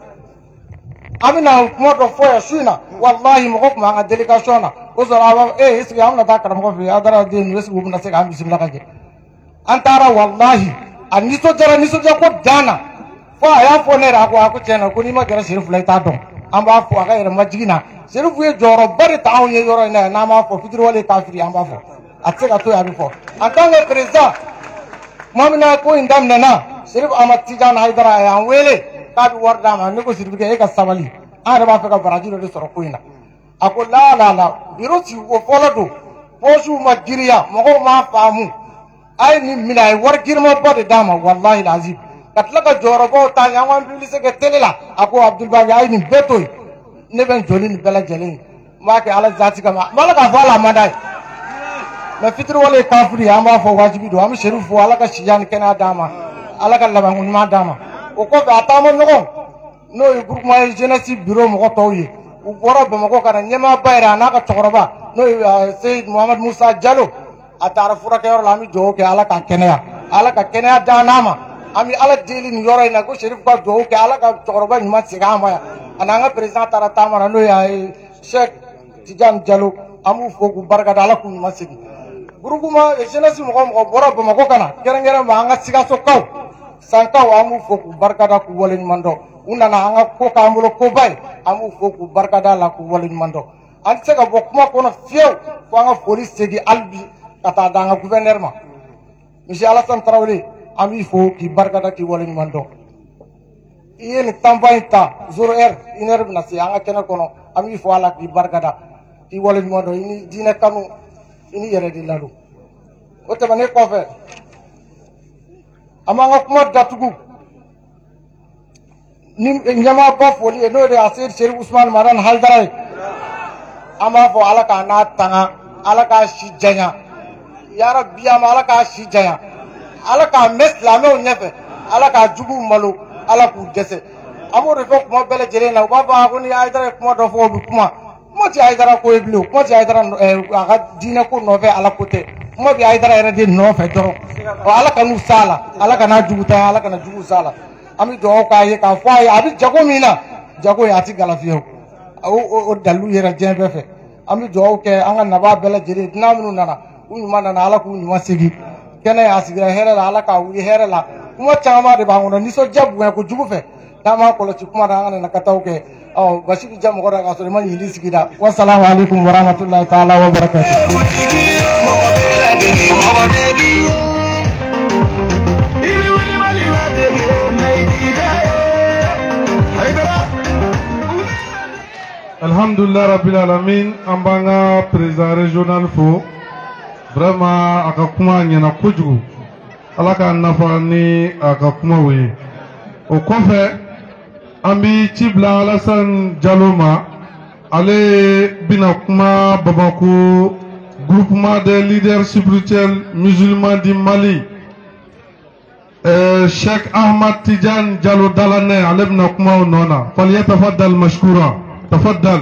Speaker 22: an bɛna kuma dɔ fɔ yan su in na walahi mɔgɔ tun b'an ka délégation na o sɔrɔ a b'a fɔ est ce que an bɛna taa karamɔgɔ fɛ yen Haidara den ninnu est ce que u bɛna se k'an bisimila ka ɲɛ an taara walahi a nisɔndiyara nisɔndiya ko dan na fo a y'a fɔ ne yɛrɛ a ko tiɲɛ na ko n'i ma gɛrɛ Serifu la i t'a dɔn an b'a fɔ a ka yɛrɛmajigin na Serifu ye jɔyɔrɔba de ta anw ye yɔrɔ in na yan n'an b'a fɔ fitiriwale kafiri an b'a fɔ a tɛ se ka to yen a bɛ fɔ en tant que président tuma min na ko in daminɛna Serifu Ahmad Tijan Haidara a y'an wele k'a bɛ wari d'a ma ne ko Serifu kɛ e ka sabali an yɛrɛ b'a fɛ ka baraji dɔ de sɔrɔ ko in na a ko la biro sigi o fɔlɔ don pɔsiw ma giriya mɔgɔw m'a faamu a ye nin minɛ a ye wari girimaba de d'a ma walahi lazim ka tila ka jɔyɔrɔbaw ta yan k'an publicité kɛ télé la a ko Abdulbaki a ye nin bɛɛ to yen ne bɛ n joli nin bɛɛ lajɛlen ye n b'a kɛ ala zaati kama n b'ala k'a fɔ ala a man d'a ye mais fitiriwale ye kafiri ye an b'a fɔ wajibi don an bɛ Serifu fo ala ka sijan ni kɛnɛya d'a ma ala ka labanko ɲuman d'a ma o kɔfɛ a taama ɲɔgɔn n'o ye groupement jeunesse bureau mɔgɔ tɔw ye u bɔra Bamakɔ ka na ɲɛmaaba yɛrɛ a n'a ka cɛkɔrɔba n'o ye Seyid Muhammad Musa Jalo a taara furakɛyɔrɔ la an bɛ dugawu kɛ ala ka kɛnɛya ala ka kɛnɛya d'an n'a ma an bɛ ala deli nin yɔrɔ in na ko Serifu ka dugawu kɛ ala ka cɛkɔrɔba ɲuman segin an ma yan a n'an ka président taara taama na n'o ye Sheikh Tijan Jalo an b'u fo k'u barikada ala k'u ɲuman segin groupement jeunesse mɔgɔ mɔgɔ bɔra Bamakɔ ka na kɛrɛnkɛrɛnma an ka Sikasokaw Sankaw an b'u fo k'u barikada k'u waleɲuman dɔn u nana an ka ko k'an bolo koba ye an b'u fo k'u barikada la k'u waleɲuman dɔn an tɛ se ka bɔ kuma kɔnɔ fiyewu fo an ka foli segin hali bi ka taa d'an ka gouverneur ma monsieur Alassane Traoré an b'i fo k'i barikada k'i waleɲuman dɔn i ye nin temps in ta 0 heure 1 heure bɛna se an ka kɛnɛ kɔnɔ an b'i fo a la k'i barikada k'i waleɲuman dɔn i ni diinɛ kanu i ni yɛrɛ de ladon o tɛmɛnen kɔfɛ an b'an ka kuma datugu ni ɲɛmaaba foli ye n'o de ye Seyid Serifu Usman Madan Haidara ye an b'a fɔ ala k'a n'a tanga ala k'a si janya yarabi an b'a ala k'a si janya ala k'a mɛn silamɛw ɲɛfɛ ala k'a juguw malo ala k'u dɛsɛ an b'o de fɔ kuma bɛɛ lajɛlen na u b'a fɔ ko ni Haidara ye kuma dɔ fɔ o bɛ kuma tɛ Haidara ko ye bilen kuma tɛ Haidara a ka diinɛ ko nɔfɛ ala ko tɛ kuma bɛ Haidara yɛrɛ de nɔfɛ dɔrɔn ala ka n'u s'a la ala ka n'a jugu ta ala ka na jugu s'a la an bɛ dugawu k'a ye k'a fɔ a ye a bɛ jago min na jago ye a tɛ galafiyewu o dalilu yɛrɛ diɲɛ bɛɛ fɛ an bɛ dugawu kɛ an ka naba bɛɛ lajɛlen dunan minnu nana u ɲuman nana ala k'u ɲuman segin kɛnɛ a sigira hɛrɛ la ala k'a wuli hɛrɛ la kuma caman de b'an kɔnɔ nisɔndiya bonya kojugu fɛ n'an m'an kɔlɔsi kuma na an ka nana kataw kɛ basi bɛ ja mɔgɔ la k'a sɔrɔ i ma ɲindi sigida wasalamu alaikum warahmatulahi taala wa barakatuh.
Speaker 6: Alhamdulillah Rabbil Alamin an b'an ka président régional fo vraiment a ka kuma ɲɛna kojugu ala k'a nafa ni a ka kumaw ye o kɔfɛ an bɛ ci bila Alassane Jalo ma ale bɛna kuma Bamako groupement des leaders spirituels musulmans du Mali Sheikh Ahmad Tijan Jalo Dalane ale bɛna kuma o nɔ na falyatafaddal mashkura تفضل.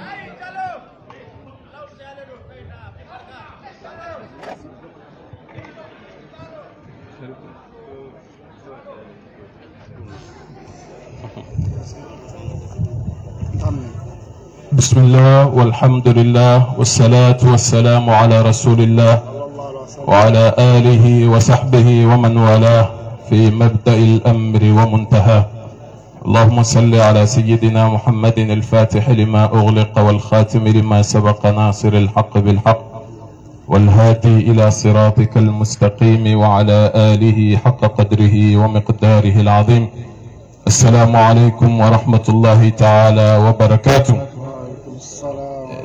Speaker 4: بسم الله والحمد لله والصلاة والسلام على رسول الله وعلى آله وصحبه ومن والاه في مبدأ الأمر ومنتهاه. اللهم صل على سيدنا محمد الفاتح لما أغلق والخاتم لما سبق ناصر الحق بالحق والهادي إلى صراطك المستقيم وعلى آله حق قدره ومقداره العظيم. السلام عليكم ورحمة الله تعالى وبركاته.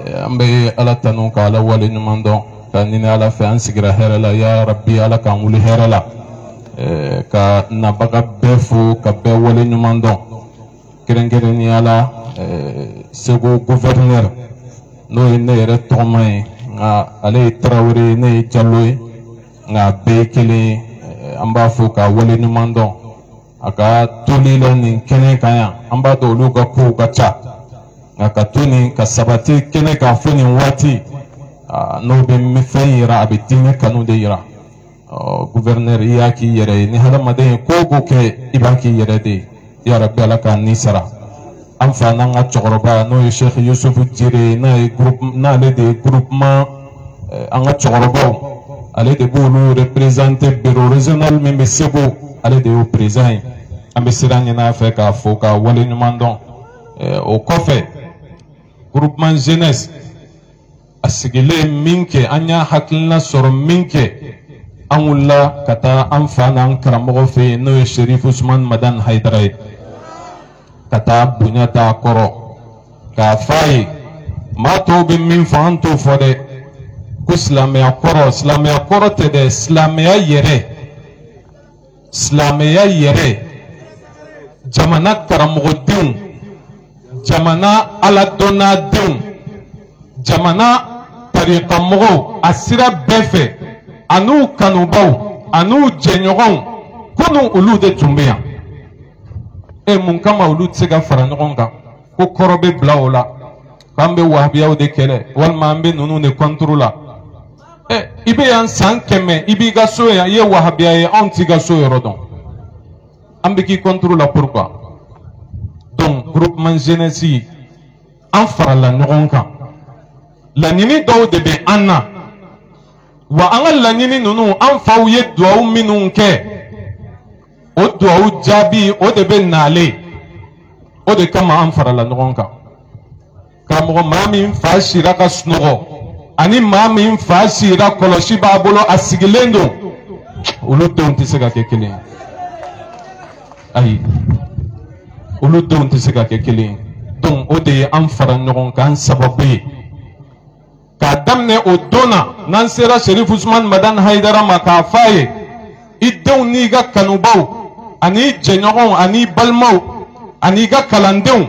Speaker 4: an bɛ ala tanu ka ala wale ɲuman dɔn ka ɲini ala fɛ an sigira hɛrɛ la ya rabbi ala k'an wuli hɛrɛ la ka nabaga bɛɛ fo ka bɛɛ wale ɲuman dɔn kɛrɛnkɛrɛnnenya la segu gouverneur n'o ye ne yɛrɛ tɔgɔma ye nka ale ye tarawele ye ne ye jalo ye nka a bɛɛ ye kelen ye an b'a fo ka wale ɲuman dɔn a ka toli la nin kɛnɛ kan yan an b'a dɔn olu ka kow ka ca nka ka to nin ka sabati kɛnɛ kan fo nin waati n'o bɛ fɛn yira a bɛ diinɛ kanu de yira gouverneur i y'a k'i yɛrɛ ye ni hadamaden ye ko o ko kɛ i b'a k'i yɛrɛ de ye ya rabbi ala k'an ni sara an fa n'an ka cɛkɔrɔba n'o ye Sheikh Yusuf Jire n'ale de ye groupement an ka cɛkɔrɔbaw ale de b'olu représenter bureau régional min bɛ Segu ale de y'o président ye an bɛ siran ɲini a fɛ k'a fɔ ka wale ɲuman dɔn o kɔfɛ groupement jeunesse a sigilen min kɛ an y'a hakilina sɔrɔ min kɛ an wulila ka taa an fa n'an karamɔgɔ fɛ yen n'o ye Sherif Usman Madan Haidara ye ka taa bonya d'a kɔrɔ k'a fɔ a ye maa tɔw bɛ min fɔ an t'o fɔ dɛ ko silamɛya kɔrɔ tɛ dɛ silamɛya yɛrɛ jamana karamɔgɔdenw jamana aladɔnnadenw jamana tarikamɔgɔw a sira bɛɛ fɛ a n'u kanubaw a n'u jɛɲɔgɔnw kunu olu de tun bɛ yan mun kama olu tɛ se ka fara ɲɔgɔn kan ko kɔrɔ bɛ bila o la k'an bɛ wahabiyaw de kɛlɛ walima an bɛ ninnu de kɔnturu la i bɛ yan san 100 i b'i ka so yan i ye wahabiya ye anw t'i ka so yɔrɔ dɔn an bɛ k'i kɔnturu la pourquoi donc groupement jeunesse an farala ɲɔgɔn kan laɲini dɔw de bɛ an na wa an ka laɲini ninnu an faw ye duwawu minnu kɛ o duwawu jaabi o de bɛ nale o de kama an farala ɲɔgɔn kan karamɔgɔ maa min fa sira ka sunɔgɔ ani maa min fa sira kɔlɔsi b'a bolo a sigilen don olu denw tɛ se ka kɛ kelen ye ayi olu denw tɛ se ka kɛ kelen ye donc o de ye an fara ɲɔgɔn kan sababu ye k'a daminɛ o don na n'an sera Sherif Usman Madan Haidara ma k'a fɔ a ye i denw n'i ka kanubaw ani jɛɲɔgɔnw ani balimaw ani ka kalandenw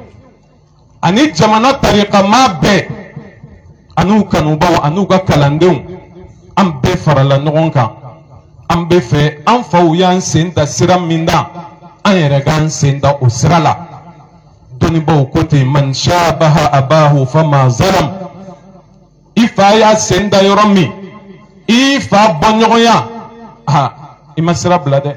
Speaker 4: ani jamana tarikamaa bɛɛ an'u kanubaw an'u ka kalandenw an bɛɛ farala ɲɔgɔn kan an bɛ fɛ an faw y'an sen da sira min na an yɛrɛ k'an sen da o sira la dɔnnibaw ko ten man shabaha abahu fama zalam i fa y'a sen da yɔrɔ min i fa bɔɲɔgɔnya i ma sira bila dɛ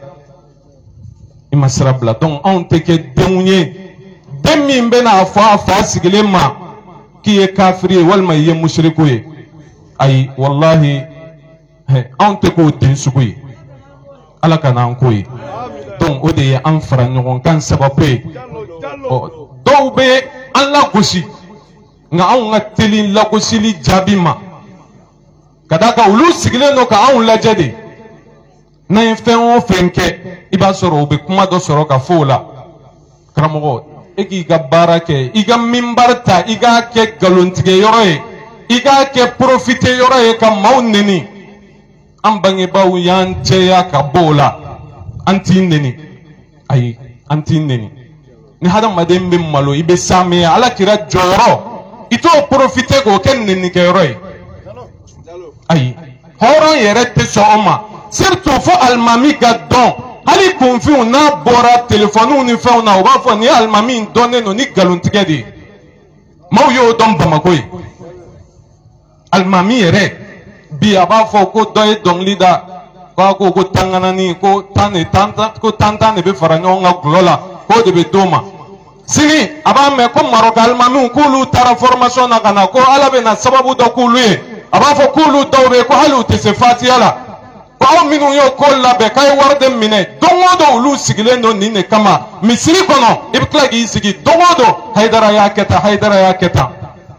Speaker 4: i ma sira bila donc anw tɛ kɛ denw ye den min bɛna fɔ a fa sigilen ma k'i ye kafiri ye walima i ye musiriku ye ayi wallahi anw tɛ k'o den sugu ye ala ka n'an ko ye donc o de ye an fara ɲɔgɔn kan sababu ye dɔw bɛ an lagosi nka anw ka teli lagosili jaabi ma ka d'a kan olu sigilen don ka anw lajɛ de n'an ye fɛn o fɛn kɛ i b'a sɔrɔ u bɛ kuma dɔ sɔrɔ ka fɔ o la karamɔgɔ e k'i ka baara kɛ i ka minbar ta i k'a kɛ nkalontigɛ yɔrɔ ye i k'a kɛ profite yɔrɔ ye ka maaw neni an bangebaaw y'an cɛya ka bɔ o la an t'i neni ayi an t'i neni ni hadamaden bɛ malo i bɛ saamɛya ala kira jɔyɔrɔ i t'o profite k'o kɛ nenikɛyɔrɔ ye ayi hɔrɔn yɛrɛ tɛ sɔn o ma surtout fo alimami ka dɔn hali kunfinw n'a bɔra telefɔniw ni fɛnw na u b'a fɔ nin ye alimami in dɔnnen don ni nkalontigɛ de ye maaw y'o dɔn Bamako ye alimami yɛrɛ bi a b'a fɔ ko dɔ ye dɔnkili da ko tanganani ko tan de bɛ fara ɲɔgɔn kan gulɔ la k'o de bɛ d'o ma sini a b'a mɛn ko Maroc alimamiw k'olu taara formation na ka na ko ala bɛ na sababu dɔ k'olu ye a b'a fɔ k'olu dɔw bɛ yen ko hali u tɛ se fatiya la ko aw minnu y'o ko labɛn k'a ye wari de minɛ don o don olu sigilen don nin de kama misiri kɔnɔ i bɛ tila k'i sigi don o don Haidara y'a kɛ tan Haidara y'a kɛ tan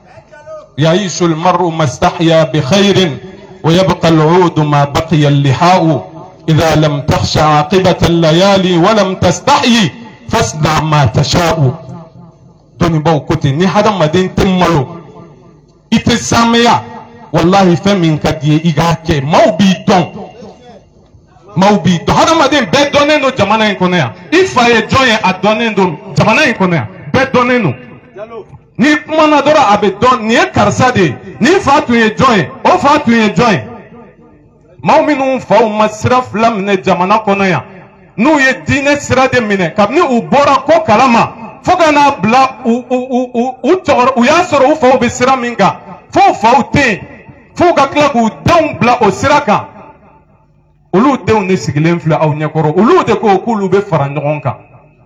Speaker 4: يعيش المرء ما استحيا بخير ويبقى العود ما بقي اللحاء إذا لم تخش عاقبة الليالي ولم تستحي فاصنع ما تشاء دوني باو كوتي ني حدا ما دين تمالو
Speaker 1: ite sameya wallahi fɛn min ka di ye i k'a kɛ maaw b'i dɔn maaw b'i dɔn hadamaden bɛɛ dɔnnen don jamana in kɔnɔ yan i fa ye jɔn ye a dɔnnen don jamana in kɔnɔ yan bɛɛ dɔnnen don ni kumana dɔrɔn a bɛ dɔn nin ye karisa de ye ni fa tun ye jɔn ye o fa tun ye jɔn ye maaw minnu faw ma sira fila minɛ jamana kɔnɔ yan n'u ye diinɛ sira de minɛ kabini u bɔra ko kalama fo ka n'a bila u y'a sɔrɔ u faw bɛ sira min kan fo faw tɛ yen fo ka tila k'u denw bila o sira kan olu denw de sigilen filɛ aw ɲɛkɔrɔ olu de ko k'olu bɛ fara ɲɔgɔn kan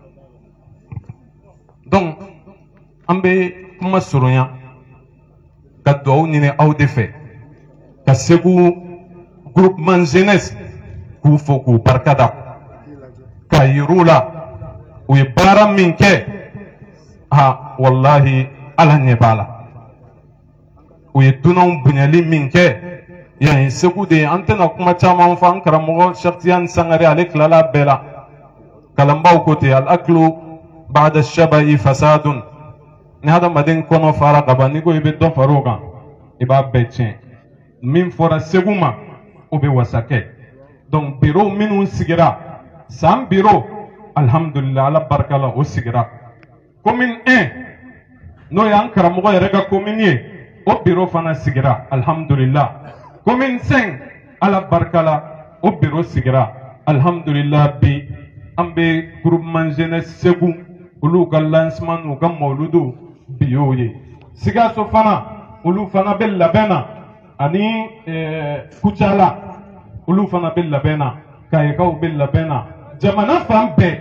Speaker 1: donc an bɛ kuma surunya ka dugawu ɲini aw de fɛ ka Segu groupement jeunesse k'u fo k'u barikada k'a yir'u la u ye baara min kɛ wallahi ala ɲɛ b'a la u ye dunanw bonyali min kɛ yan Segu de an tɛna kuma caman fɔ an karamɔgɔ Cheikh Tidiane Sangare ale tilala bɛɛ la kalanbaaw ko ten al-aklu ba'da shaba'i fasadun ni hadamaden kɔnɔ fara ka ban n'i ko i bɛ dɔ fara o kan i b'a bɛɛ tiɲɛ min fɔra Segu ma o bɛ wasa kɛ donc bureau minnu sigira san bureau alhamdulillah ala barika la o sigira commune 1 n'o y'an karamɔgɔ yɛrɛ ka commune ye o bureau fana sigira alhamdulillah commune 5 ala barika la o bureau sigira alhamdulillah bi an bɛ groupement jeunesse Segu olu ka lancement n'u ka mawludu bi y'o ye Sikaso fana olu fana bɛ labɛn na ani Kucala olu fana bɛ labɛn na Kayikaw bɛ labɛn na jamana fan bɛɛ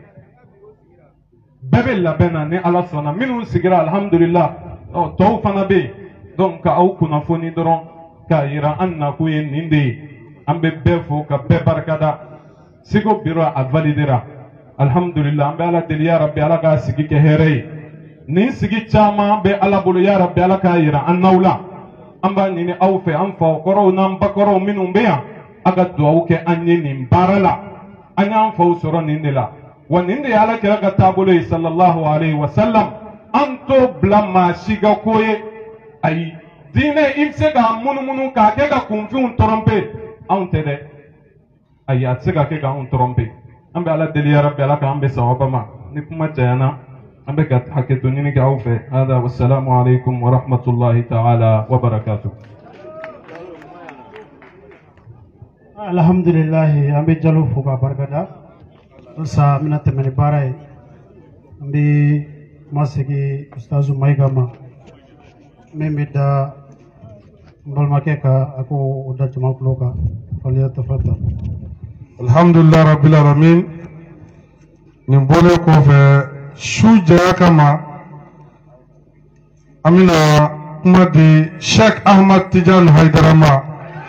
Speaker 1: bɛ labɛn na ni ala sɔnna minnu sigira alhamdulillah tɔw fana bɛ yen donc ka aw kunnafoni dɔrɔn k'a yira an nakun ye nin de ye an bɛ bɛɛ fo ka bɛɛ barikada Segu bureau a validera alhamdulillah an bɛ ala deli ya rabbi ala k'a sigi kɛ hɛrɛ ye nin sigi caman bɛ ala bolo ya rabbi ala k'a yira an n'aw la an b'a ɲini aw fɛ an faw kɔrɔw n'an ba kɔrɔw minnu bɛ yan a ka dugawu kɛ an ye nin baara la an y'an faw sɔrɔ nin de la wa nin de ye ala kira ka taabolo ye sallallahu alaihi wa sallam an t'o bila maa si ka ko ye ayi diinɛ i bɛ se k'a munumunu k'a kɛ ka kunfinw tɔrɔmpe anw tɛ dɛ ayi a tɛ se ka kɛ k'anw tɔrɔmpe an bɛ ala deli ya rabbi ala k'an bɛ sawaba ma ni kuma cayana an bɛ ka hakɛto ɲini kɛ aw fɛ hada wassalamu alaikum wa rahmatullahi ta'ala wa barakatuh.
Speaker 12: Alhamdulillah an bɛ jalo fo ka barikada halisa an bɛna tɛmɛ ni baara ye an bɛ kuma segin ustazu Mayiga ma min bɛ da n balimakɛ kan a ko o da jama tulo kan falyatafaddal.
Speaker 6: Alhamdulillah rabbil alamin nin bɔlen kɔfɛ su janya kama an bɛna kuma di Sheikh Ahmad Tidiane Haidara ma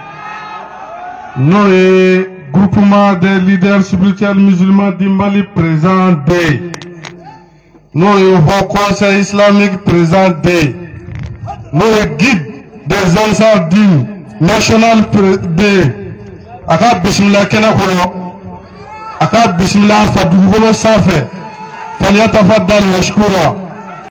Speaker 6: n'o ye groupement des leaders spirituels musulmans du Mali présent de n'o ye Haut Conseil islamique présent de n'o ye guide des ansar din national de a ka bisimila kɛnɛ kɔnɔ a ka bisimila fa dugukolo sanfɛ falyatafaddal mashkura.